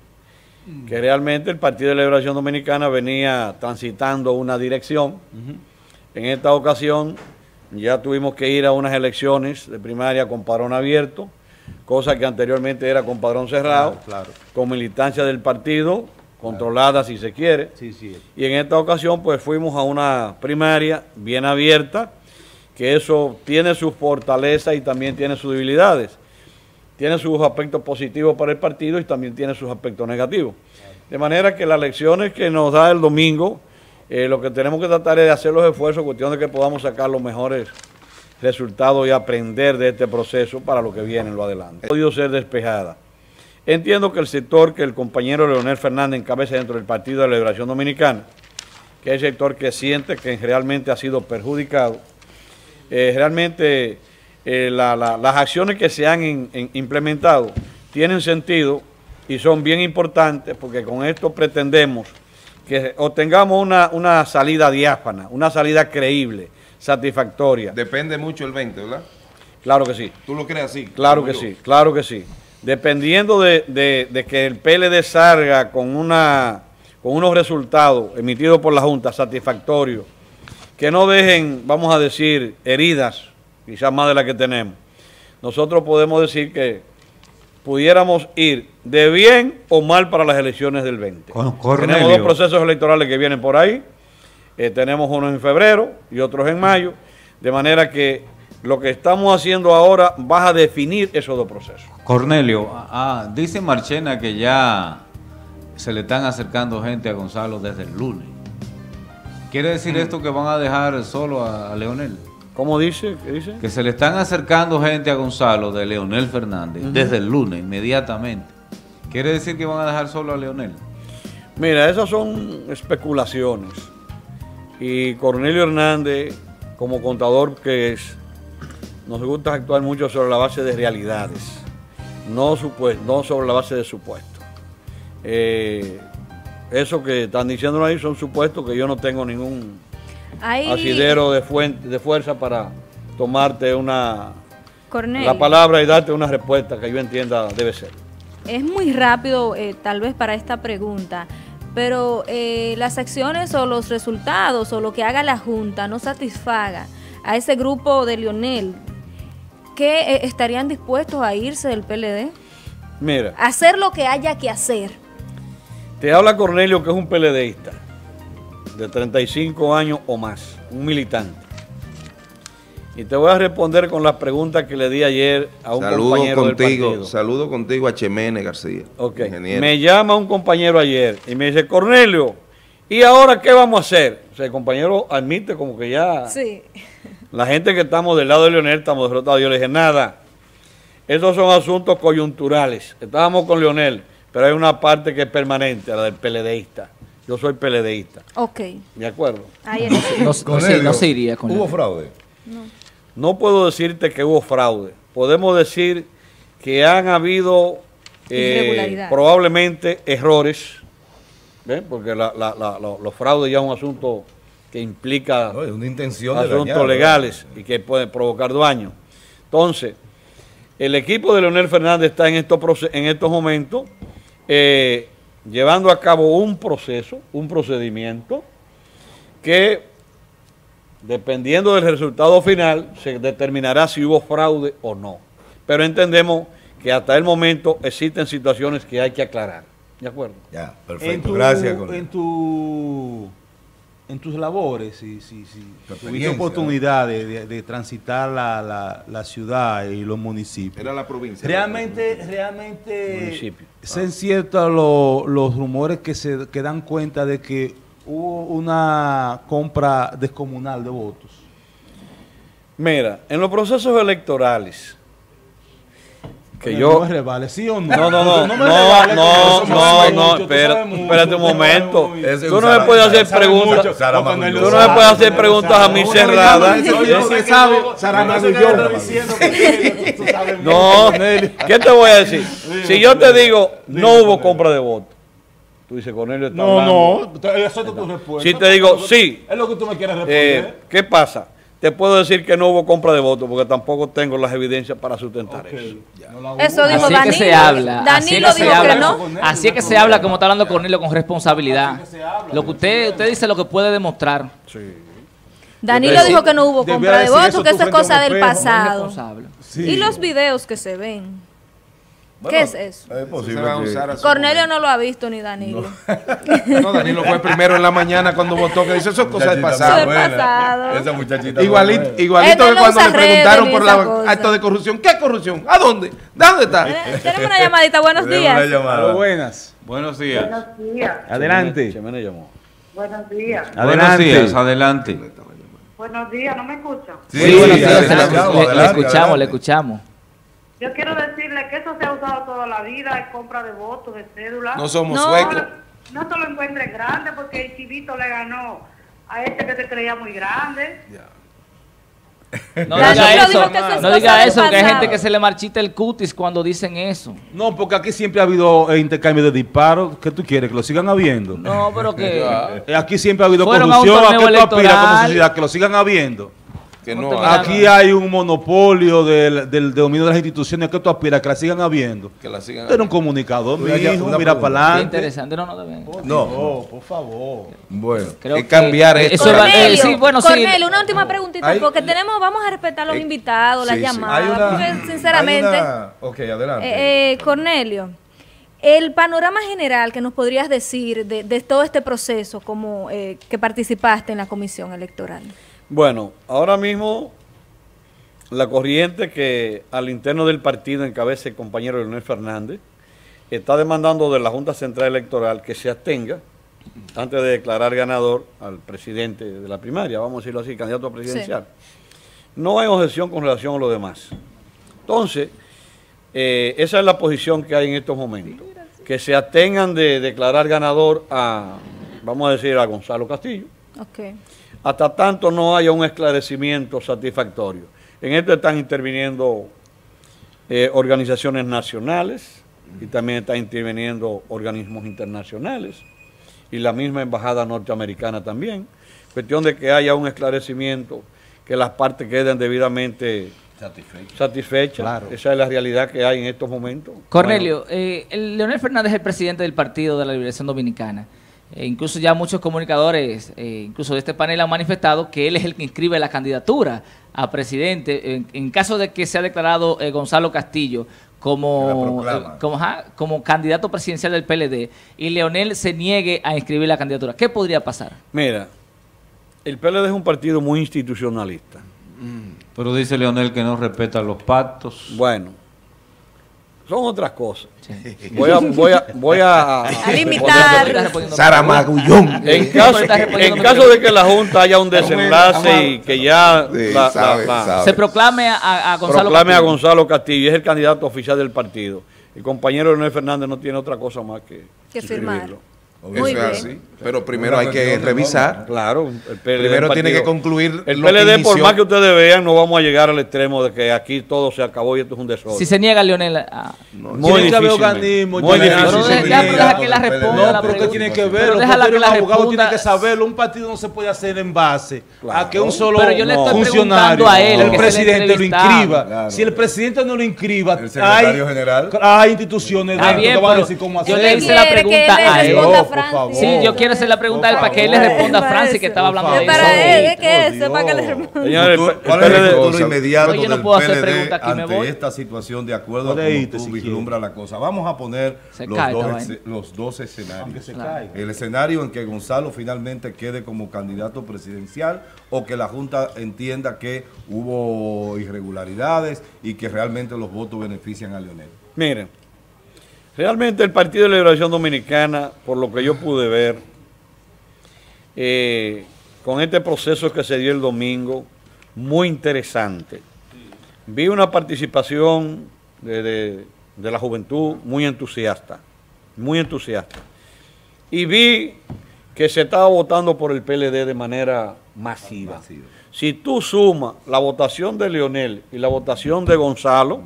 que realmente el Partido de la Liberación Dominicana venía transitando una dirección. Uh-huh. En esta ocasión ya tuvimos que ir a unas elecciones de primaria con padrón abierto, cosa que anteriormente era con padrón cerrado, claro, claro. Con militancia del partido, controlada si se quiere. Sí, sí. Y en esta ocasión pues fuimos a una primaria bien abierta, que eso tiene sus fortalezas y también tiene sus debilidades. Tiene sus aspectos positivos para el partido y también tiene sus aspectos negativos. De manera que las lecciones que nos da el domingo, eh, lo que tenemos que tratar es de hacer los esfuerzos, cuestión de que podamos sacar los mejores resultados y aprender de este proceso para lo que viene en lo adelante. Ha podido ser despejada. Entiendo que el sector que el compañero Leonel Fernández encabeza dentro del Partido de la Liberación Dominicana, que es el sector que siente que realmente ha sido perjudicado, eh, realmente... Eh, la, la, las acciones que se han in, in, implementado tienen sentido y son bien importantes, porque con esto pretendemos que obtengamos una, una salida diáfana, una salida creíble, satisfactoria. Depende mucho el veinte, ¿verdad? Claro que sí. ¿Tú lo crees así? Claro que yo? sí, claro que sí. Dependiendo de, de, de que el P L D salga con, una, con unos resultados emitidos por la Junta satisfactorios, que no dejen, vamos a decir, heridas, quizás más de la que tenemos, nosotros podemos decir que pudiéramos ir de bien o mal para las elecciones del veinte. Cornelio. Tenemos dos procesos electorales que vienen por ahí, eh, tenemos uno en febrero y otros en mayo, de manera que lo que estamos haciendo ahora va a definir esos dos procesos. Cornelio, ah, dice Marchena que ya se le están acercando gente a Gonzalo desde el lunes. ¿Quiere decir mm. esto que van a dejar solo a, a Leonel? ¿Cómo dice? ¿Qué dice? Que se le están acercando gente a Gonzalo de Leonel Fernández uh-huh. desde el lunes, inmediatamente. ¿Quiere decir que van a dejar solo a Leonel? Mira, esas son especulaciones. Y Cornelio Hernández, como contador que es, nos gusta actuar mucho sobre la base de realidades, no, supuesto, no sobre la base de supuestos. Eh, eso que están diciendo ahí son supuestos que yo no tengo ningún... Hay... asidero de, fuente, de fuerza para tomarte una, Cornelio, la palabra y darte una respuesta que yo entienda debe ser. es muy rápido eh, tal vez para esta pregunta, pero eh, las acciones o los resultados o lo que haga la Junta no satisfaga a ese grupo de Leonel, ¿que eh, estarían dispuestos a irse del P L D? Mira, Hacer lo que haya que hacer. te habla Cornelio, que es un PLDista de treinta y cinco años o más, un militante. Y te voy a responder con las preguntas que le di ayer a un Saludo compañero del contigo, partido. saludo contigo a Chemene García. Ok, ingeniero. me llama un compañero ayer y me dice, Cornelio, ¿y ahora qué vamos a hacer? O sea, el compañero admite como que ya Sí. la gente que estamos del lado de Leonel estamos derrotados. Yo le dije, nada, esos son asuntos coyunturales. Estábamos con Leonel, pero hay una parte que es permanente, la del PLDista. Yo soy PLDista. Ok. ¿De acuerdo? Ahí está. No, no se- no se iría con ¿Hubo él. fraude? No. No puedo decirte que hubo fraude. Podemos decir que han habido eh, Irregularidad. probablemente errores, ¿ves? Porque la- la- la- lo- los fraudes ya es un asunto que implica No, es una intención de asuntos dañar, legales y que pueden provocar daño. Entonces, el equipo de Leonel Fernández está en estos, proce- en estos momentos eh, llevando a cabo un proceso, un procedimiento que, dependiendo del resultado final, se determinará si hubo fraude o no. Pero entendemos que hasta el momento existen situaciones que hay que aclarar. ¿De acuerdo? Ya, En tu, en tu en tus labores, si, si, si tuviste experiencia, oportunidad de, de- de transitar la, la, la ciudad y los municipios. Era la provincia. Realmente, realmente Municipio. son ciertos lo- los rumores que se que dan cuenta de que hubo una compra descomunal de votos. Mira, en los procesos electorales, que No yo... me revale, ¿sí o no? No, no, no, No no, me revale, no, porque eso no, sabe no, mucho, tú espera- sabes mucho, espérate un tú sabes momento. muy- Ese Tú no sabe- me puedes hacer sabe preguntas, mucho, Saramago. tú no me puedes hacer preguntas a mí cerradas. No, ¿qué te voy a decir? Si yo te digo, no hubo compra de votos, tú dices, Cornelio está No, hablando. no, eso es tu respuesta. Si te digo, sí, Es lo que tú me quieres responder. eh, ¿qué pasa? Te puedo decir que no hubo compra de votos porque tampoco tengo las evidencias para sustentar eso. Eso dijo Así es que se Danilo. habla. Así es Danilo que se dijo que habla. no. Así es que se habla, como está hablando Cornelio, con responsabilidad. Lo que usted, usted dice lo que puede demostrar. Danilo Debería- dijo que no hubo debiera compra de decir votos, eso que tú eso es frente a un cosa del espejo. pasado. Responsable. Sí. Y los videos que se ven. ¿Qué es eso? Es posible Se va a que- usar a su Cornelio no lo ha visto ni Danilo. No, Danilo fue primero en la mañana cuando votó, que dice, eso es cosa del Muchachita pasado. Del buena. pasado. Esa muchachita Igualito, buena. igualito Él que no cuando usa le preguntaron redes por ni la esa cosa. acto de corrupción. ¿Qué corrupción? ¿A dónde? ¿De dónde está? Eh, Tenemos una llamadita. Buenos Tenemos una días. llamada. Aló, buenas. Buenos días. Buenos días, Adelante. Chemene llamó. buenos días, Buenos días, adelante. buenos días, ¿no me escuchan? Sí, Sí, buenos días, adelante, le- le, adelante, le escuchamos, adelante. le escuchamos. Yo quiero decirle que eso se ha usado toda la vida, es compra de votos, de cédulas. No somos No. suecos. No se lo encuentren grande porque el Chivito le ganó a este que se creía muy grande. No Danilo diga dijo eso, que eso es no cosa diga del eso, que hay pasado. gente que se le marchita el cutis cuando dicen eso. No, porque aquí siempre ha habido eh, intercambio de disparos. ¿Qué tú quieres? ¿Que lo sigan habiendo? No, pero que... Eh, Aquí siempre ha habido Fueron a un corrupción. ¿A qué torneo tú aspiras como electoral. sociedad? Que lo sigan habiendo. Que No no, te ah, Aquí hay un monopolio del, del dominio de las instituciones. ¿A qué tú aspiras? Que la sigan habiendo. que la sigan. Usted era un comunicador, mi Una- hijo. una Mira pregunta. para Qué adelante. interesante, no, no deben. No, por favor. bueno. Creo que cambiar esto. eso va- eh, Cornelio, sí, bueno, sí. Cornelio, una última preguntita, Hay- porque tenemos, vamos a respetar a los Eh, invitados, las sí, sí. llamadas, Hay una, porque sinceramente, hay una- ok, adelante. eh, eh, Cornelio, el panorama general que nos podrías decir de, de todo este proceso, como eh, que participaste en la comisión electoral. Bueno, ahora mismo la corriente que al interno del partido encabeza el compañero Leonel Fernández está demandando de la Junta Central Electoral que se abstenga antes de declarar ganador al presidente de la primaria, vamos a decirlo así, candidato presidencial. No hay objeción con relación a lo demás. Entonces, eh, esa es la posición que hay en estos momentos. Que se abstengan de declarar ganador a, vamos a decir, a Gonzalo Castillo, Okay. hasta tanto no haya un esclarecimiento satisfactorio. En esto están interviniendo eh, organizaciones nacionales y también están interviniendo organismos internacionales y la misma embajada norteamericana también. Cuestión de que haya un esclarecimiento, que las partes queden debidamente satisfecha. Satisfecha. Claro. Esa es la realidad que hay en estos momentos. Cornelio, bueno. eh, el Leonel Fernández es el presidente del Partido de la Liberación Dominicana. Eh, incluso ya muchos comunicadores, eh, incluso de este panel, han manifestado que él es el que inscribe la candidatura a presidente. En, en caso de que sea declarado eh, Gonzalo Castillo como, eh, como, ajá, como candidato presidencial del P L D y Leonel se niegue a inscribir la candidatura, ¿qué podría pasar? Mira, el P L D es un partido muy institucionalista. Mm. Pero dice Leonel que no respeta los pactos. Bueno, son otras cosas. Sí. Voy a, voy a, voy a, a limitar. Saramagullón. En caso, en caso de que la Junta haya un desenlace y que ya sí, la, sabe, la, la, sabe. se proclame a, a Gonzalo proclame Castillo. a Gonzalo Castillo, es el candidato oficial del partido. El compañero Leonel Fernández no tiene otra cosa más que, que firmar. Eso es así. Pero primero hay que revisar. Claro. El P L D primero tiene que concluir. El P L D, por más que ustedes vean, no vamos a llegar al extremo de que aquí todo se acabó y esto es un desorden. Si se niega Leonel a... No, muy difícil. Organismo, muy difícil. Pero deja, deja que la responda. No, pero que tiene que ver. Un abogado tiene que saberlo. Un partido no se puede hacer en base claro. a que un solo pero yo le estoy funcionario, a él, el presidente lo inscriba. Claro. Si el presidente no lo inscriba, el secretario hay, general. hay instituciones ah, bien, que van a decir cómo hacer. Yo le hice la pregunta a él. Sí, yo quiero hacer la pregunta a él para que él le responda a Francis, que estaba hablando de eso. Para él, ¿qué es eso? Para que le responda. ¿Cuál es el futuro inmediato yo no del puedo P hacer L D pregunta aquí, me ante voy. esta situación de acuerdo a cómo tú si vislumbras la cosa? Vamos a poner los, cae, dos, los dos escenarios. Se claro. El escenario en que Gonzalo finalmente quede como candidato presidencial o que la Junta entienda que hubo irregularidades y que realmente los votos benefician a Leonel. Miren, realmente el Partido de Liberación Dominicana, por lo que yo pude ver, eh, con este proceso que se dio el domingo, muy interesante. Vi una participación de, de, de la juventud muy entusiasta, muy entusiasta. Y vi que se estaba votando por el P L D de manera masiva. masiva. Si tú sumas la votación de Leonel y la votación de Gonzalo,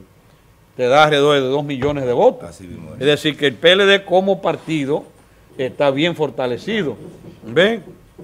te da alrededor de dos millones de votos. Así mismo es. Es decir, que el P L D como partido está bien fortalecido. ¿Ven?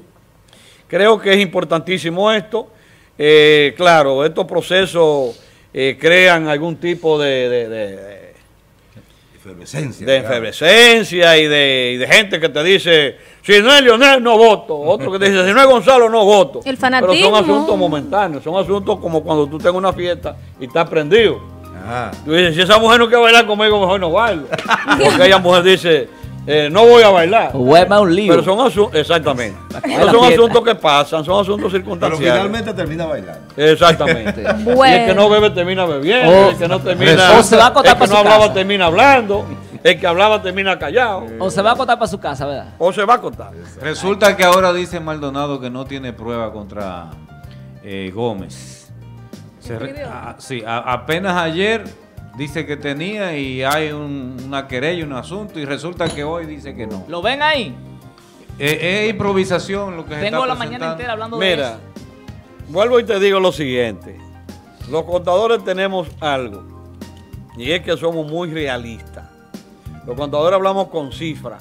Creo que es importantísimo esto. Eh, claro, estos procesos eh, crean algún tipo de, de, de, de efervescencia, de efervescencia y de, y de gente que te dice, si no es Leonel, no voto. Otro que te dice, si no es Gonzalo, no voto. El fanatismo. Pero son asuntos momentáneos, son asuntos como cuando tú tengas una fiesta y estás prendido. Ah. Tú dices, si esa mujer no quiere bailar conmigo, mejor no bailo. Porque aquella mujer dice, eh, no voy a bailar. Huema un lío. Pero son asuntos, exactamente. Pero son asuntos que pasan, son asuntos circunstanciales. Pero finalmente termina bailando. Exactamente. Bueno. Y el que no bebe termina bebiendo, o, el que no termina, o se va a el que no hablaba casa. termina hablando, el que hablaba termina callado. O se va a acotar para su casa, ¿verdad? O se va a acotar. Resulta que ahora dice Maldonado que no tiene prueba contra eh, Gómez. Se re, a, sí, a, apenas ayer dice que tenía y hay un, una querella, un asunto, y resulta que hoy dice que no. ¿Lo ven ahí? Es, es improvisación lo que se está Tengo la mañana entera hablando Mira, de eso. Vuelvo y te digo lo siguiente. Los contadores tenemos algo, y es que somos muy realistas. Los contadores hablamos con cifras,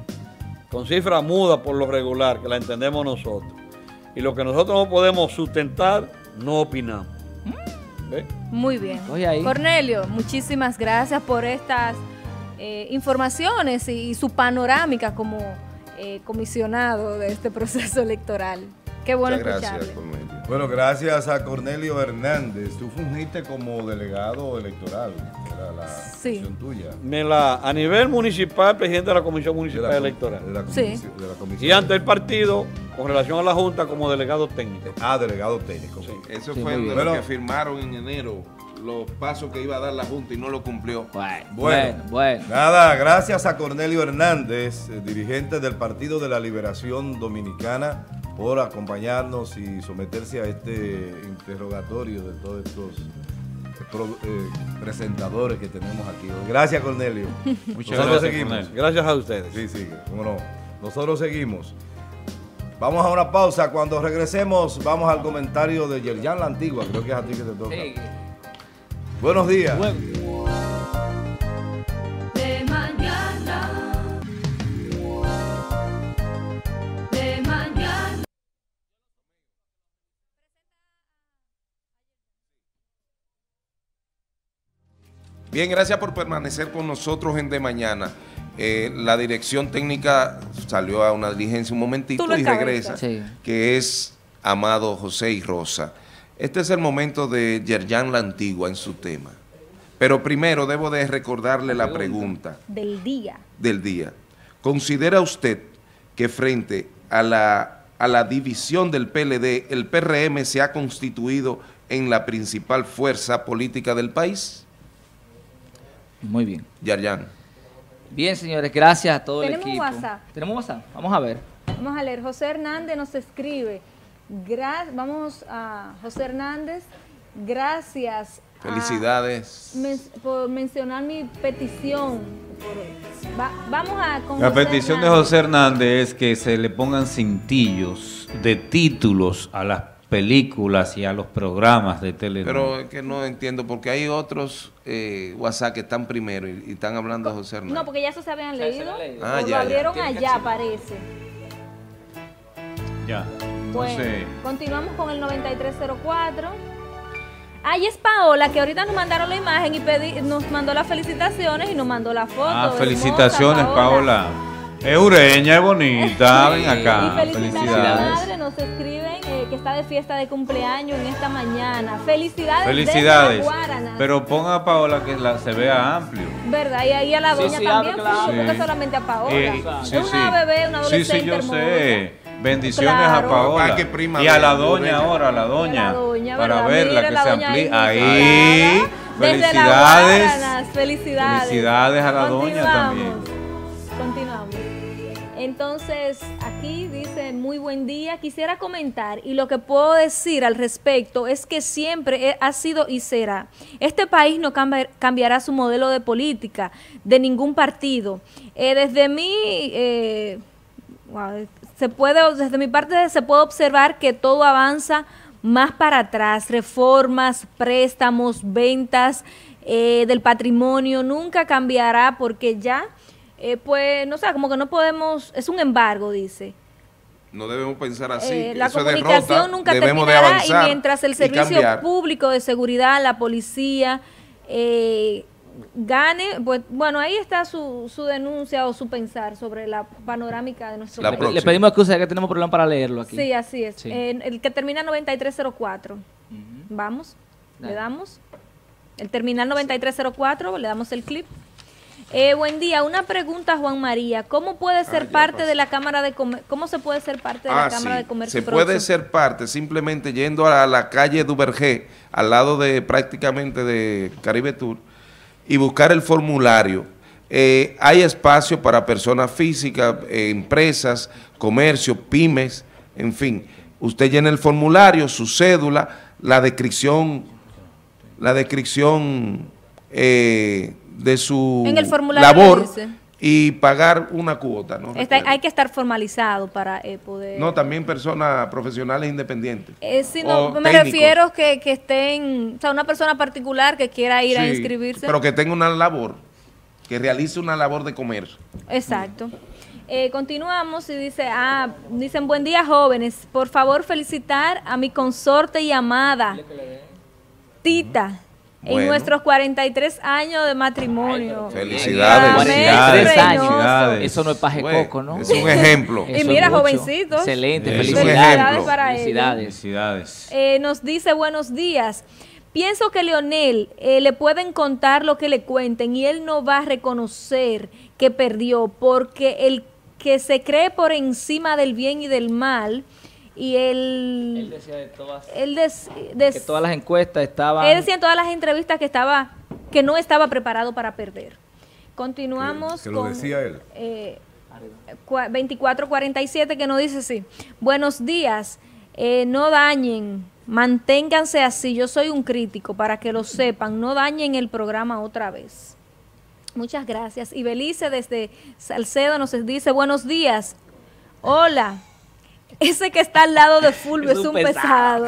con cifras mudas por lo regular, que la entendemos nosotros. Y lo que nosotros no podemos sustentar, no opinamos. ¿Ve? Muy bien. Cornelio, muchísimas gracias por estas eh, informaciones y, y su panorámica como eh, comisionado de este proceso electoral. Qué bueno Muchas escucharle. Gracias, Cornelio. Bueno, gracias a Cornelio Hernández. Tú fungiste como delegado electoral, era la sí. función tuya. Me la, a nivel municipal, presidente de la Comisión Municipal de la, Electoral. De la sí. de la comisión. Y ante el partido, con relación a la Junta, como delegado técnico. Ah, delegado técnico. Sí. Eso sí, fue de bueno. lo que firmaron en enero, los pasos que iba a dar la Junta y no lo cumplió. Bueno, bueno, bueno. Nada, gracias a Cornelio Hernández, dirigente del Partido de la Liberación Dominicana, por acompañarnos y someterse a este interrogatorio de todos estos pro, eh, presentadores que tenemos aquí. Gracias, Cornelio. Muchas Nosotros gracias, seguimos. Cornelio. Gracias a ustedes. Sí, sí, cómo no. Nosotros seguimos. Vamos a una pausa. Cuando regresemos, vamos al comentario de Yerjan La Antigua. Creo que es a ti que te toca. Sí. Buenos días. Buen... Bien, gracias por permanecer con nosotros en De Mañana. Eh, la dirección técnica salió a una diligencia un momentito y regresa, sí. que es Amado José y Rosa. Este es el momento de Yerjan La Antigua en su tema. Pero primero debo de recordarle la pregunta del día. Del día. ¿Considera usted que frente a la, a la división del P L D, el P R M se ha constituido en la principal fuerza política del país? Muy bien. Yerjan. Bien, señores, gracias a todo el equipo. Tenemos WhatsApp. Tenemos WhatsApp. Vamos a ver. Vamos a leer. José Hernández nos escribe. Gra Vamos a José Hernández. Gracias. Felicidades. A, men por mencionar mi petición. Por, va, vamos a... Con La José petición Hernández. de José Hernández es que se le pongan cintillos de títulos a las películas y a los programas de televisión. Pero es que no entiendo, porque hay otros eh, WhatsApp que están primero y, y están hablando de José Hernández. No, porque ya eso se habían leído. Ah, o ya, lo abrieron ya. allá, parece. Ya. Bueno, Entonces, continuamos con el noventa y tres cero cuatro. Ahí es Paola, que ahorita nos mandaron la imagen y pedí, nos mandó las felicitaciones y nos mandó la foto. ah, hermosa, felicitaciones, Paola. Es ureña, es bonita, ven acá. Y felicidades. A la madre nos escriben eh, que está de fiesta de cumpleaños en esta mañana. Felicidades. Felicidades. Desde la Guaranas. Pero ponga a Paola que la, se vea amplio. ¿Verdad? Y ahí a la Sí, doña sí, también, claro. porque no Sí. solamente a Paola. Eh, sí, es una sí. bebé, una adolescente Sí, sí, yo hermosa. sé. Bendiciones Claro. a Paola. Ah, qué prima Y a de- la de doña Ureña. ahora, a la doña. La doña, para ¿verdad? verla, Mire, que la se doña amplíe. ahí Ahí. Desde la Felicidades. Guaranas, felicidades. Felicidades a la doña también. Continuamos. Entonces, aquí dice, muy buen día, quisiera comentar, y lo que puedo decir al respecto es que siempre ha sido y será. Este país no cambia, cambiará su modelo de política de ningún partido. Eh, desde mi, eh, wow, se puede, desde mi parte se puede observar que todo avanza más para atrás, reformas, préstamos, ventas eh, del patrimonio, nunca cambiará porque ya... Eh, pues, no sé, como que no podemos, es un embargo, dice. No debemos pensar así. Eh, la Eso es comunicación derrota, nunca debemos de terminará avanzar y mientras el y servicio cambiar. público de seguridad, la policía, eh, gane, pues bueno, ahí está su, su denuncia o su pensar sobre la panorámica de nuestro país. Le pedimos excusa que tenemos problemas para leerlo aquí. Sí, así es. Sí. Eh, el que termina noventa y tres cero cuatro. Vamos, Dale. le damos. El terminal noventa y tres cero cuatro, le damos el clip. Eh, buen día, una pregunta, Juan María. ¿Cómo puede ser Ah, ya parte pasó. de la Cámara de Comercio? ¿Cómo se puede ser parte de Ah, la Cámara sí. de Comercio? Se puede ser parte simplemente yendo a la calle Duvergé, al lado de prácticamente de Caribe Tour, y buscar el formulario. Eh, hay espacio para personas físicas, eh, empresas, comercio, pymes, en fin. Usted llena el formulario, su cédula, la descripción, la descripción eh, de su En el formulario labor dice. y pagar una cuota, ¿no? Está- hay que estar formalizado para eh, poder... No, también personas profesionales independientes. Eh, sí, no, O me técnicos. refiero que, que estén, o sea, una persona particular que quiera ir a Sí, inscribirse. pero que tenga una labor, que realice una labor de comercio. Exacto. Eh, continuamos y dice, ah, dicen, buen día jóvenes, por favor felicitar a mi consorte y amada, Tita, Bueno. en nuestros cuarenta y tres años de matrimonio. Felicidades. Amén, Tres años. Reynoso. Eso no es paje Bueno, coco, ¿no? es un ejemplo. Y Eso mira, es mucho. jovencitos. Excelente, Es un felicidades. ejemplo. para ellos. Felicidades. Felicidades. Eh, nos dice buenos días. Pienso que Leonel eh, le pueden contar lo que le cuenten y él no va a reconocer que perdió porque el que se cree por encima del bien y del mal y él... Él decía de todas, él des- des- que todas las encuestas estaban... él decía en todas las entrevistas que estaba que no estaba preparado para perder. Continuamos Que lo con decía él. eh, cua- veinticuatro cuarenta y siete que nos dice así. Buenos días, eh, no dañen, manténganse así, yo soy un crítico para que lo sepan, no dañen el programa otra vez. Muchas gracias. Y Belice desde Salcedo nos dice, buenos días, hola. Ese que está al lado de Fulvio es, Es un un pesado.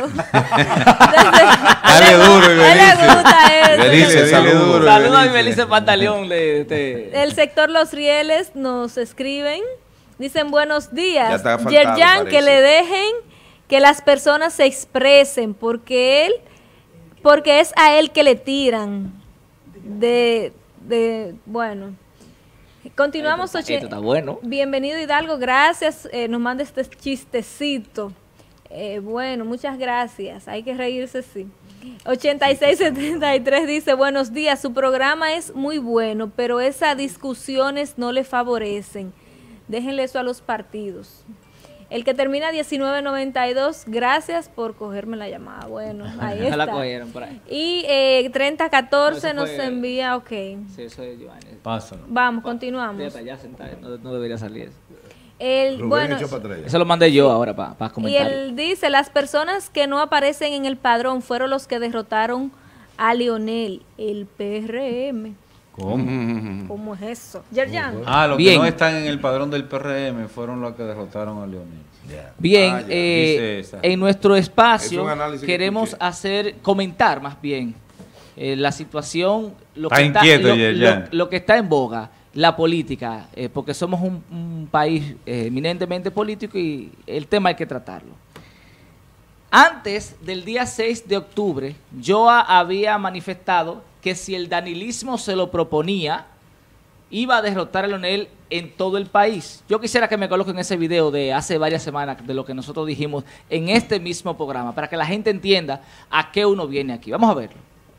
Dale duro, A él le Ibelice. gusta eso. Ibelice, dale duro. Saludos a Ibelice. Ibelice Pantaleón. Le, te- El sector Los Rieles nos escriben, dicen buenos Ya días. está faltando, Yerjan, que parece. le dejen que las personas se expresen, porque él, porque es a él que le tiran. de, de bueno, continuamos. Esto, esto está bueno. Bienvenido Hidalgo, gracias, eh, nos manda este chistecito. Eh, bueno, muchas gracias, hay que reírse, sí. ochenta y seis setenta y tres dice, buenos días, su programa es muy bueno, pero esas discusiones no le favorecen. Déjenle eso a los partidos. El que termina diecinueve noventa y dos, gracias por cogerme la llamada. Bueno, ahí está. La cogieron por ahí. Y eh, treinta catorce No, nos fue- envía, ok. Sí, eso es Giovanni. Pásalo. Vamos, continuamos. Fíjate, ya sentado, no, no debería salir eso. El, bueno, Eso lo mandé yo ahora para y comentar. él dice, las personas que no aparecen en el padrón fueron los que derrotaron a Lionel, el P R M. ¿Cómo? ¿Cómo es eso? Yerjan. Ah, los Bien. que no están en el padrón del P R M fueron los que derrotaron a Leonel. Bien, Ah, ya. eh, Dice esa. en nuestro Es espacio un análisis que queremos escuché. hacer, comentar más bien eh, la situación, lo Está que está, inquieto, lo, Yerjan. lo- lo que está en boga, la política, eh, porque somos un, un país eh, eminentemente político y el tema hay que tratarlo. Antes del día seis de octubre, yo a- había manifestado que si el danilismo se lo proponía, iba a derrotar a Leonel en todo el país. Yo quisiera que me coloquen ese video de hace varias semanas de lo que nosotros dijimos en este mismo programa, para que la gente entienda a qué uno viene aquí. Vamos a verlo.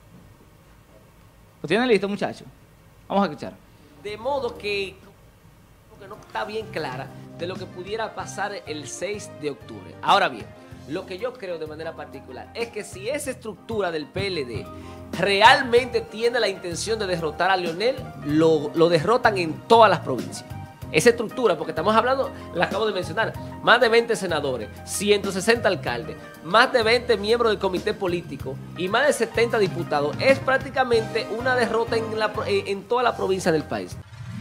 ¿Lo tienen listo, muchachos? Vamos a escuchar. De modo que, que no está bien clara de lo que pudiera pasar el seis de octubre. Ahora bien, lo que yo creo de manera particular es que si esa estructura del P L D realmente tiene la intención de derrotar a Leonel, lo, lo derrotan en todas las provincias. Esa estructura, porque estamos hablando, la acabo de mencionar, más de veinte senadores, ciento sesenta alcaldes, más de veinte miembros del comité político y más de setenta diputados, es prácticamente una derrota en, la, en toda la provincia del país.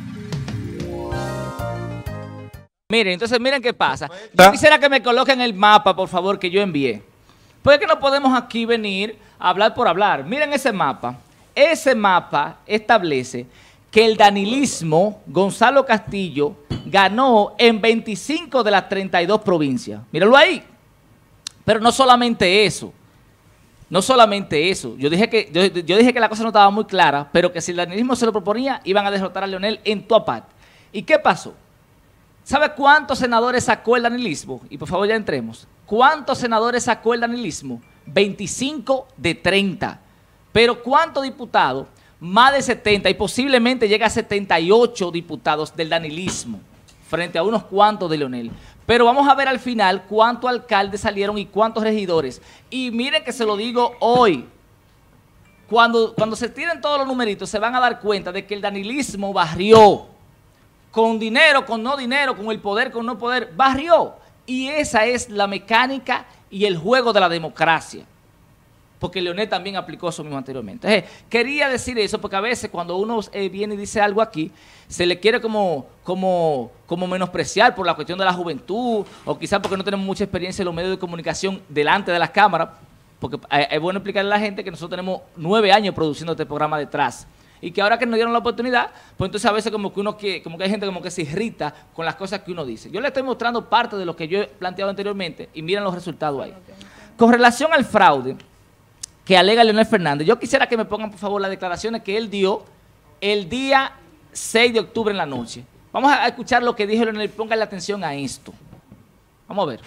Miren, entonces miren qué pasa. Yo quisiera que me coloquen el mapa, por favor, que yo envié. Pues que no podemos aquí venir a hablar por hablar. Miren ese mapa. Ese mapa establece que el danilismo, Gonzalo Castillo, ganó en veinticinco de las treinta y dos provincias. Míralo ahí. Pero no solamente eso. No solamente eso. Yo dije que, yo, yo dije que la cosa no estaba muy clara, pero que si el danilismo se lo proponía, iban a derrotar a Leonel en toda parte. ¿Y qué pasó? ¿Sabe cuántos senadores sacó el danilismo? Y por favor ya entremos. ¿Cuántos senadores sacó el danilismo? veinticinco de treinta. Pero ¿cuántos diputados? Más de setenta y posiblemente llega a setenta y ocho diputados del danilismo frente a unos cuantos de Leonel. Pero vamos a ver al final cuántos alcaldes salieron y cuántos regidores. Y miren que se lo digo hoy. Cuando, cuando se tiren todos los numeritos se van a dar cuenta de que el danilismo barrió. Con dinero, con no dinero, con el poder, con no poder, barrió. Y esa es la mecánica y el juego de la democracia. Porque Leonel también aplicó eso mismo anteriormente. Entonces, quería decir eso porque a veces cuando uno eh, viene y dice algo aquí, se le quiere como, como, como menospreciar por la cuestión de la juventud o quizás porque no tenemos mucha experiencia en los medios de comunicación delante de las cámaras, porque eh, es bueno explicarle a la gente que nosotros tenemos nueve años produciendo este programa detrás. Y que ahora que nos dieron la oportunidad, pues entonces a veces como que uno que, como que hay gente como que se irrita con las cosas que uno dice. Yo le estoy mostrando parte de lo que yo he planteado anteriormente y miren los resultados ahí. Con relación al fraude que alega Leonel Fernández, yo quisiera que me pongan por favor las declaraciones que él dio el día seis de octubre en la noche. Vamos a escuchar lo que dijo Leonel, pónganle atención a esto. Vamos a ver.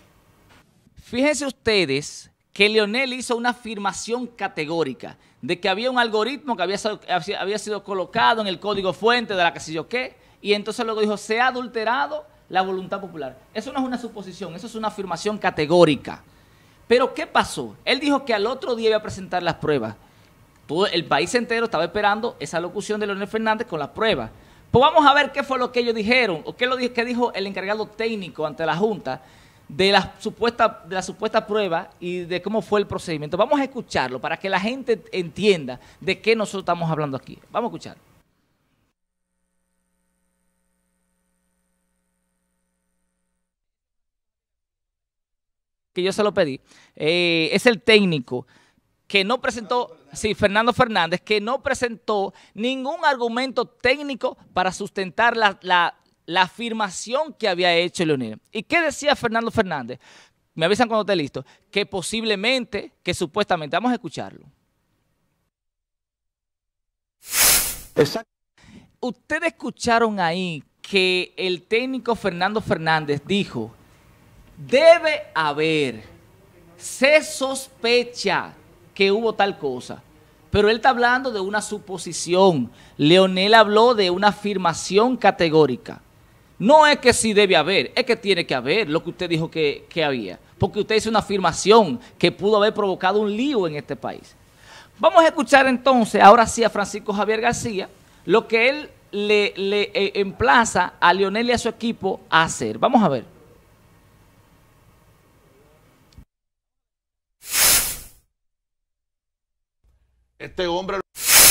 Fíjense ustedes que Leonel hizo una afirmación categórica de que había un algoritmo que había, había sido colocado en el código fuente de la que sé yo qué, y entonces luego dijo, se ha adulterado la voluntad popular. Eso no es una suposición, eso es una afirmación categórica. Pero ¿qué pasó? Él dijo que al otro día iba a presentar las pruebas. Todo el país entero estaba esperando esa locución de Leonel Fernández con las pruebas. Pues vamos a ver qué fue lo que ellos dijeron, o qué lo que dijo el encargado técnico ante la Junta de la supuesta, de la supuesta prueba y de cómo fue el procedimiento. Vamos a escucharlo para que la gente entienda de qué nosotros estamos hablando aquí. Vamos a escucharlo. Que yo se lo pedí, eh, es el técnico que no presentó, sí, Fernando Fernández, que no presentó ningún argumento técnico para sustentar la, la, la afirmación que había hecho Leonel. ¿Y qué decía Fernando Fernández? Me avisan cuando esté listo, que posiblemente, que supuestamente, vamos a escucharlo. Exacto. Ustedes escucharon ahí que el técnico Fernando Fernández dijo, debe haber, se sospecha que hubo tal cosa, pero él está hablando de una suposición. Leonel habló de una afirmación categórica. No es que sí debe haber, es que tiene que haber lo que usted dijo que, que había, porque usted hizo una afirmación que pudo haber provocado un lío en este país. Vamos a escuchar entonces, ahora sí, a Francisco Javier García, lo que él le, le eh, emplaza a Leonel y a su equipo a hacer. Vamos a ver. Este hombre...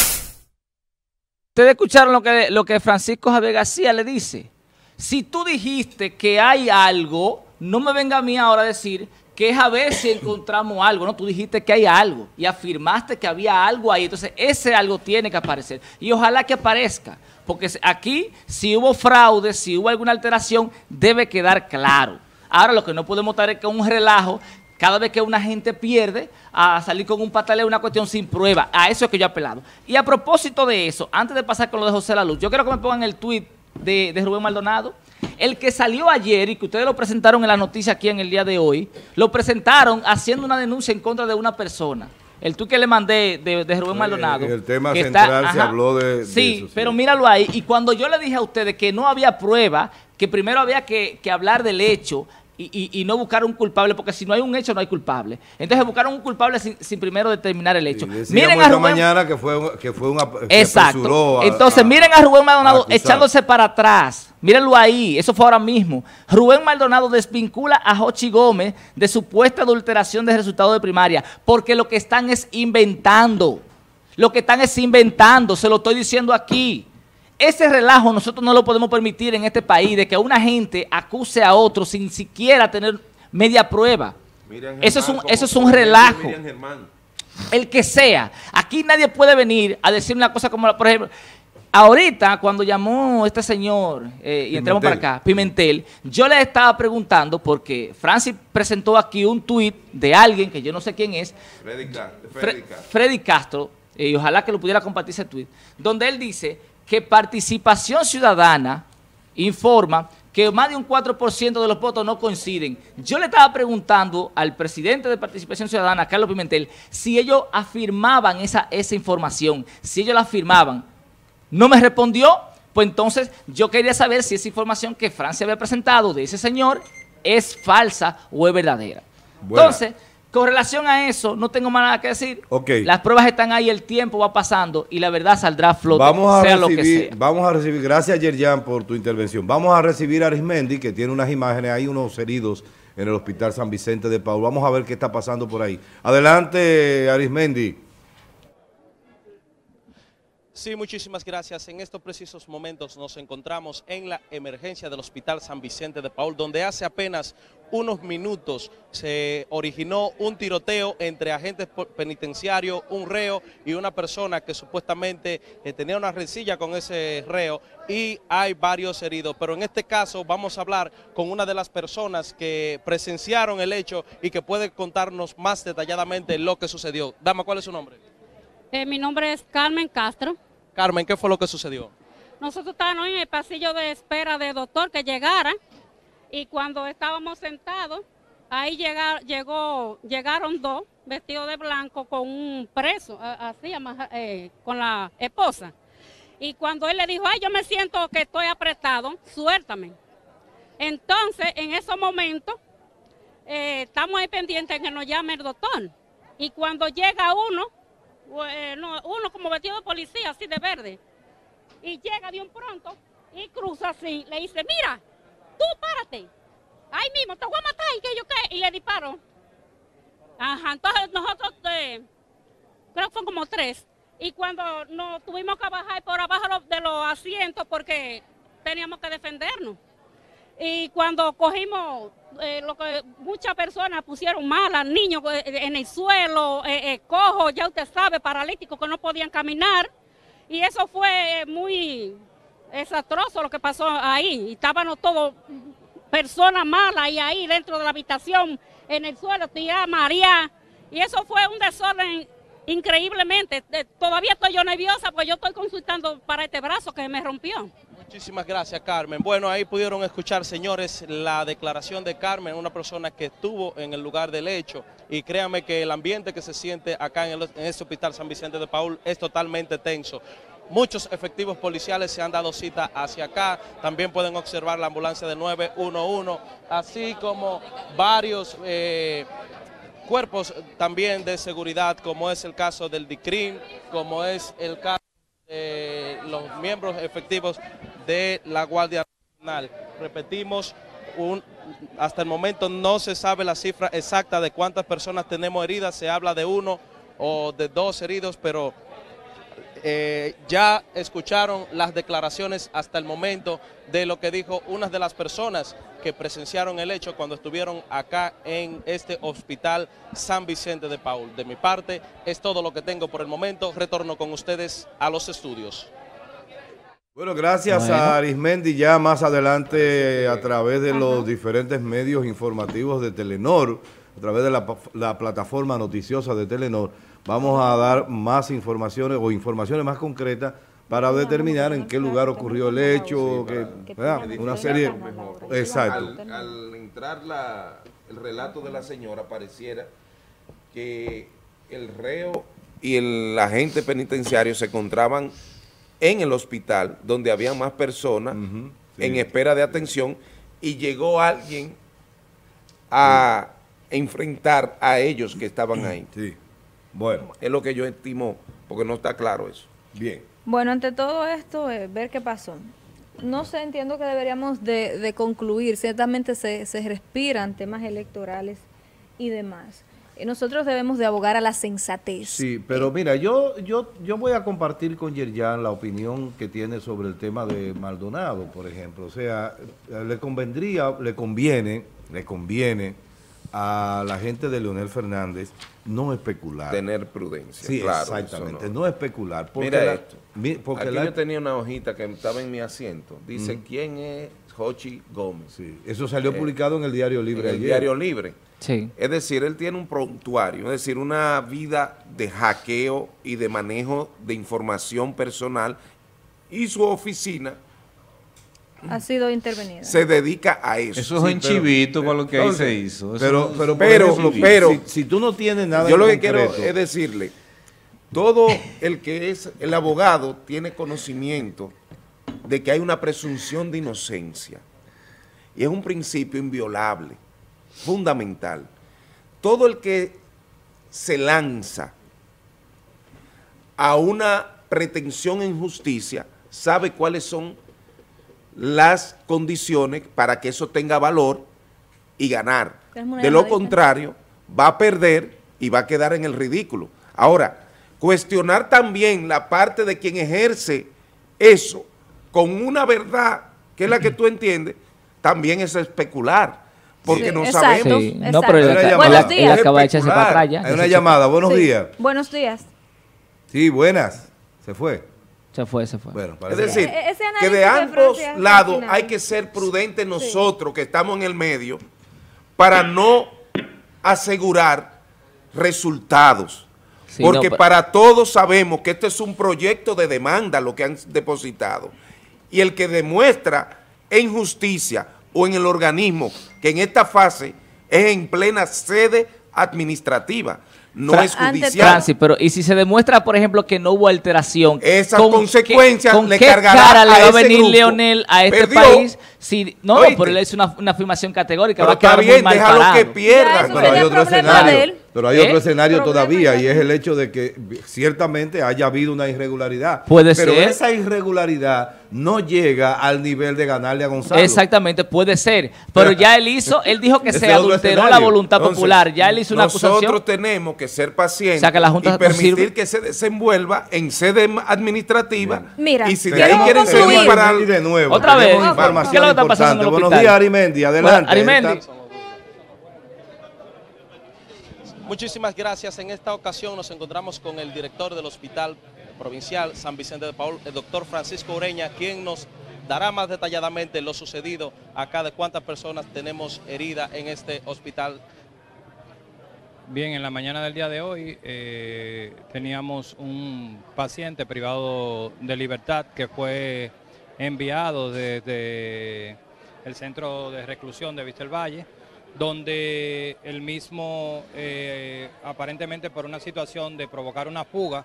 Ustedes escucharon lo que, lo que Francisco Javier García le dice. Si tú dijiste que hay algo, no me venga a mí ahora a decir que es a ver si encontramos algo. No, tú dijiste que hay algo y afirmaste que había algo ahí. Entonces, ese algo tiene que aparecer. Y ojalá que aparezca, porque aquí, si hubo fraude, si hubo alguna alteración, debe quedar claro. Ahora, lo que no podemos estar es con un relajo, cada vez que una gente pierde, a salir con un pataleo, una cuestión sin prueba. A eso es que yo he apelado. Y a propósito de eso, antes de pasar con lo de José La Luz, yo quiero que me pongan el tuit de, de Rubén Maldonado. El que salió ayer y que ustedes lo presentaron en la noticia aquí en el día de hoy, lo presentaron haciendo una denuncia en contra de una persona. El tuit que le mandé de, de Rubén Maldonado. El tema central está, se ajá, habló de, de sí, eso. Sí, pero míralo ahí. Y cuando yo le dije a ustedes que no había prueba, que primero había que, que hablar del hecho, Y, y, y no buscar un culpable, porque si no hay un hecho no hay culpable. Entonces buscaron un culpable sin, sin primero determinar el hecho. Sí, miren a Rubén, mañana que fue, que fue una... exacto. A, Entonces a, miren a Rubén Maldonado a echándose para atrás. Mírenlo ahí, eso fue ahora mismo. Rubén Maldonado desvincula a Jochi Gómez de supuesta adulteración de resultados de primaria, porque lo que están es inventando. Lo que están es inventando, se lo estoy diciendo aquí. Ese relajo nosotros no lo podemos permitir en este país, de que una gente acuse a otro sin siquiera tener media prueba. Germán, eso es un, eso es un relajo. El que sea. Aquí nadie puede venir a decir una cosa como, la, por ejemplo, ahorita cuando llamó este señor, eh, y entramos para acá, Pimentel, yo le estaba preguntando, porque Francis presentó aquí un tuit de alguien que yo no sé quién es, Freddy, Freddy Castro, Freddy Castro eh, y ojalá que lo pudiera compartir ese tuit, donde él dice que Participación Ciudadana informa que más de un cuatro por ciento de los votos no coinciden. Yo le estaba preguntando al presidente de Participación Ciudadana, Carlos Pimentel, si ellos afirmaban esa, esa información, si ellos la afirmaban. No me respondió, pues entonces yo quería saber si esa información que Francia había presentado de ese señor es falsa o es verdadera. Bueno. Entonces, con relación a eso, no tengo más nada que decir. Okay. Las pruebas están ahí, el tiempo va pasando y la verdad saldrá a flote, vamos a sea recibir, lo que sea. Vamos a recibir, gracias Yerjan por tu intervención. Vamos a recibir a Arismendi, que tiene unas imágenes, hay unos heridos en el Hospital San Vicente de Paul. Vamos a ver qué está pasando por ahí. Adelante, Arismendi. Sí, muchísimas gracias. En estos precisos momentos nos encontramos en la emergencia del Hospital San Vicente de Paul, donde hace apenas unos minutos se originó un tiroteo entre agentes penitenciarios, un reo y una persona que supuestamente eh, tenía una rencilla con ese reo, y hay varios heridos. Pero en este caso vamos a hablar con una de las personas que presenciaron el hecho y que puede contarnos más detalladamente lo que sucedió. Dama, ¿cuál es su nombre? Eh, mi nombre es Carmen Castro. Carmen, ¿qué fue lo que sucedió? Nosotros estábamos en el pasillo de espera del doctor que llegara, y cuando estábamos sentados, ahí llega, llegó, llegaron dos vestidos de blanco con un preso, así, eh, con la esposa. Y cuando él le dijo, ay, yo me siento que estoy apretado, suéltame. Entonces, en esos momentos, eh, estamos ahí pendientes de que nos llame el doctor. Y cuando llega uno, Bueno, uno como vestido de policía, así de verde, y llega de un pronto y cruza así, le dice, mira, tú párate, ahí mismo, te voy a matar, y que yo qué, y le disparó. Ajá, entonces nosotros, eh, creo que son como tres, y cuando nos tuvimos que bajar por abajo de los asientos porque teníamos que defendernos. Y cuando cogimos, eh, lo que muchas personas pusieron malas, niños eh, en el suelo, eh, eh, cojos, ya usted sabe, paralíticos que no podían caminar. Y eso fue muy desastroso lo que pasó ahí. Y estábamos todos personas malas y ahí dentro de la habitación, en el suelo, tía María. Y eso fue un desorden increíblemente. Eh, todavía estoy yo nerviosa porque yo estoy consultando para este brazo que me rompió. Muchísimas gracias, Carmen. Bueno, ahí pudieron escuchar, señores, la declaración de Carmen, una persona que estuvo en el lugar del hecho. Y créanme que el ambiente que se siente acá en, el, en este hospital San Vicente de Paúl es totalmente tenso. Muchos efectivos policiales se han dado cita hacia acá. También pueden observar la ambulancia de nueve uno uno, así como varios eh, cuerpos también de seguridad, como es el caso del D I C R I M, como es el caso de los miembros efectivos de la Guardia Nacional. Repetimos, un, hasta el momento no se sabe la cifra exacta de cuántas personas tenemos heridas. Se habla de uno o de dos heridos, pero eh, ya escucharon las declaraciones hasta el momento de lo que dijo una de las personas que presenciaron el hecho cuando estuvieron acá en este hospital San Vicente de Paúl. De mi parte, es todo lo que tengo por el momento. Retorno con ustedes a los estudios. Bueno, gracias bueno. a Arismendi. Ya más adelante, a través de Ajá. los diferentes medios informativos de Telenor, a través de la, la plataforma noticiosa de Telenor, vamos a dar más informaciones o informaciones más concretas para determinar en qué lugar ocurrió el hecho, sí, que, una serie... Exacto. Al, al entrar la, el relato de la señora, pareciera que el reo y el agente penitenciario se encontraban en el hospital, donde había más personas uh-huh, sí. en espera de atención, y llegó alguien a sí. enfrentar a ellos que estaban ahí. Sí. Bueno. Es lo que yo estimo, porque no está claro eso. Bien. Bueno, ante todo esto, eh, ver qué pasó. No sé, entiendo que deberíamos de, de concluir. Ciertamente se, se respiran temas electorales y demás. Eh, nosotros debemos de abogar a la sensatez. Sí, pero mira, yo yo yo voy a compartir con Yerjan la opinión que tiene sobre el tema de Maldonado, por ejemplo. O sea, le convendría, le conviene, le conviene a la gente de Leonel Fernández no especular. Tener prudencia, sí, claro. Exactamente, no. no especular. Mira la, esto, mi, porque aquí la, yo tenía una hojita que estaba en mi asiento, dice, uh-huh. ¿quién es Jochi Gómez? Sí, eso salió eh, publicado en el Diario Libre en ayer. el Diario Libre. Sí. Es decir, él tiene un prontuario, es decir, una vida de hackeo y de manejo de información personal, y su oficina ha sido intervenida. Se dedica a eso. Eso es sí, un chivito para lo que ahí se hizo. Eso pero, no, pero, pero, ejemplo, pero si, si tú no tienes nada yo lo que concreto, quiero es decirle, todo el que es el abogado tiene conocimiento de que hay una presunción de inocencia. Y es un principio inviolable, fundamental. Todo el que se lanza a una pretensión en justicia sabe cuáles son las condiciones para que eso tenga valor y ganar. De lo contrario, va a perder y va a quedar en el ridículo. Ahora, cuestionar también la parte de quien ejerce eso con una verdad, que es la que tú entiendes, también es especular, porque sí, no exacto, sabemos. Sí. No, pero él, llamada, buenos días. Él acaba de echarse para atrás ya. Hay una llamada, buenos sí. días. Buenos días. Sí, buenas. Se fue. Se fue, se fue. Bueno, es decir, que de ambos lados hay que ser prudentes nosotros sí. que estamos en el medio para no asegurar resultados. Sí, porque no, pero... para todos sabemos que este es un proyecto de demanda lo que han depositado. Y el que demuestra en justicia o en el organismo que en esta fase es en plena sede administrativa, no Fra es judicial. Francis, pero y si se demuestra, por ejemplo, que no hubo alteración, esas consecuencias ¿con le qué cargará cara le a va a ese venir grupo? Leonel a este Perdió. país? Si, no, Oíste. pero él es una, una afirmación categórica. Pero va a quedar está bien, muy mal déjalo parado. que pierda. Pero hay otro escenario, pero hay ¿Eh? otro escenario todavía, y es el hecho de que ciertamente haya habido una irregularidad. Puede pero ser. esa irregularidad no llega al nivel de ganarle a Gonzalo. Exactamente, puede ser. Pero ya él hizo, él dijo que Ese se adulteró la voluntad Entonces, popular. Ya él hizo una nosotros acusación. tenemos que ser pacientes, O sea, que la Junta y permitir sirve. que se desenvuelva en sede administrativa. Mira, y si de ahí quieren seguir para el... de nuevo. Otra vez. Información ¿Qué es lo que está pasando en el Buenos hospital? días, Arimendi. Adelante. Bueno, Arimendi. Está... Muchísimas gracias. En esta ocasión nos encontramos con el director del Hospital Provincial San Vicente de Paúl, el doctor Francisco Ureña, quien nos dará más detalladamente lo sucedido acá, de cuántas personas tenemos heridas en este hospital. Bien, en la mañana del día de hoy eh, teníamos un paciente privado de libertad que fue enviado desde el centro de reclusión de Vista del Valle, donde el mismo, eh, aparentemente por una situación de provocar una fuga,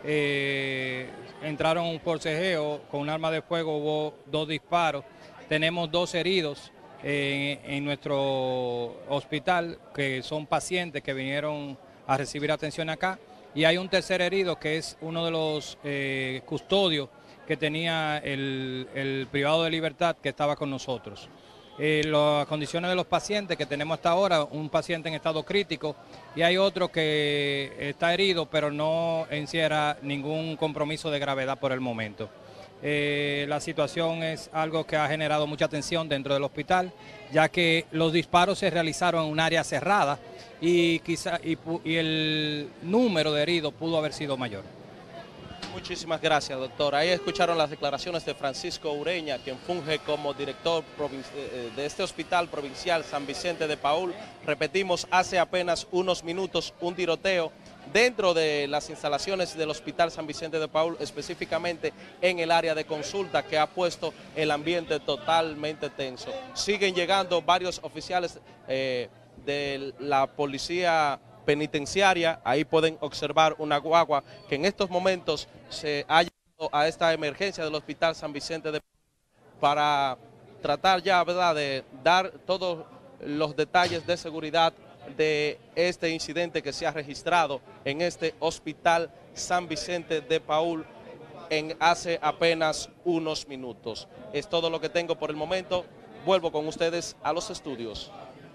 eh, entraron un forcejeo con un arma de fuego, hubo dos disparos, tenemos dos heridos En, en nuestro hospital, que son pacientes que vinieron a recibir atención acá, y hay un tercer herido que es uno de los eh, custodios que tenía el, el privado de libertad que estaba con nosotros. Eh, las condiciones de los pacientes que tenemos hasta ahora, un paciente en estado crítico y hay otro que está herido, pero no encierra ningún compromiso de gravedad por el momento. Eh, la situación es algo que ha generado mucha tensión dentro del hospital, ya que los disparos se realizaron en un área cerrada y, quizá, y, y el número de heridos pudo haber sido mayor. Muchísimas gracias, doctor. Ahí escucharon las declaraciones de Francisco Ureña, quien funge como director de este hospital provincial San Vicente de Paúl. Repetimos, hace apenas unos minutos un tiroteo dentro de las instalaciones del Hospital San Vicente de Paúl, específicamente en el área de consulta, que ha puesto el ambiente totalmente tenso. Siguen llegando varios oficiales eh, de la policía penitenciaria. Ahí pueden observar una guagua que en estos momentos se ha llegado a esta emergencia del Hospital San Vicente de Paúl para tratar ya, ¿verdad?, de dar todos los detalles de seguridad de este incidente que se ha registrado en este Hospital San Vicente de Paúl en hace apenas unos minutos. Es todo lo que tengo por el momento. Vuelvo con ustedes a los estudios.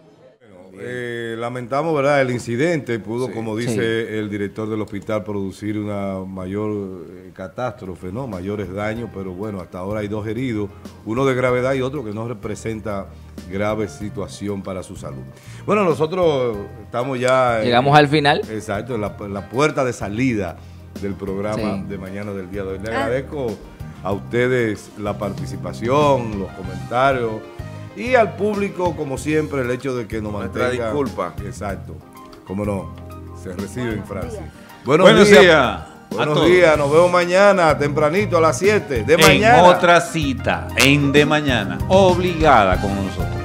Eh, lamentamos, ¿verdad?, el incidente. Pudo, sí, como dice sí. el director del hospital, producir una mayor eh, catástrofe, ¿no? Mayores daños, pero bueno, hasta ahora hay dos heridos, uno de gravedad y otro que no representa grave situación para su salud. Bueno, nosotros estamos ya... Llegamos en, al final. Exacto, en la, en la puerta de salida del programa Sí. de mañana del día de hoy. Le Ah. agradezco a ustedes la participación, los comentarios, y al público, como siempre, el hecho de que nos mantenga... Nuestra disculpa. Exacto. Cómo no, se recibe en Francia. Buenos, Buenos días. días a Buenos todos. días, nos vemos mañana, tempranito, a las siete de En mañana. otra cita, en De Mañana, obligada con nosotros.